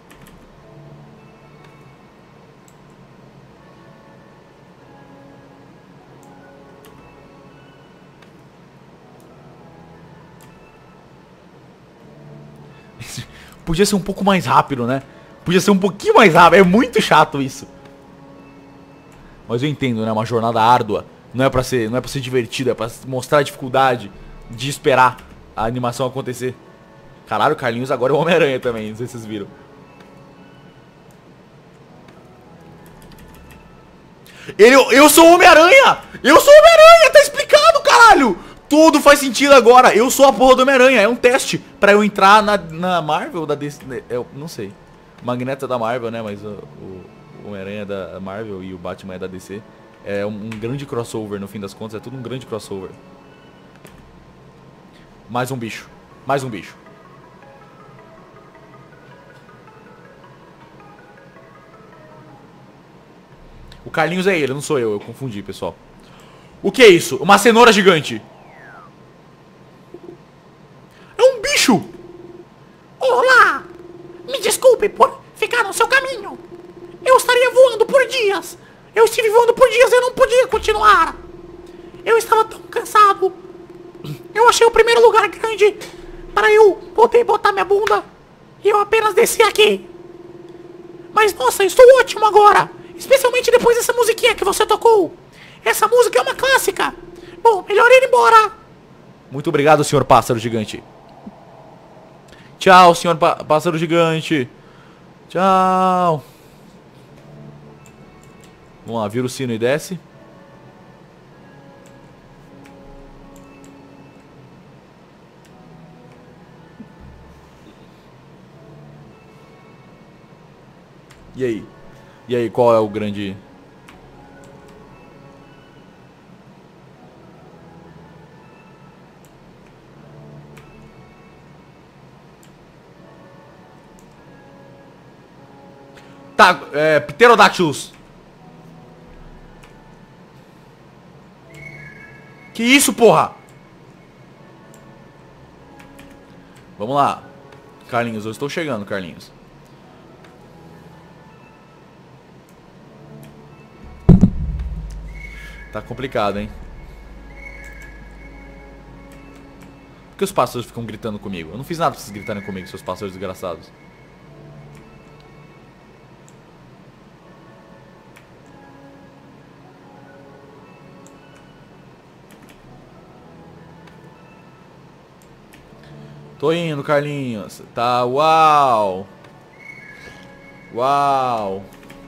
Podia ser um pouco mais rápido, né? Podia ser um pouquinho mais rápido. É muito chato isso. Mas eu entendo, né? Uma jornada árdua. Não é pra ser, não é pra ser divertido. É pra mostrar a dificuldade de esperar a animação acontecer. Caralho, o Carlinhos agora é o Homem-Aranha também. Não sei se vocês viram. Ele, eu sou o Homem-Aranha! Eu sou o Homem-Aranha! Tá explicado, caralho! Tudo faz sentido agora. Eu sou a porra do Homem-Aranha. É um teste pra eu entrar na, na Marvel da D C. Eu não sei. O Magneto é da Marvel, né? Mas o, o, o Homem-Aranha é da Marvel e o Batman é da D C. É um, um grande crossover, no fim das contas. É tudo um grande crossover. Mais um bicho. Mais um bicho. O Carlinhos é ele, não sou eu. Eu confundi, pessoal. O que é isso? Uma cenoura gigante. Olá! Me desculpe por ficar no seu caminho. Eu estaria voando por dias. Eu estive voando por dias e eu não podia continuar. Eu estava tão cansado. Eu achei o primeiro lugar grande para eu poder botar minha bunda. E eu apenas desci aqui. Mas nossa, eu estou ótimo agora. Especialmente depois dessa musiquinha que você tocou. Essa música é uma clássica. Bom, melhor ir embora. Muito obrigado, senhor pássaro gigante. Tchau, senhor pássaro gigante. Tchau. Vamos lá, vira o sino e desce. E aí? E aí, qual é o grande... Tá, é, Pterodactylus. Que isso, porra? Vamos lá. Carlinhos, eu estou chegando, Carlinhos. Tá complicado, hein? Por que os pássaros ficam gritando comigo? Eu não fiz nada pra vocês gritarem comigo, seus pássaros desgraçados. Tô indo, Carlinhos. Tá, uau. Uau.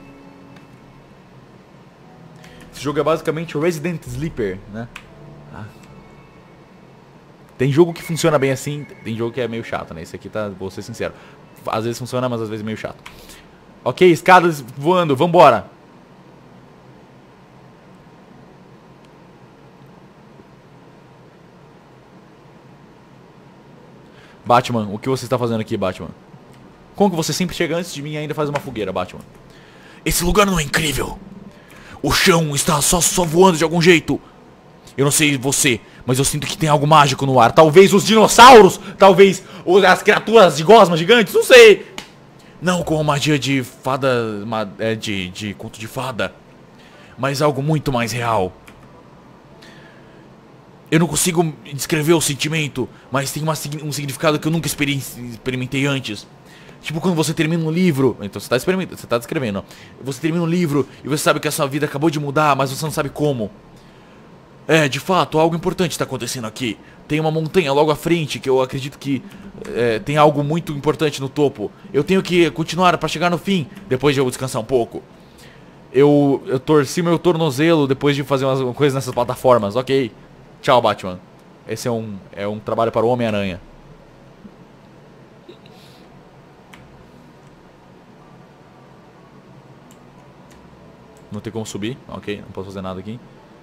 Esse jogo é basicamente o Resident Sleeper, né? Ah. Tem jogo que funciona bem assim, tem jogo que é meio chato, né? Esse aqui tá, vou ser sincero. Às vezes funciona, mas às vezes é meio chato. Ok, escadas voando, vambora. Batman, o que você está fazendo aqui, Batman? Como que você sempre chega antes de mim e ainda faz uma fogueira, Batman? Esse lugar não é incrível? O chão está só, só voando de algum jeito. Eu não sei você, mas eu sinto que tem algo mágico no ar. Talvez os dinossauros, talvez os- as criaturas de gosma gigantes, não sei. Não com a magia de fada, ma- é, de, de conto de fada, mas algo muito mais real. Eu não consigo descrever o sentimento, mas tem uma, signi- um significado que eu nunca experi- experimentei antes. Tipo quando você termina um livro, então você tá experimentando, você tá descrevendo, ó. Você termina um livro e você sabe que a sua vida acabou de mudar, mas você não sabe como. É, de fato, algo importante está acontecendo aqui. Tem uma montanha logo à frente que eu acredito que é, tem algo muito importante no topo. Eu tenho que continuar para chegar no fim, depois de eu descansar um pouco. Eu, eu torci meu tornozelo depois de fazer umas coisas nessas plataformas. Ok. Tchau, Batman. Esse é um, é um trabalho para o Homem-Aranha. Não tem como subir. Ok, não posso fazer nada aqui.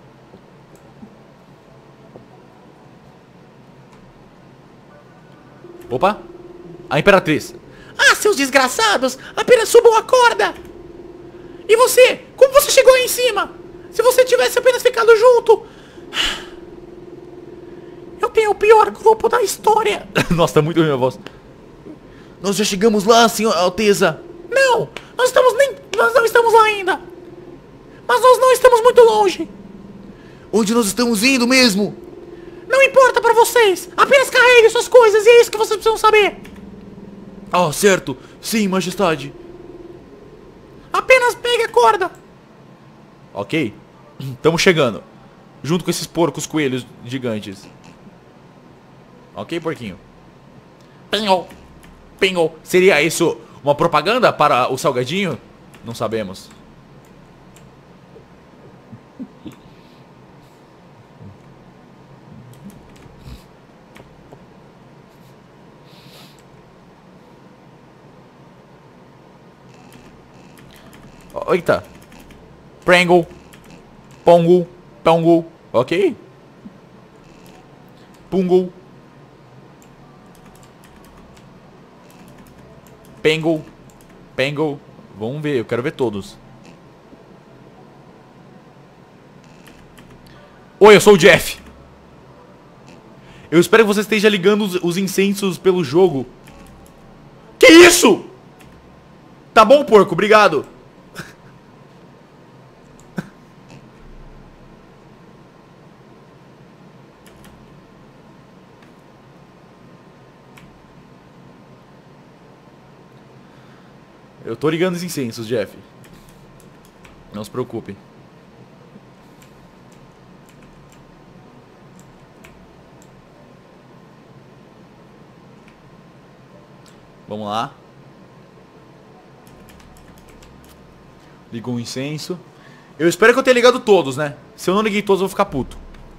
Opa! A Imperatriz. Ah, seus desgraçados! Apenas subam a corda! E você? Como você chegou aí em cima? Se você tivesse apenas ficado junto! Eu tenho o pior grupo da história! Nossa, tá muito ruim a voz. Nós já chegamos lá, senhor Alteza! Não! Nós estamos nem... Nós não estamos lá ainda! Mas nós não estamos muito longe! Onde nós estamos indo mesmo? Não importa pra vocês! Apenas carreguem suas coisas e é isso que vocês precisam saber! Ah, certo. Sim, majestade. Apenas pegue a corda! Ok. Estamos chegando. Junto com esses porcos coelhos gigantes. Ok, porquinho? Pinhou! Pinhou! Seria isso uma propaganda para o salgadinho? Não sabemos. Eita. Prangle. Pongo. Pongo. Ok. Pungo. Pengo. Pengo. Vamos ver, eu quero ver todos. Oi, eu sou o Jeff. Eu espero que você esteja ligando os, os incensos pelo jogo. Que isso? Tá bom, porco, obrigado. Eu tô ligando os incensos, Jeff. Não se preocupe. Vamos lá. Ligou o incenso. Eu espero que eu tenha ligado todos, né? Se eu não liguei todos, eu vou ficar puto.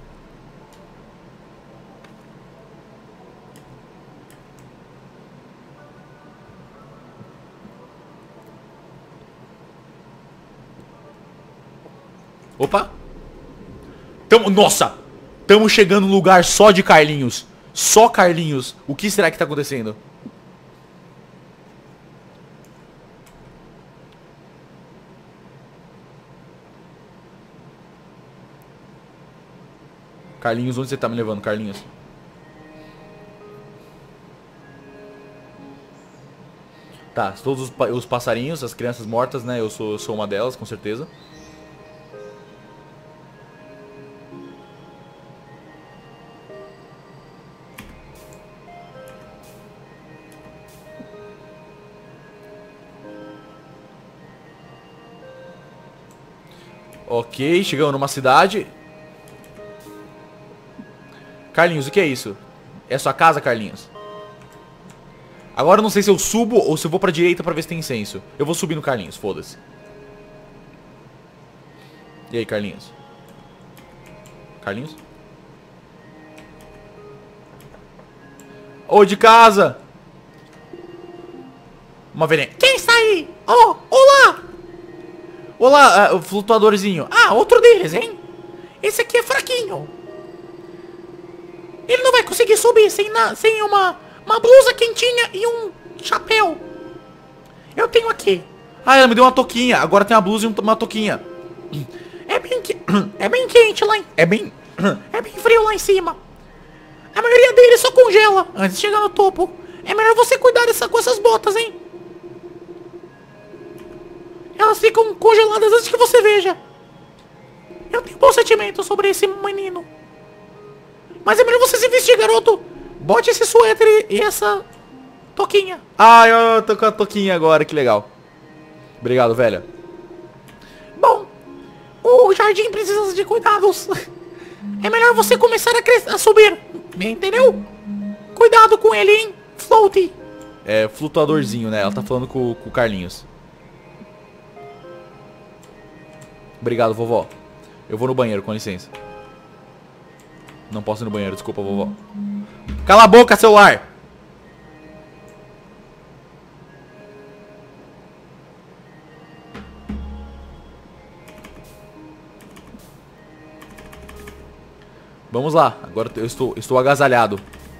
Opa. Tamo, nossa. Tamo chegando num lugar só de Carlinhos. Só Carlinhos. O que será que tá acontecendo? Carlinhos, onde você tá me levando, Carlinhos? Tá, todos os, pa os passarinhos, as crianças mortas, né? Eu sou, eu sou uma delas, com certeza. Ok, chegamos numa cidade. Carlinhos, o que é isso? É sua casa, Carlinhos? Agora eu não sei se eu subo ou se eu vou pra direita pra ver se tem incenso. Eu vou subir no Carlinhos, foda-se. E aí, Carlinhos? Carlinhos? Ô, de casa! Uma veneno. Quem está aí? Oh, olá! Olá, uh, o flutuadorzinho. Ah, outro deles, hein? Esse aqui é fraquinho. Ele não vai conseguir subir sem, na, sem uma, uma blusa quentinha e um chapéu. Eu tenho aqui. Ah, ela me deu uma touquinha. Agora tem uma blusa e uma touquinha. É bem quente lá em... É bem... É bem frio lá em cima. A maioria deles só congela antes de chegar no topo. É melhor você cuidar dessa, com essas botas, hein? Elas ficam congeladas antes que você veja. Eu tenho bom sentimento sobre esse menino. Mas é melhor você se vestir, garoto. Bote esse suéter e essa toquinha. Ah, eu tô com a toquinha agora, que legal. Obrigado, velha. Bom, o jardim precisa de cuidados. É melhor você começar a, cres- a subir. Entendeu? Cuidado com ele, hein? Floaty. É, flutuadorzinho, né? Ela tá falando com, com o Carlinhos. Obrigado, vovó. Eu vou no banheiro, com licença. Não posso ir no banheiro, desculpa, vovó. Cala a boca, celular! Vamos lá, agora eu estou, estou agasalhado.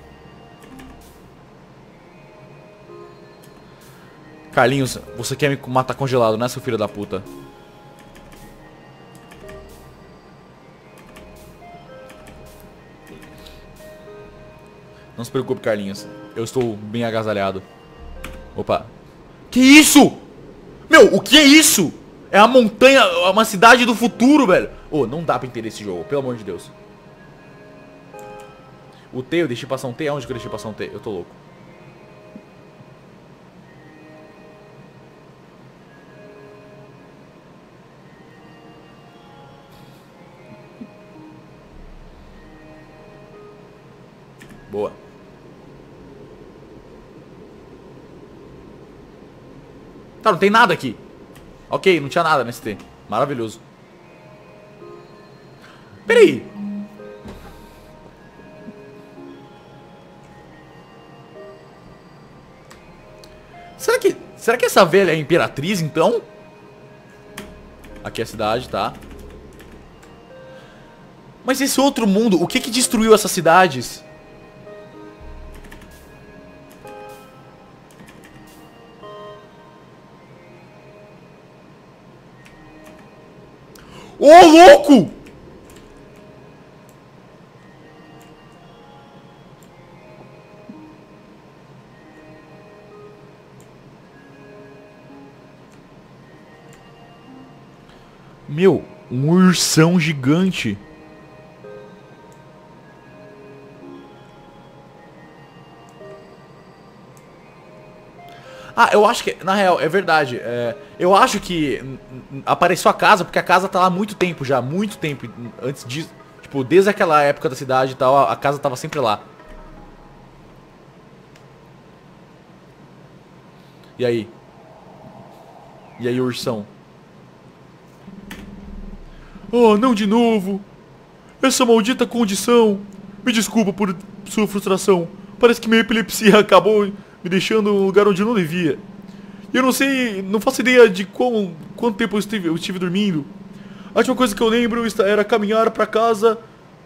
Carlinhos, você quer me matar congelado, né, seu filho da puta? Não se preocupe, Carlinhos. Eu estou bem agasalhado. Opa. Que isso? Meu, o que é isso? É a montanha, é uma cidade do futuro, velho. Ô, oh, não dá pra entender esse jogo, pelo amor de Deus. O T, eu deixei passar um T? Aonde que eu deixei passar um T? Eu tô louco. Boa. Tá, não tem nada aqui. Ok, não tinha nada nesse T. Maravilhoso. Peraí. Será que, será que essa velha é a imperatriz, então? Aqui é a cidade, tá? Mas esse outro mundo, o que que destruiu essas cidades? Ô, louco! Meu, um ursão gigante. Ah, eu acho que, na real, é verdade. É, eu acho que n- n- apareceu a casa, porque a casa tá lá há muito tempo já, muito tempo. Antes disso, tipo, desde aquela época da cidade e tal, a, a casa tava sempre lá. E aí? E aí, ursão? Oh, não de novo. Essa maldita condição. Me desculpa por sua frustração. Parece que minha epilepsia acabou me deixando no lugar onde eu não devia. E eu não sei, não faço ideia de quão, quanto tempo eu estive, eu estive dormindo. A última coisa que eu lembro esta- era caminhar pra casa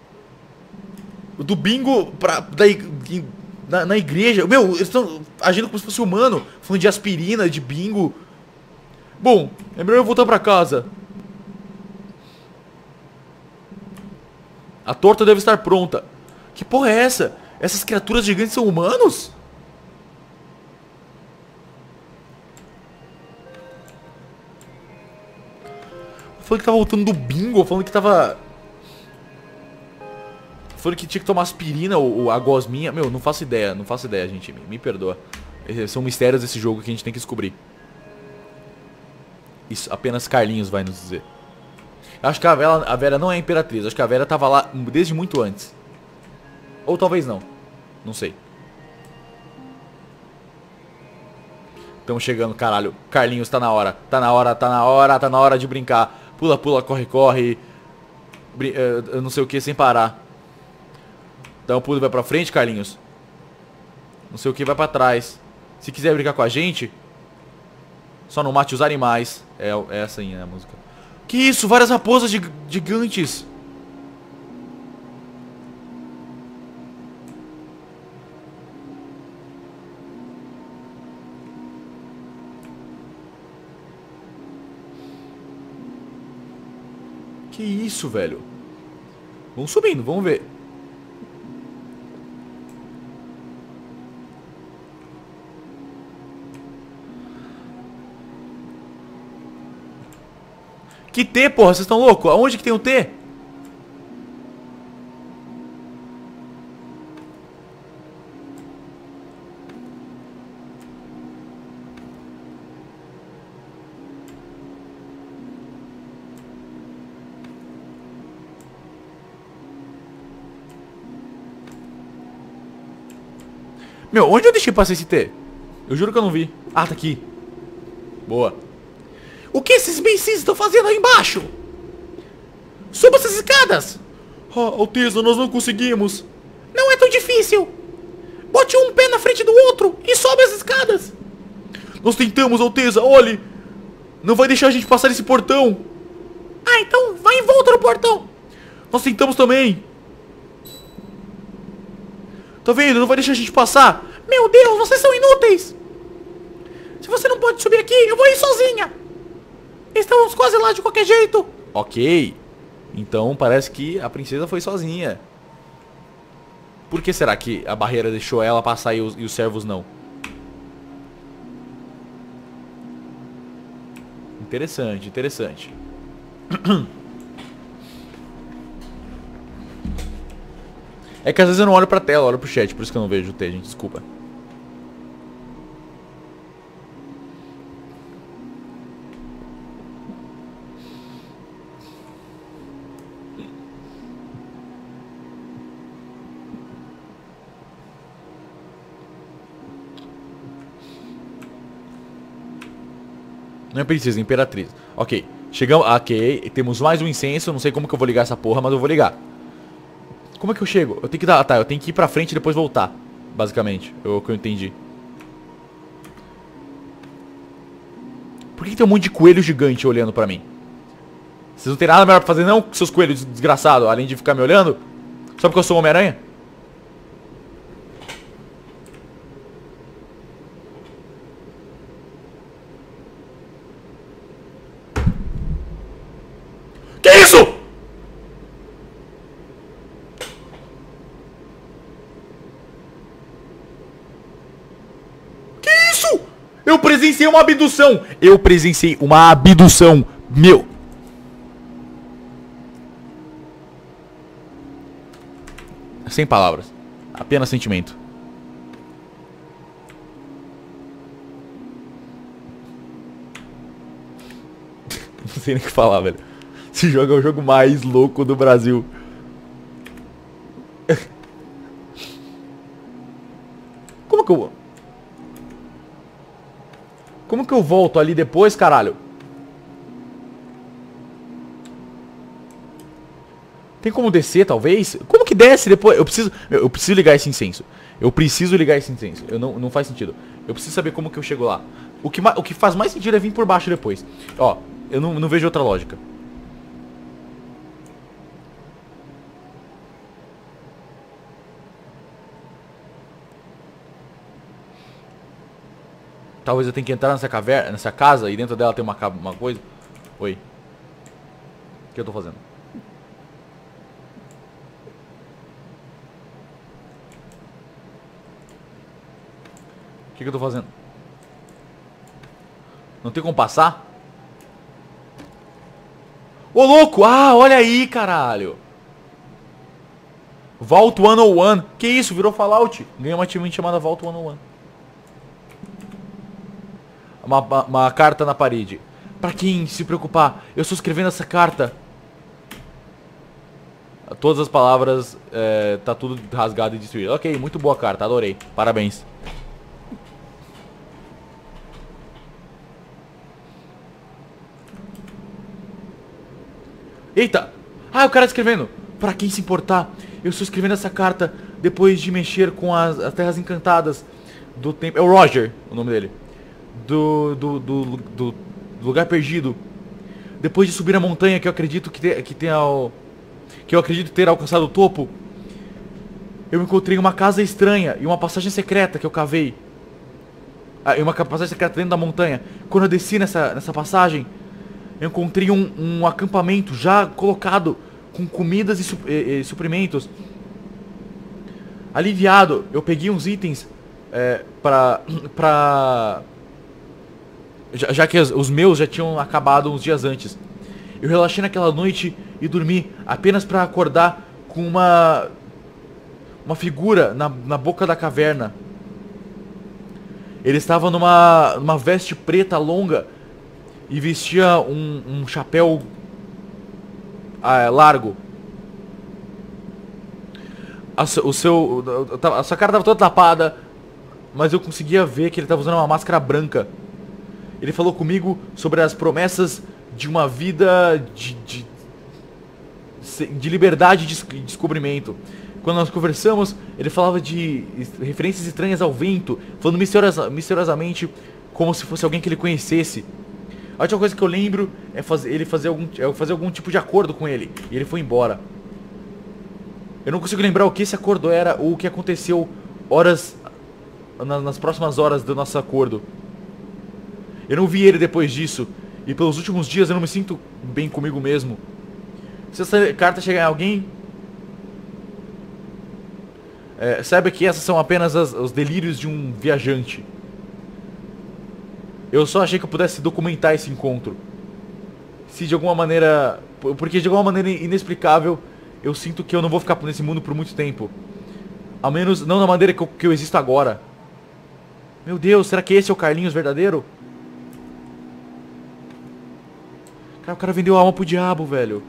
do bingo pra, da, ig- na, na igreja. Meu, eles estão agindo como se fosse humano, falando de aspirina, de bingo. Bom, é melhor eu voltar pra casa. A torta deve estar pronta. Que porra é essa? Essas criaturas gigantes são humanos? Falando que tava voltando do bingo, falando que tava... Falando que tinha que tomar aspirina ou, ou a gosminha. Meu, não faço ideia, não faço ideia, gente. Me, me perdoa. Esses são mistérios desse jogo que a gente tem que descobrir. Isso apenas Carlinhos vai nos dizer. Acho que a Vera, a Vera não é a imperatriz. Acho que a Vera tava lá desde muito antes. Ou talvez não. Não sei. Estamos chegando, caralho. Carlinhos, tá na hora. Tá na hora, tá na hora, tá na hora de brincar. Pula, pula, corre, corre. Brin uh, eu não sei o que, sem parar. Dá um pulo e vai pra frente, Carlinhos. Não sei o que, vai pra trás. Se quiser brincar com a gente, só não mate os animais. É, é essa aí, né, a música. Que isso? Várias raposas gig gigantes. Que isso, velho? Vamos subindo, vamos ver. Que T, porra? Vocês estão loucos? Aonde que tem o T? Meu, onde eu deixei passar esse T? Eu juro que eu não vi. Ah, tá aqui. Boa. O que esses imbecis estão fazendo aí embaixo? Suba essas escadas! Ah, Alteza, nós não conseguimos. Não é tão difícil. Bote um pé na frente do outro e sobe as escadas. Nós tentamos, Alteza, olhe. Não vai deixar a gente passar esse portão. Ah, então vai em volta do portão. Nós tentamos também. Tá vendo? Não vai deixar a gente passar. Meu Deus, vocês são inúteis. Se você não pode subir aqui, eu vou ir sozinha. Estamos quase lá de qualquer jeito. Ok. Então parece que a princesa foi sozinha. Por que será que a barreira deixou ela passar e os, e os servos não? Interessante, interessante. É que às vezes eu não olho pra tela, eu olho pro chat, por isso que eu não vejo o T, gente, desculpa. Não é princesa, é imperatriz. Ok, chegamos, ok, temos mais um incenso, não sei como que eu vou ligar essa porra, mas eu vou ligar. Como é que eu chego? Eu tenho que dar, tá, eu tenho que ir pra frente e depois voltar, basicamente, é o que eu entendi. Por que, que tem um monte de coelho gigante olhando pra mim? Vocês não tem nada melhor pra fazer não, seus coelhos desgraçados, além de ficar me olhando? Só porque eu sou o Homem-Aranha? Que isso? Que isso? Eu presenciei uma abdução. Eu presenciei uma abdução. Meu. Sem palavras. Apenas sentimento. Não sei nem o que falar, velho. Esse jogo é o jogo mais louco do Brasil. Como que eu... Como que eu volto ali depois, caralho? Tem como descer, talvez? Como que desce depois? Eu preciso... Eu preciso ligar esse incenso. Eu preciso ligar esse incenso. Eu não, não faz sentido. Eu preciso saber como que eu chego lá. O que, o que faz mais sentido é vir por baixo depois. Ó, eu não, não vejo outra lógica. Talvez eu tenha que entrar nessa caverna, nessa casa, e dentro dela tem uma, uma coisa. Oi. O que eu tô fazendo? O que, que eu tô fazendo? Não tem como passar? Ô, louco! Ah, olha aí, caralho! Vault cento e um. Que isso? Virou Fallout. Ganhei uma achievement chamada Vault cento e um. Uma, uma, uma carta na parede. Pra quem se preocupar, eu estou escrevendo essa carta. Todas as palavras, é, tá tudo rasgado e destruído. Ok, muito boa carta, adorei. Parabéns. Eita! Ah, o cara escrevendo. Pra quem se importar, eu estou escrevendo essa carta depois de mexer com as, as terras encantadas do tempo. É o Roger, o nome dele. Do, do, do, do, do lugar perdido. Depois de subir a montanha que eu acredito que, te, que tenha o, que eu acredito ter alcançado o topo, eu encontrei uma casa estranha e uma passagem secreta que eu cavei. Ah, e uma passagem secreta dentro da montanha. Quando eu desci nessa, nessa passagem, eu encontrei um, um acampamento já colocado com comidas e, su e, e suprimentos. Aliviado, eu peguei uns itens é, pra... pra... Já, já que os, os meus já tinham acabado uns dias antes. Eu relaxei naquela noite e dormi apenas pra acordar com uma... Uma figura na, na boca da caverna. Ele estava numa, numa veste preta longa e vestia um, um chapéu ah, largo. A, o seu, a sua cara estava toda tapada, mas eu conseguia ver que ele estava usando uma máscara branca. Ele falou comigo sobre as promessas de uma vida de, de, de liberdade e de descobrimento. Quando nós conversamos, ele falava de referências estranhas ao vento, falando misteriosa, misteriosamente como se fosse alguém que ele conhecesse. A última coisa que eu lembro é fazer, ele fazer algum, é fazer algum tipo de acordo com ele, e ele foi embora. Eu não consigo lembrar o que esse acordo era ou o que aconteceu horas na, nas próximas horas do nosso acordo. Eu não vi ele depois disso, e pelos últimos dias eu não me sinto bem comigo mesmo. Se essa carta chegar em alguém... É, saiba que essas são apenas as, os delírios de um viajante. Eu só achei que eu pudesse documentar esse encontro. Se de alguma maneira... Porque de alguma maneira inexplicável, eu sinto que eu não vou ficar nesse mundo por muito tempo. Ao menos não da maneira que eu, que eu existo agora. Meu Deus, será que esse é o Carlinhos verdadeiro? Cara, o cara vendeu a alma pro diabo, velho.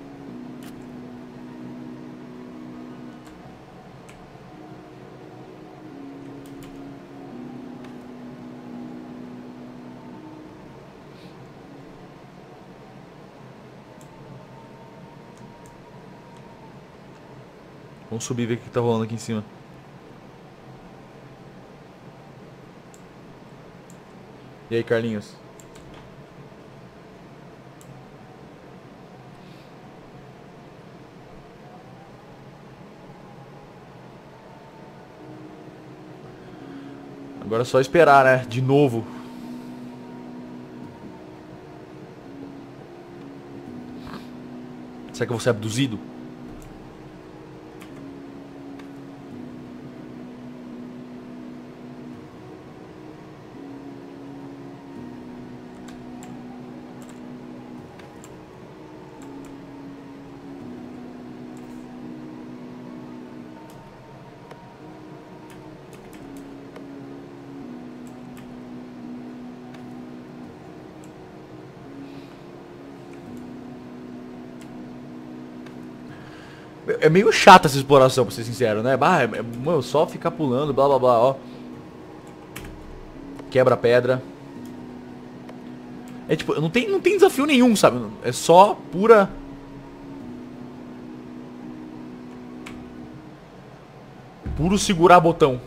Vamos subir e ver o que tá rolando aqui em cima. E aí, Carlinhos? Agora é só esperar, né? De novo. Será que eu vou ser abduzido? É meio chata essa exploração, pra ser sincero, né? Bah, é, é, mano, só ficar pulando, blá blá blá, ó. Quebra pedra. É tipo, não tem, não tem desafio nenhum, sabe? É só pura... Puro segurar botão.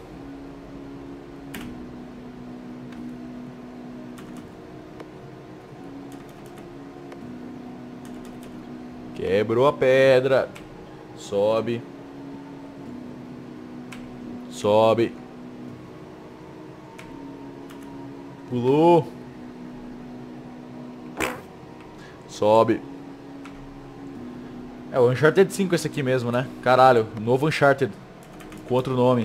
Quebrou a pedra. Sobe. Sobe. Pulou. Sobe. É o Uncharted cinco esse aqui mesmo, né? Caralho, novo Uncharted. Com outro nome.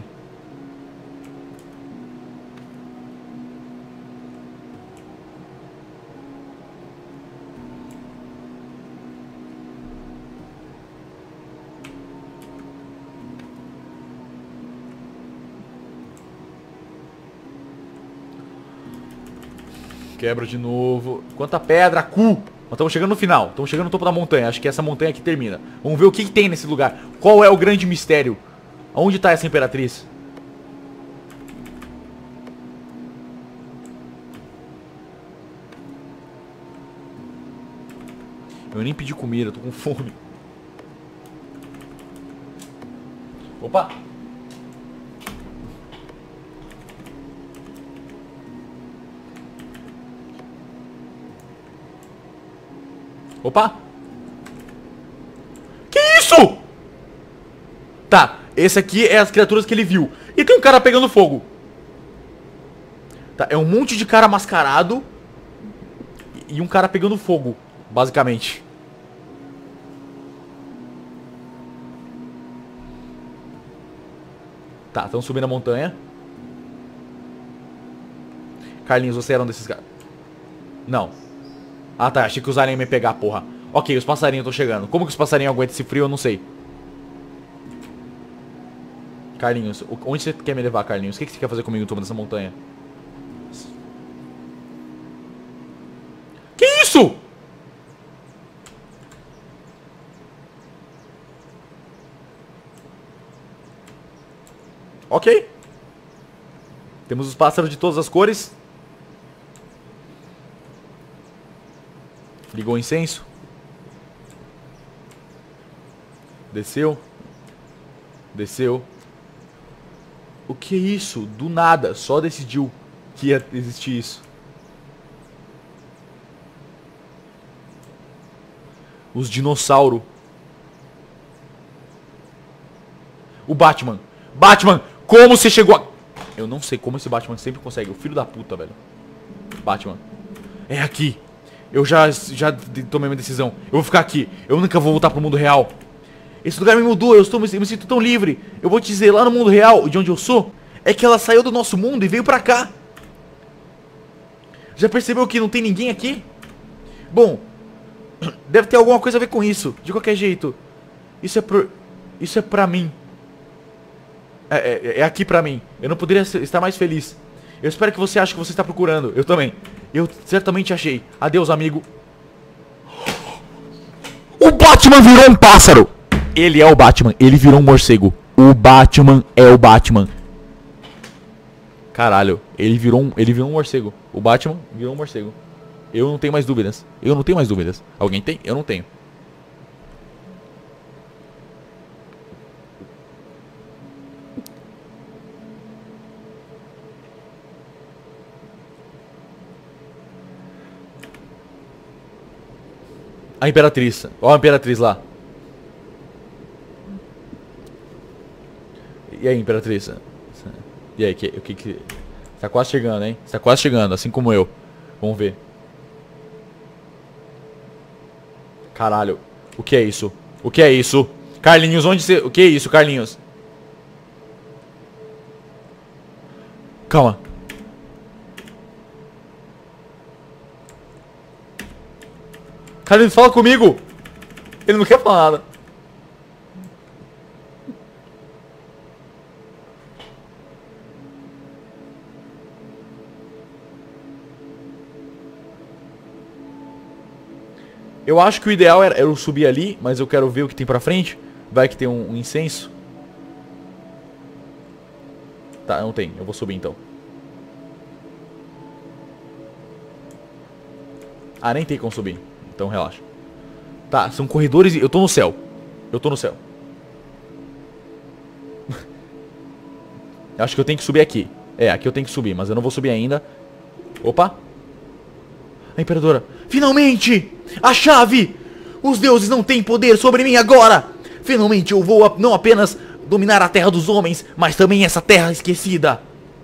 Quebra de novo. Quanta pedra, cu! Nós estamos chegando no final. Estamos chegando no topo da montanha. Acho que essa montanha aqui termina. Vamos ver o que, que tem nesse lugar. Qual é o grande mistério? Onde está essa imperatriz? Eu nem pedi comida, eu tô com fome. Opa! Opa! Que isso? Tá, esse aqui é as criaturas que ele viu. E tem um cara pegando fogo. Tá, é um monte de cara mascarado e um cara pegando fogo. Basicamente. Tá, estão subindo a montanha. Carlinhos, você era um desses caras. Não. Ah tá, achei que os aliens iam me pegar, porra. Ok, os passarinhos estão chegando. Como que os passarinhos aguentam esse frio, eu não sei. Carlinhos, onde você quer me levar, Carlinhos? O que você quer fazer comigo em cima dessa montanha? Que isso? Ok. Temos os pássaros de todas as cores. Ligou o incenso. Desceu. Desceu. O que é isso? Do nada, só decidiu que ia existir isso. Os dinossauros. O Batman. Batman, como você chegou a... Eu não sei como esse Batman sempre consegue. O filho da puta, velho. Batman. É aqui. Eu já, já tomei minha decisão. Eu vou ficar aqui. Eu nunca vou voltar pro mundo real. Esse lugar me mudou. Eu, estou, eu me sinto tão livre. Eu vou te dizer, lá no mundo real, de onde eu sou, é que ela saiu do nosso mundo e veio pra cá. Já percebeu que não tem ninguém aqui? Bom, deve ter alguma coisa a ver com isso. De qualquer jeito. Isso é pro... Isso é pra mim. É, é, é aqui pra mim. Eu não poderia estar mais feliz. Eu espero que você ache que você está procurando. Eu também. Eu certamente achei. Adeus, amigo. O Batman virou um pássaro. Ele é o Batman. Ele virou um morcego. O Batman é o Batman. Caralho. Ele virou um, ele virou um morcego. O Batman virou um morcego. Eu não tenho mais dúvidas. Eu não tenho mais dúvidas. Alguém tem? Eu não tenho. A Imperatriz. Ó a Imperatriz lá. E aí, Imperatriz? E aí, que, o que que... Tá quase chegando, hein? Tá quase chegando, assim como eu. Vamos ver. Caralho. O que é isso? O que é isso? Carlinhos, onde você... O que é isso, Carlinhos? Calma. Carlinhos, fala comigo! Ele não quer falar nada. Eu acho que o ideal era eu subir ali, mas eu quero ver o que tem pra frente. Vai que tem um, um incenso. Tá, não tem. Eu vou subir então. Ah, nem tem como subir. Então relaxa. Tá, são corredores e... Eu tô no céu. Eu tô no céu. Acho que eu tenho que subir aqui. É, aqui eu tenho que subir, mas eu não vou subir ainda. Opa. A Imperadora. Finalmente! A chave! Os deuses não têm poder sobre mim agora! Finalmente eu vou a, não apenas dominar a terra dos homens, mas também essa terra esquecida.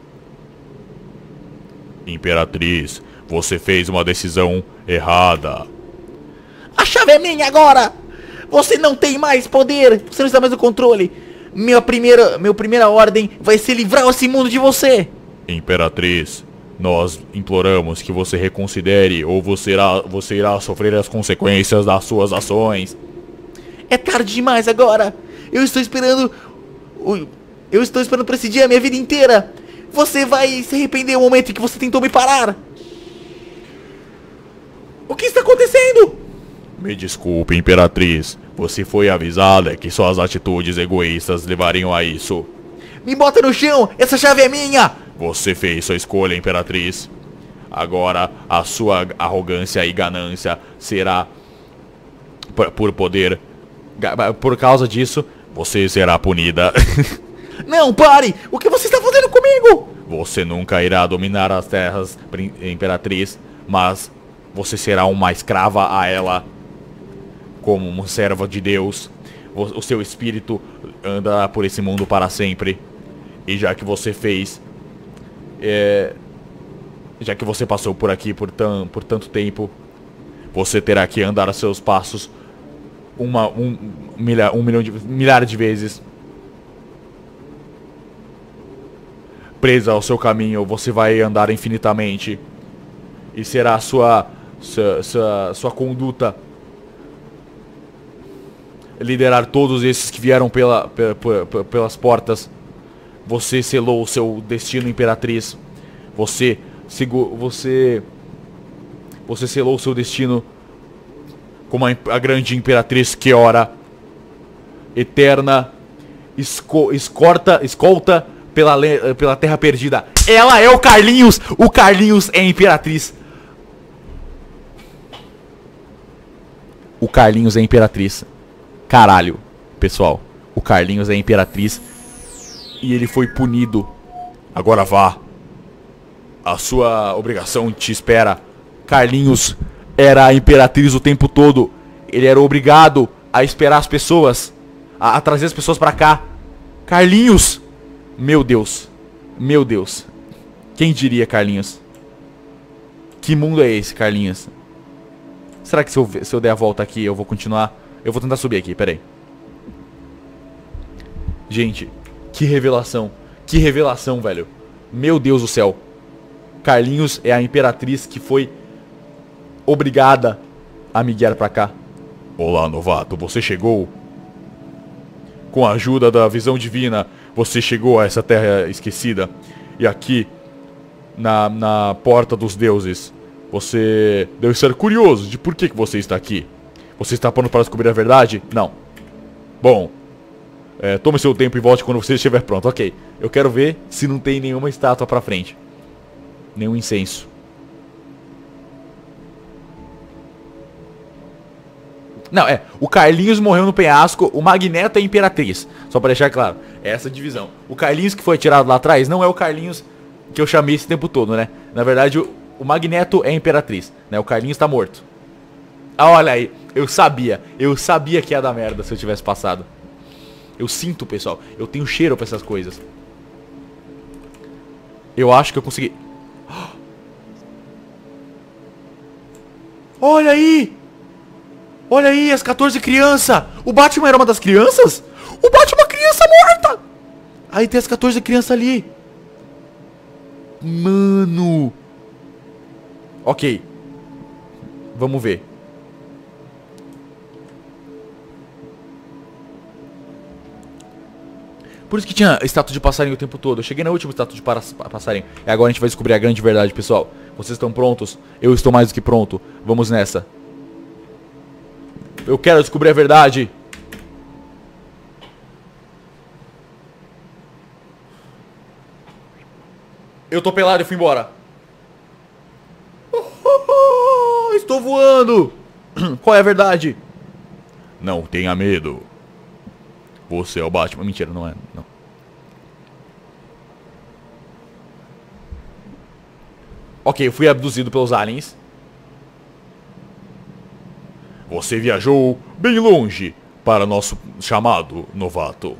Imperatriz, você fez uma decisão errada. A chave é minha agora! Você não tem mais poder! Você não está mais no controle! Minha primeira, meu primeira ordem vai ser livrar esse mundo de você! Imperatriz, nós imploramos que você reconsidere ou você irá, você irá sofrer as consequências das suas ações. É tarde demais agora! Eu estou esperando... Eu estou esperando por esse dia a minha vida inteira! Você vai se arrepender no momento em que você tentou me parar! O que está acontecendo? Me desculpe, Imperatriz. Você foi avisada que suas atitudes egoístas levariam a isso. Me bota no chão! Essa chave é minha! Você fez sua escolha, Imperatriz. Agora a sua arrogância e ganância será por poder. Por causa disso, você será punida. Não, pare! O que você está fazendo comigo? Você nunca irá dominar as terras, Imperatriz, mas você será uma escrava a ela. Como uma serva de Deus. O seu espírito andará por esse mundo para sempre. E já que você fez... É, já que você passou por aqui por, tam, por tanto tempo, você terá que andar a seus passos uma, um, milhar, um milhão de milhares de vezes. Presa ao seu caminho, você vai andar infinitamente. E será a sua, sua, sua, sua conduta liderar todos esses que vieram pela, pela, pelas portas. Você selou o seu destino, Imperatriz. Você, você, você selou o seu destino como a, a grande Imperatriz Kiora, eterna, esco, escorta, escolta pela, pela Terra Perdida. Ela é o Carlinhos! O Carlinhos é a Imperatriz. O Carlinhos é a Imperatriz. Caralho, pessoal. O Carlinhos é a Imperatriz. E ele foi punido. Agora vá. A sua obrigação te espera. Carlinhos era a Imperatriz o tempo todo. Ele era obrigado a esperar as pessoas. A, a trazer as pessoas pra cá. Carlinhos! Meu Deus. Meu Deus. Quem diria, Carlinhos? Que mundo é esse, Carlinhos? Será que se eu, se eu der a volta aqui eu vou continuar? Eu vou tentar subir aqui, peraí. Gente, que revelação. Que revelação, velho. Meu Deus do céu. Carlinhos é a Imperatriz que foi obrigada a me guiar pra cá. Olá, novato. Você chegou? Com a ajuda da visão divina, você chegou a essa terra esquecida. E aqui, na, na porta dos deuses, você deve ser curioso de por que, que você está aqui. Você está pronto para descobrir a verdade? Não. Bom, é, tome seu tempo e volte quando você estiver pronto. Ok, eu quero ver se não tem nenhuma estátua pra frente. Nenhum incenso. Não, é, o Carlinhos morreu no penhasco, o Magneto é a Imperatriz. Só pra deixar claro, é essa divisão. O Carlinhos que foi atirado lá atrás não é o Carlinhos que eu chamei esse tempo todo, né? Na verdade, o, o Magneto é a Imperatriz, né? O Carlinhos tá morto. Ah, olha aí, eu sabia, eu sabia que ia dar merda se eu tivesse passado. Eu sinto, pessoal, eu tenho cheiro pra essas coisas. Eu acho que eu consegui. Olha aí! Olha aí, as quatorze crianças! O Batman era uma das crianças? O Batman é uma criança morta! Aí tem as quatorze crianças ali. Mano! Ok. Vamos ver. Por isso que tinha estátua de passarinho o tempo todo. Eu cheguei na última estátua de passarinho. E agora a gente vai descobrir a grande verdade, pessoal. Vocês estão prontos? Eu estou mais do que pronto. Vamos nessa. Eu quero descobrir a verdade. Eu tô pelado e fui embora. Estou voando. Qual é a verdade? Não tenha medo. Você é o Batman. Mentira, não é. Não. Ok, eu fui abduzido pelos aliens. Você viajou bem longe para nosso chamado novato.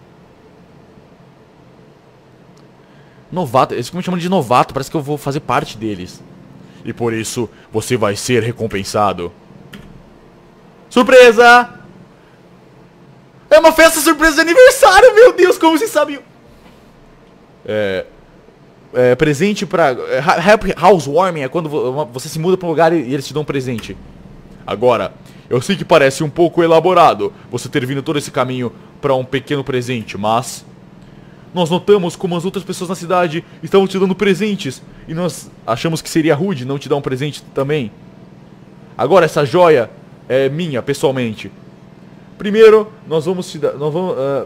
Novato? Eles ficam me chamando de novato. Parece que eu vou fazer parte deles. E por isso você vai ser recompensado. Surpresa! É uma festa surpresa de aniversário, meu Deus, como vocês sabem. É, é presente pra... É, housewarming é quando você se muda pra um lugar e eles te dão um presente. Agora, eu sei que parece um pouco elaborado você ter vindo todo esse caminho pra um pequeno presente, mas... Nós notamos como as outras pessoas na cidade estavam te dando presentes. E nós achamos que seria rude não te dar um presente também. Agora, essa joia é minha, pessoalmente. Primeiro, nós vamos te dar... Nós vamos, uh...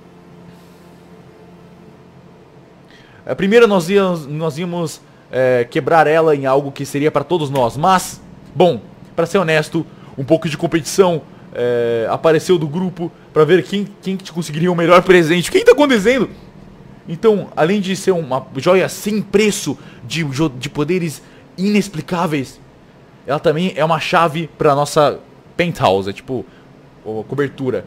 Primeiro, nós íamos, nós íamos é, quebrar ela em algo que seria para todos nós. Mas, bom, para ser honesto, um pouco de competição é, apareceu do grupo para ver quem, quem te conseguiria o melhor presente. O que está acontecendo? Então, além de ser uma joia sem preço, de, de poderes inexplicáveis, ela também é uma chave para nossa penthouse, é tipo... ou cobertura.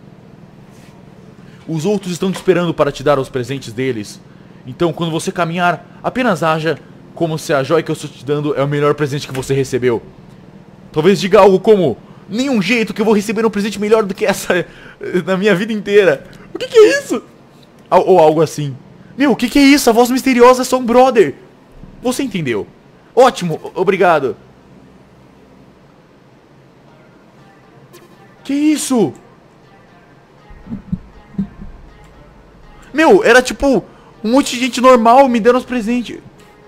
Os outros estão te esperando para te dar os presentes deles. Então, quando você caminhar, apenas haja como se a joia que eu estou te dando é o melhor presente que você recebeu. Talvez diga algo como: nenhum jeito que eu vou receber um presente melhor do que essa na minha vida inteira. O que que é isso? Ou algo assim. Meu, o que que é isso? A voz misteriosa é só um brother. Você entendeu? Ótimo, obrigado. Que isso? Meu, era tipo um monte de gente normal me dando os presentes.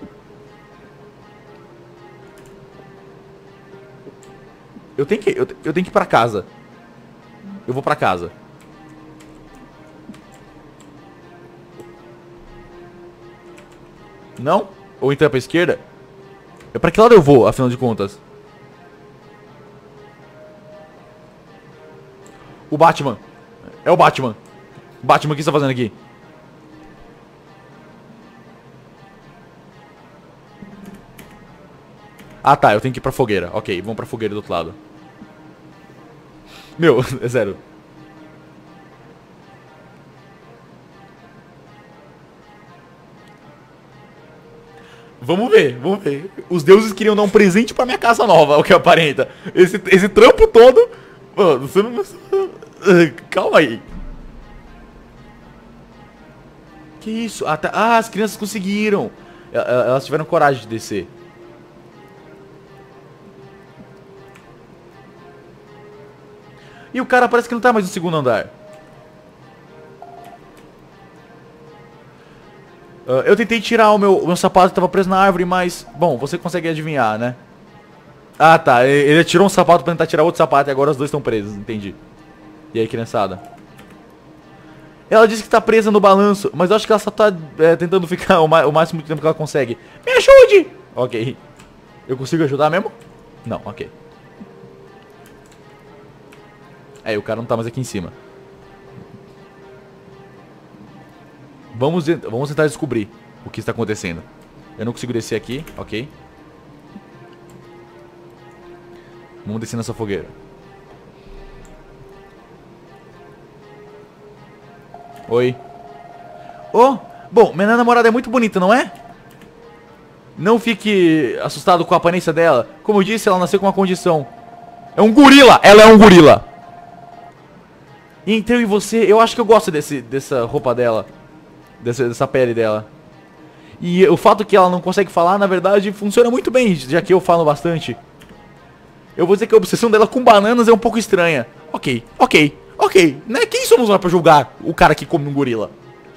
Eu tenho que, eu, eu tenho que ir pra casa. Eu vou pra casa. Não? Ou então é pra esquerda? É pra que lado eu vou, afinal de contas? O Batman. É o Batman. Batman, o que você tá fazendo aqui? Ah tá, eu tenho que ir pra fogueira. Ok, vamos pra fogueira do outro lado. Meu, é sério. Vamos ver, vamos ver. Os deuses queriam dar um presente pra minha casa nova, o que aparenta. Esse, esse trampo todo... Mano, você não... Calma aí. Que isso? Ah, tá. Ah, as crianças conseguiram. Elas tiveram coragem de descer. E o cara parece que não tá mais no segundo andar. Uh, eu tentei tirar o meu, o meu sapato que tava preso na árvore, mas... Bom, você consegue adivinhar, né? Ah, tá. Ele tirou um sapato pra tentar tirar outro sapato e agora os dois estão presos. Entendi. E aí, criançada? Ela disse que tá presa no balanço, mas eu acho que ela só tá é, tentando ficar o, o máximo de tempo que ela consegue. Me ajude! Ok. Eu consigo ajudar mesmo? Não, ok. É, o cara não tá mais aqui em cima. Vamos, vamos tentar descobrir o que está acontecendo. Eu não consigo descer aqui, ok. Vamos descer nessa fogueira. Oi. Oh, bom, minha namorada é muito bonita, não é? Não fique assustado com a aparência dela. Como eu disse, ela nasceu com uma condição. É um gorila! Ela é um gorila! Entre eu e você, eu acho que eu gosto desse, dessa roupa dela. Dessa, dessa pele dela. E o fato que ela não consegue falar, na verdade, funciona muito bem, já que eu falo bastante. Eu vou dizer que a obsessão dela com bananas é um pouco estranha. Ok, ok, ok. Né? Quem somos nós pra julgar o cara que come um gorila?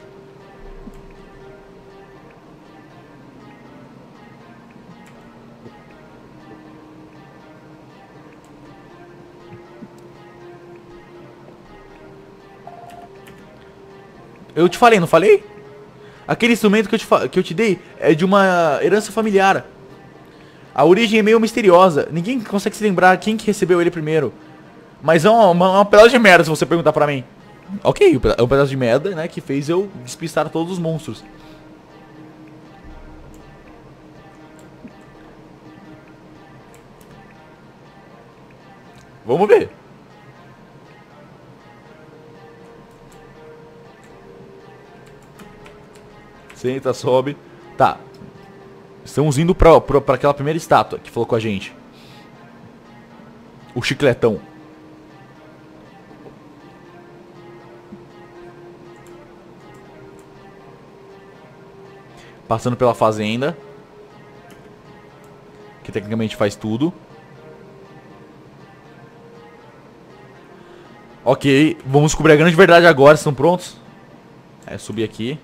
Eu te falei, não falei? Aquele instrumento que eu, te que eu te dei é de uma herança familiar. A origem é meio misteriosa. Ninguém consegue se lembrar quem que recebeu ele primeiro. Mas é uma, uma, uma pedaço de merda se você perguntar pra mim. Ok, é um pedaço de merda, né, que fez eu despistar todos os monstros. Vamos ver. Senta, sobe. Tá. Estamos indo pra, pra, pra aquela primeira estátua que falou com a gente. O chicletão. Passando pela fazenda. Que tecnicamente faz tudo. Ok, vamos descobrir a grande verdade agora. Estão prontos? É, subir aqui.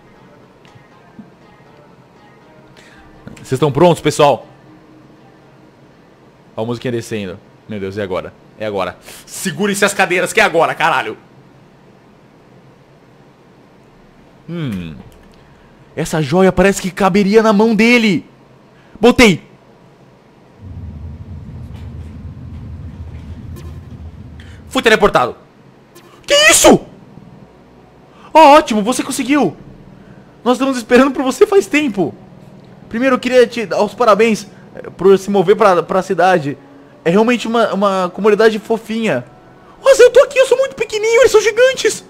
Vocês estão prontos, pessoal? Olha a musiquinha descendo. Meu Deus, e agora? É agora. Segurem-se as cadeiras, que é agora, caralho. Hum. Essa joia parece que caberia na mão dele. Botei. Fui teleportado. Que isso? Oh, ótimo, você conseguiu. Nós estamos esperando por você faz tempo. Primeiro eu queria te dar os parabéns por se mover pra, pra cidade. É realmente uma, uma comunidade fofinha. Mas eu tô aqui, eu sou muito pequenininho, eles são gigantes.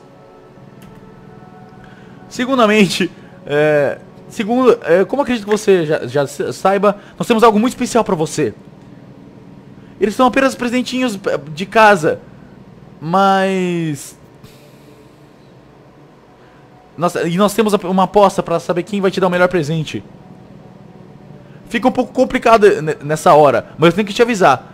Segundamente, é, segundo, é, como acredito que você já, já saiba, nós temos algo muito especial pra você. Eles são apenas presentinhos de casa. Mas... Nossa, e nós temos uma aposta pra saber quem vai te dar o melhor presente. Fica um pouco complicado nessa hora, mas eu tenho que te avisar.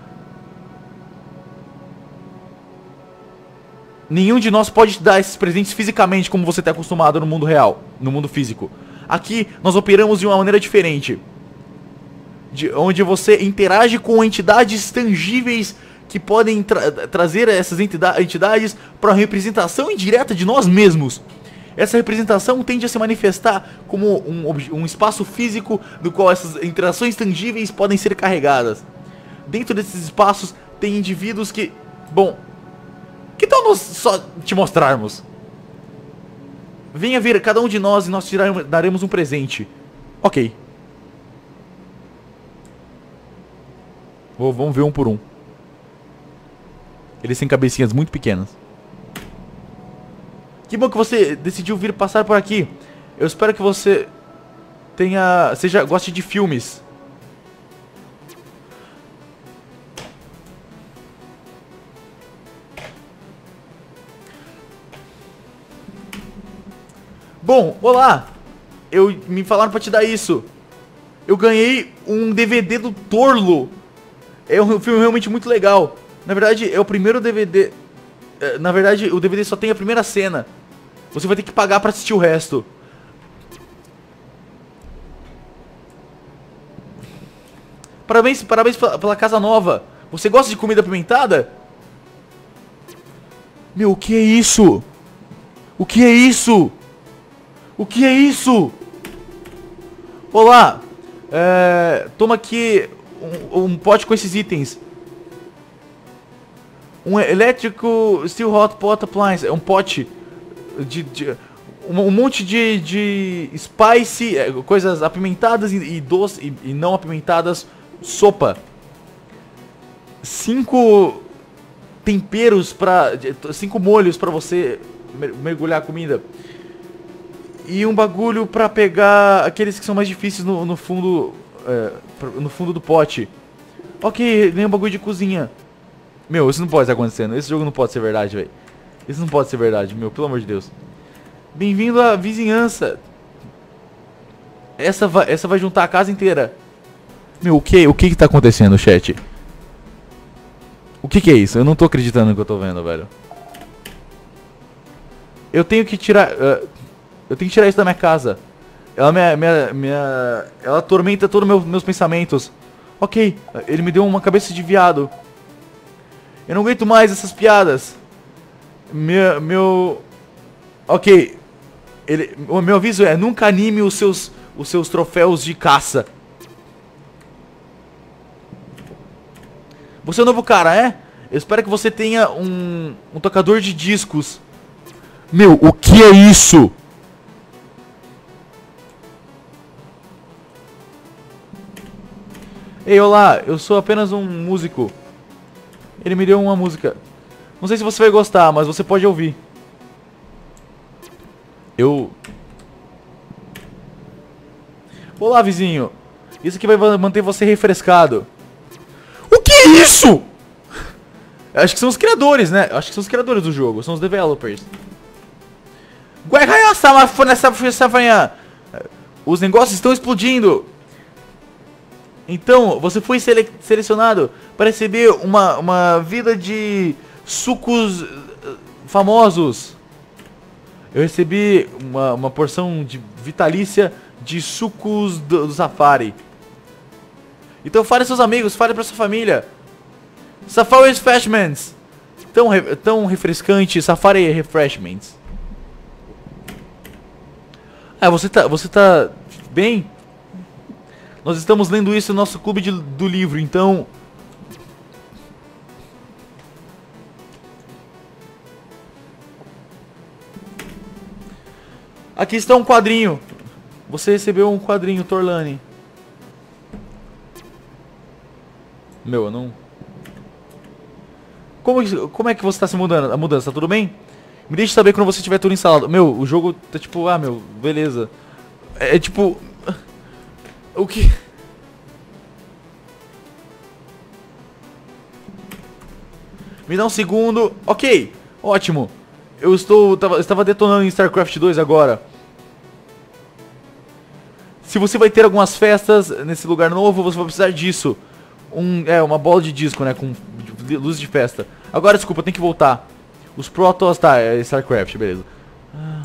Nenhum de nós pode te dar esses presentes fisicamente como você está acostumado no mundo real, no mundo físico. Aqui nós operamos de uma maneira diferente, de, onde você interage com entidades tangíveis que podem tra trazer essas entidades para a representação indireta de nós mesmos. Essa representação tende a se manifestar como um, um espaço físico no qual essas interações tangíveis podem ser carregadas. Dentro desses espaços tem indivíduos que... Bom, que tal nós só te mostrarmos? Venha ver cada um de nós e nós te daremos um presente. Ok. Vou, vamos ver um por um. Eles têm cabecinhas muito pequenas. Que bom que você decidiu vir passar por aqui. Eu espero que você tenha... seja, goste de filmes. Bom, olá. Eu me falaram pra te dar isso. Eu ganhei um D V D do Torlo. É um filme realmente muito legal. Na verdade, é o primeiro D V D... Na verdade, o D V D só tem a primeira cena. Você vai ter que pagar pra assistir o resto. Parabéns, parabéns pela, pela casa nova. Você gosta de comida apimentada? Meu, o que é isso? O que é isso? O que é isso? Olá. É, toma aqui um, um pote com esses itens. Um elétrico Steel Hot Pot Appliance. É um pote de, de um, um monte de, de spice, é, coisas apimentadas e, e doce e, e não apimentadas. Sopa. Cinco temperos para, cinco molhos para você mergulhar a comida. E um bagulho pra pegar aqueles que são mais difíceis no, no fundo, é, no fundo do pote. Ok, nem um bagulho de cozinha. Meu, isso não pode estar acontecendo. Esse jogo não pode ser verdade, velho. Isso não pode ser verdade, meu, pelo amor de Deus. Bem-vindo à vizinhança. Essa vai, essa vai juntar a casa inteira. Meu, o que, o que que tá acontecendo, chat? O que que é isso? Eu não tô acreditando no que eu tô vendo, velho. Eu tenho que tirar... Uh, eu tenho que tirar isso da minha casa. Ela me, minha, minha, ela atormenta todos meus, meus pensamentos. Ok, ele me deu uma cabeça de viado. Eu não aguento mais essas piadas. Meu... meu... Ok. Ele, o meu aviso é, nunca anime os seus, os seus troféus de caça. Você é o novo cara, é? Eu espero que você tenha um, um tocador de discos. Meu, o que é isso? Ei, olá, eu sou apenas um músico. Ele me deu uma música. Não sei se você vai gostar, mas você pode ouvir. Eu... Olá, vizinho. Isso aqui vai manter você refrescado. O que é isso? Acho que são os criadores, né? Acho que são os criadores do jogo. São os developers. Os negócios estão explodindo. Então, você foi sele selecionado para receber uma, uma vida de sucos uh, famosos. Eu recebi uma, uma porção de vitalícia de sucos do, do Safari. Então fale seus amigos, fale para sua família. Safari Refreshments. Tão, re tão refrescante, Safari Refreshments. Ah, você tá, você tá bem? Nós estamos lendo isso no nosso clube de, do livro, então... Aqui está um quadrinho. Você recebeu um quadrinho, Torlani. Meu, eu não... Como, como é que você está se mudando? A mudança, tá tudo bem? Me deixe saber quando você tiver tudo instalado. Meu, o jogo tá tipo... Ah, meu, beleza. É, é tipo... O que... Me dá um segundo. Ok, ótimo. Eu estou, tava, estava detonando em StarCraft dois agora. Se você vai ter algumas festas nesse lugar novo, você vai precisar disso. Um, é, uma bola de disco, né, com luz de festa. Agora, desculpa, tem que voltar. Os Protoss, tá, é StarCraft, beleza. Ah.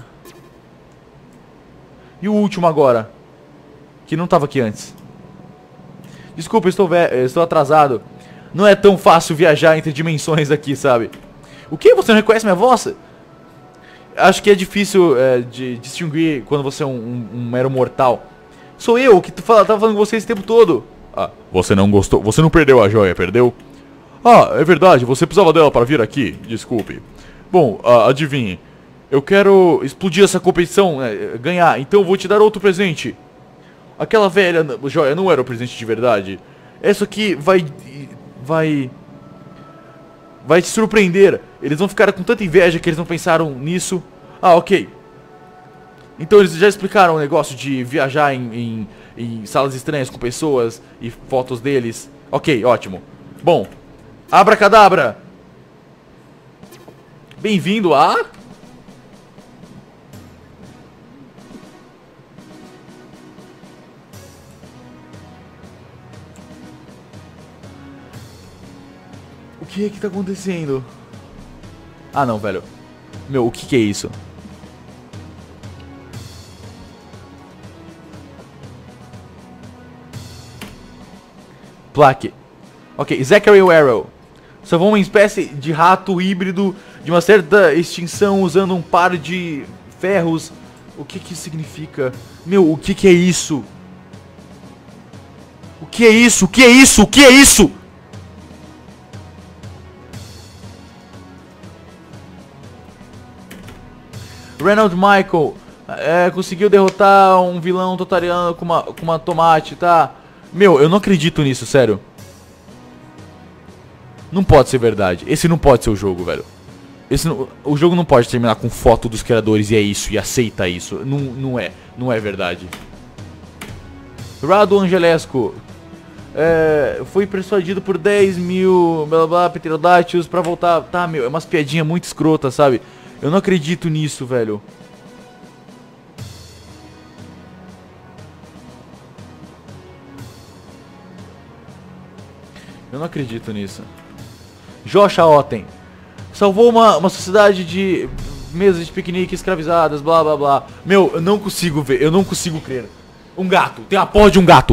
E o último agora, que não tava aqui antes. Desculpa, eu estou, ve eu estou atrasado. Não é tão fácil viajar entre dimensões aqui, sabe? O que? Você não reconhece minha voz? Acho que é difícil é, de distinguir quando você é um, um, um mero mortal. Sou eu que fala, tava falando com você esse tempo todo. Ah, você não gostou? Você não perdeu a joia, perdeu? Ah, é verdade, você precisava dela para vir aqui. Desculpe. Bom, uh, adivinhe. Eu quero explodir essa competição, né, ganhar, então eu vou te dar outro presente. Aquela velha joia não era o presente de verdade. Essa aqui vai... Vai... Vai te surpreender. Eles vão ficar com tanta inveja que eles não pensaram nisso. Ah, ok. Então eles já explicaram o negócio de viajar em, em, em salas estranhas com pessoas e fotos deles. Ok, ótimo. Bom, abracadabra. Bem-vindo a... O que é que tá acontecendo? Ah, não, velho. Meu, o que que é isso? Plaque. Ok, Zachary Arrow. Salvou uma espécie de rato híbrido de uma certa extinção usando um par de ferros. O que que isso significa? Meu, o que que é isso? O que é isso? O que é isso? O que é isso? Reynald Michael é, conseguiu derrotar um vilão totariano com uma, com uma tomate, tá? Meu, eu não acredito nisso, sério. Não pode ser verdade. Esse não pode ser o jogo, velho. Esse não, o jogo não pode terminar com foto dos criadores e é isso, e aceita isso. Não, não é, não é verdade. Rado Angelesco é, foi persuadido por dez mil blá blá pterodáctilos pra voltar. Tá, meu, é umas piadinhas muito escrotas, sabe? Eu não acredito nisso, velho. Eu não acredito nisso. Joshua Otten salvou uma, uma sociedade de mesas de piquenique escravizadas, blá blá blá. Meu, eu não consigo ver, eu não consigo crer. Um gato, tem a porra de um gato.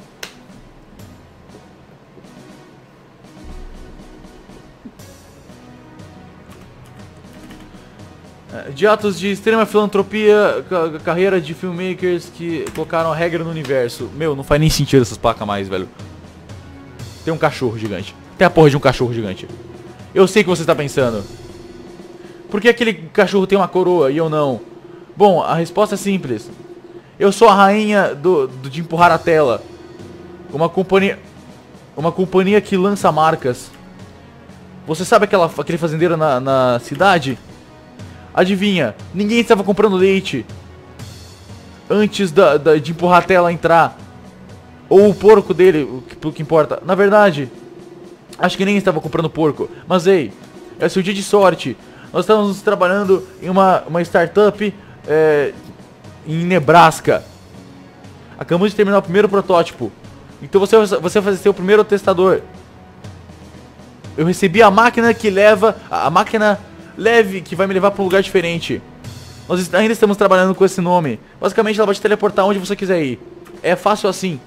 De atos de extrema filantropia, ca carreira de filmmakers que colocaram a regra no universo. Meu, não faz nem sentido essas placas mais, velho. Tem um cachorro gigante. Tem a porra de um cachorro gigante. Eu sei o que você está pensando. Por que aquele cachorro tem uma coroa e eu não? Bom, a resposta é simples. Eu sou a rainha do, do de empurrar a tela. Uma companhia... Uma companhia que lança marcas. Você sabe aquela, aquele fazendeiro na, na cidade? Adivinha, ninguém estava comprando leite antes da, da, de empurrar a tela entrar. Ou o porco dele, o que, o que importa. Na verdade, acho que nem estava comprando porco. Mas ei, é seu dia de sorte. Nós estamos trabalhando em uma, uma startup é, em Nebraska. Acabamos de terminar o primeiro protótipo. Então você, você vai ser o primeiro testador. Eu recebi a máquina que leva... A máquina... leve, que vai me levar para um lugar diferente. Nós ainda estamos trabalhando com esse nome. Basicamente ela vai te teleportar onde você quiser ir. É fácil assim.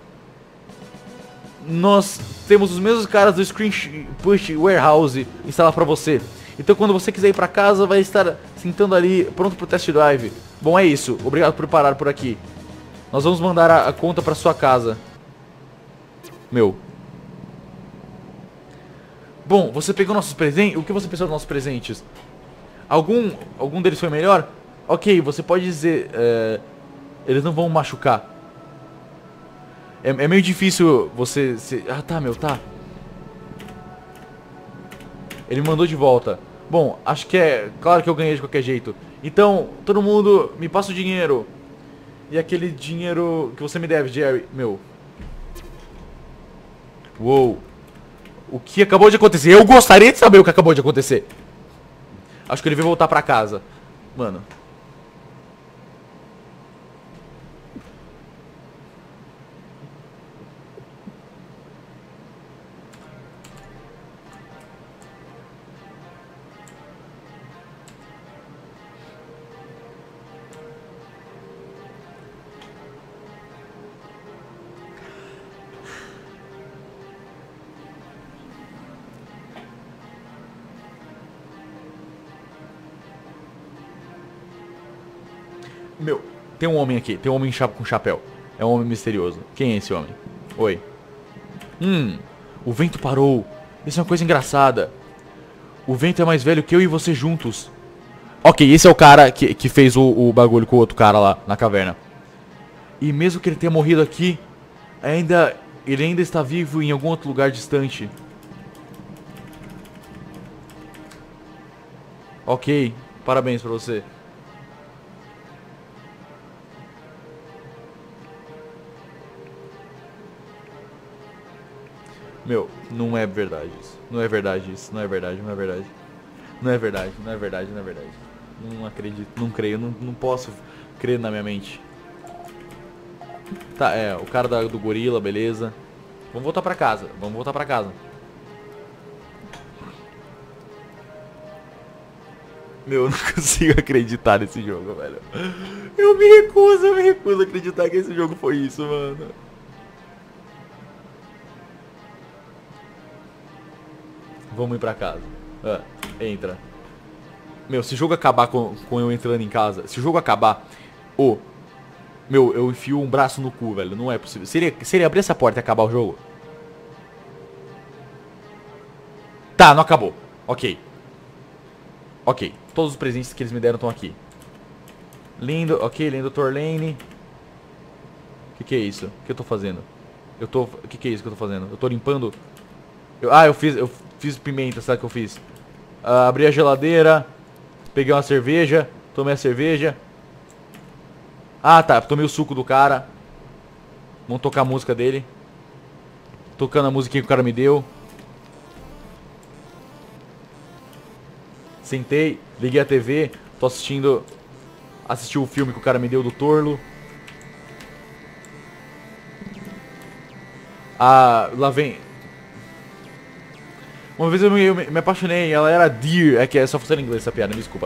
Nós temos os mesmos caras do Screen Push Warehouse instalar para você. Então quando você quiser ir para casa, vai estar sentando ali, pronto para o test drive. Bom, é isso. Obrigado por parar por aqui. Nós vamos mandar a, a conta para sua casa. Meu. Bom, você pegou nossos presentes? O que você pensou dos nossos presentes? Algum, algum deles foi melhor? Ok, você pode dizer... É, eles não vão machucar. É, é meio difícil você... Se, ah, tá, meu, tá. Ele me mandou de volta. Bom, acho que é... Claro que eu ganhei de qualquer jeito. Então, todo mundo, me passa o dinheiro. E aquele dinheiro que você me deve, Jerry. Meu. Uou. O que acabou de acontecer? Eu gostaria de saber o que acabou de acontecer. Acho que ele veio voltar pra casa. Mano. Meu, tem um homem aqui. Tem um homem com chapéu. É um homem misterioso. Quem é esse homem? Oi. Hum, o vento parou. Isso é uma coisa engraçada. O vento é mais velho que eu e você juntos. Ok, esse é o cara que, que fez o, o bagulho com o outro cara lá na caverna. E mesmo que ele tenha morrido aqui, ainda ele ainda está vivo em algum outro lugar distante. Ok, parabéns pra você. Meu, não é verdade isso. Não é verdade isso. Não é verdade, não é verdade. Não é verdade, não é verdade, não é verdade. Não acredito, não creio, não, não posso crer na minha mente. Tá, é, o cara da, do gorila, beleza. Vamos voltar pra casa, vamos voltar pra casa. Meu, eu não consigo acreditar nesse jogo, velho. Eu me recuso, eu me recuso a acreditar que esse jogo foi isso, mano. Vamos ir pra casa. Ah, entra. Meu, se o jogo acabar com, com eu entrando em casa, se o jogo acabar, ô, oh, meu, eu enfio um braço no cu, velho. Não é possível. Se ele, se ele abrir essa porta e acabar o jogo. Tá, não acabou. Ok. Ok. Todos os presentes que eles me deram estão aqui. Lindo, ok, lindo Torlane. O que que é isso? O que eu tô fazendo? Eu tô... O que que é isso que eu tô fazendo? Eu tô limpando... Eu, ah, eu fiz... Eu fiz pimenta, sabe o que eu fiz? Uh, abri a geladeira. Peguei uma cerveja. Tomei a cerveja. Ah, tá. Tomei o suco do cara. Vamos tocar a música dele. Tocando a musiquinha que o cara me deu. Sentei. Liguei a T V. Tô assistindo... Assisti o filme que o cara me deu do Torlo. Ah, lá vem... Uma vez eu me, eu me apaixonei, ela era Deer. É que é só funcionar em inglês essa piada, me desculpa.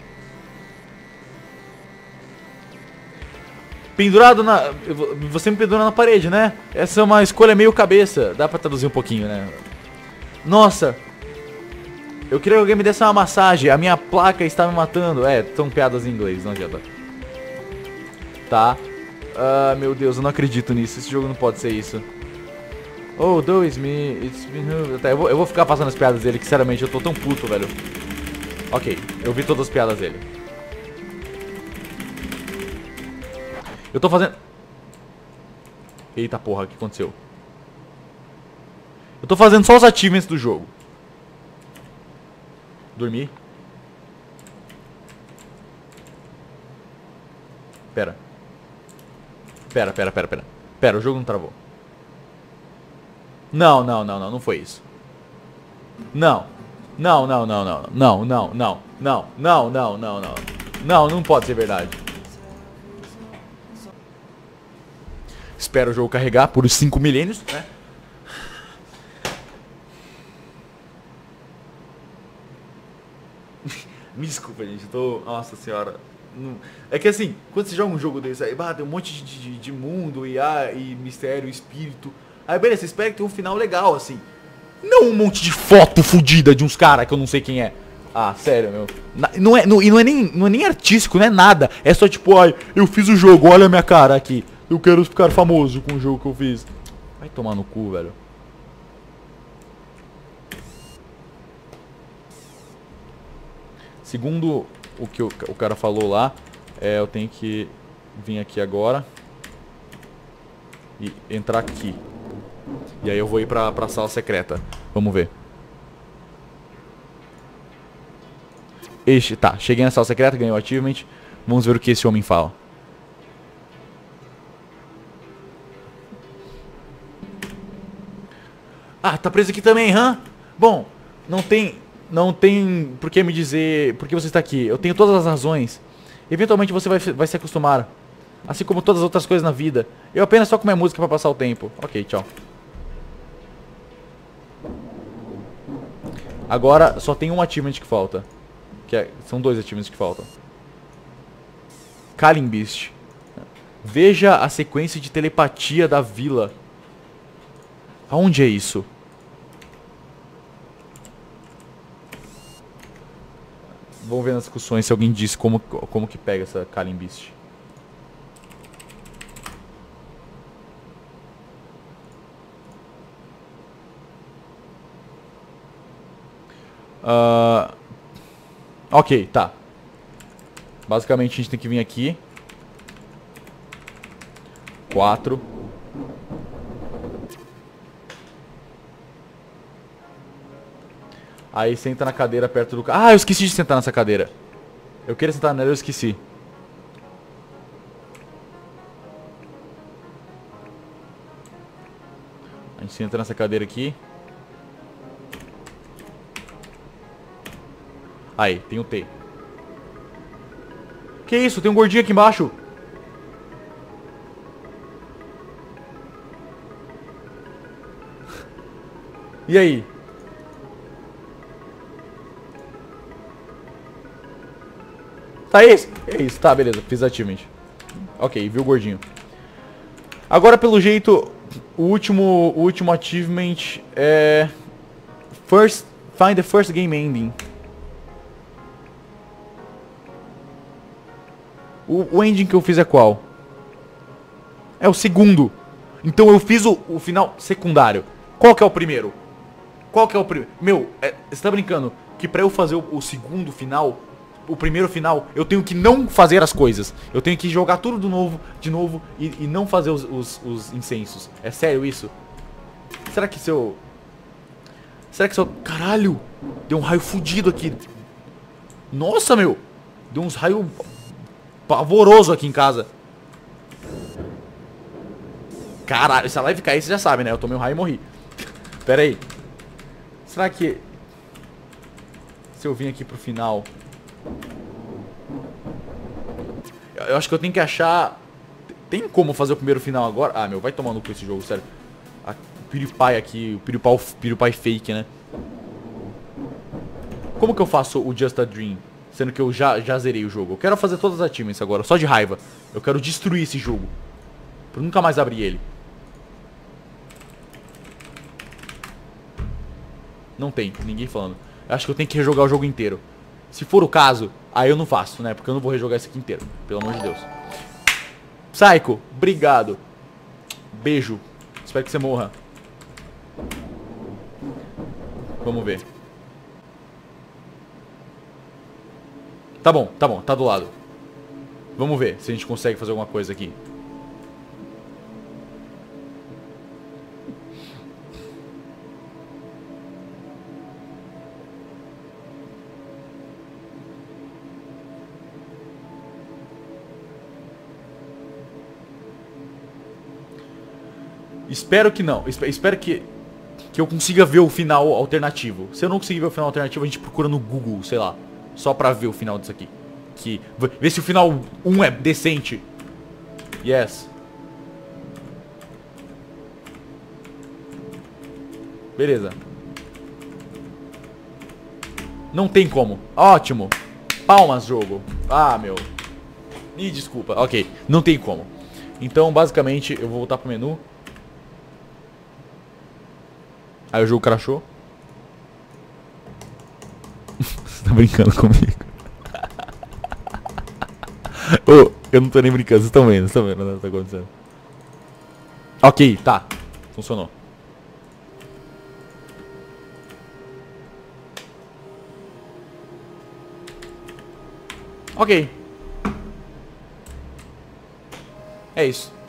Pendurado na... Você me pendura na parede, né? Essa é uma escolha meio cabeça. Dá pra traduzir um pouquinho, né? Nossa. Eu queria que alguém me desse uma massagem. A minha placa está me matando. É, são piadas em inglês, não adianta. Tá. Ah, meu Deus, eu não acredito nisso. Esse jogo não pode ser isso. Oh, dois me... It's been... Tá, eu, vou, eu vou ficar passando as piadas dele, que sinceramente eu tô tão puto, velho. Ok, eu vi todas as piadas dele. Eu tô fazendo... Eita porra, o que aconteceu? Eu tô fazendo só os achievements do jogo. Dormir. Pera. Pera, pera, pera, pera. Pera, o jogo não travou. Não, não, não, não, não foi isso. Não. Não, não, não, não. Não, não, não. Não, não, não, não, não. Não, não pode ser verdade. Espero o jogo carregar por os cinco milênios, né? Me desculpa, gente, eu tô... Nossa senhora. É que assim, quando você joga um jogo desse aí, bah, tem um monte de, de, de mundo e, ah, e mistério, espírito. Aí beleza, você espera que tenha um final legal, assim. Não um monte de foto fodida de uns caras que eu não sei quem é. Ah, sério, meu. Na, não é, não, e não é, nem, não é nem artístico, não é nada. É só tipo, ai, eu fiz o jogo, olha a minha cara aqui. Eu quero ficar famoso com o jogo que eu fiz. Vai tomar no cu, velho. Segundo o que o, o cara falou lá, é, eu tenho que vir aqui agora e entrar aqui. E aí eu vou ir pra, pra sala secreta. Vamos ver. Este, tá, cheguei na sala secreta, ganhei o achievement. Vamos ver o que esse homem fala. Ah, tá preso aqui também, hã? Bom, não tem... Não tem por que me dizer por que você está aqui. Eu tenho todas as razões. Eventualmente você vai, vai se acostumar. Assim como todas as outras coisas na vida. Eu apenas toco minha música pra passar o tempo. Ok, tchau. Agora só tem um achievement que falta. Que é, são dois achievements que faltam. Kalim Beast. Veja a sequência de telepatia da vila. Aonde é isso? Vamos ver nas discussões se alguém disse como, como que pega essa Kalim Beast. Uh, ok, tá. Basicamente a gente tem que vir aqui. Quatro. Aí senta na cadeira perto do... Ah, eu esqueci de sentar nessa cadeira. Eu queria sentar nela, eu esqueci. A gente senta nessa cadeira aqui. Aí, tem o T. Que isso? Tem um gordinho aqui embaixo. E aí? Tá isso? É isso, tá, beleza. Fiz achievement. Ok, viu o gordinho. Agora, pelo jeito, o último, o último achievement é... First, find the first game ending. O, o ending que eu fiz é qual? É o segundo. Então eu fiz o, o final secundário. Qual que é o primeiro? Qual que é o primeiro? Meu, é, você tá brincando que pra eu fazer o, o segundo final, o primeiro final, eu tenho que não fazer as coisas. Eu tenho que jogar tudo do novo, de novo e, e não fazer os, os, os incensos. É sério isso? Será que se eu... Será que se eu... Caralho! Deu um raio fudido aqui. Nossa, meu! Deu uns raios pavoroso aqui em casa. Caralho, se a live cair, você já sabe, né? Eu tomei um raio e morri. Pera aí. Será que... Se eu vim aqui pro final... Eu acho que eu tenho que achar... Tem como fazer o primeiro final agora? Ah, meu, vai tomando com esse jogo, sério. A, o PewDiePie aqui, o PewDiePie, PewDiePie fake, né? Como que eu faço o Just a Dream? Sendo que eu já, já zerei o jogo. Eu quero fazer todas as achievements agora, só de raiva. Eu quero destruir esse jogo. Pra nunca mais abrir ele. Não tem, ninguém falando. Eu acho que eu tenho que rejogar o jogo inteiro. Se for o caso, aí eu não faço, né? Porque eu não vou rejogar isso aqui inteiro. Pelo amor de Deus. Psycho, obrigado. Beijo. Espero que você morra. Vamos ver. Tá bom, tá bom, tá do lado. Vamos ver se a gente consegue fazer alguma coisa aqui. Espero que não. Espero que, que eu consiga ver o final alternativo. Se eu não conseguir ver o final alternativo, a gente procura no Google, sei lá. Só pra ver o final disso aqui. Que, ver se o final um é decente. Yes. Beleza. Não tem como. Ótimo. Palmas, jogo. Ah, meu. Me desculpa. Ok. Não tem como. Então, basicamente, eu vou voltar pro menu. Aí o jogo crashou. Você tá brincando comigo? Ô, oh, eu não tô nem brincando. Vocês estão vendo, vocês estão vendo o que tá acontecendo. Ok, tá. Funcionou. Ok. É isso.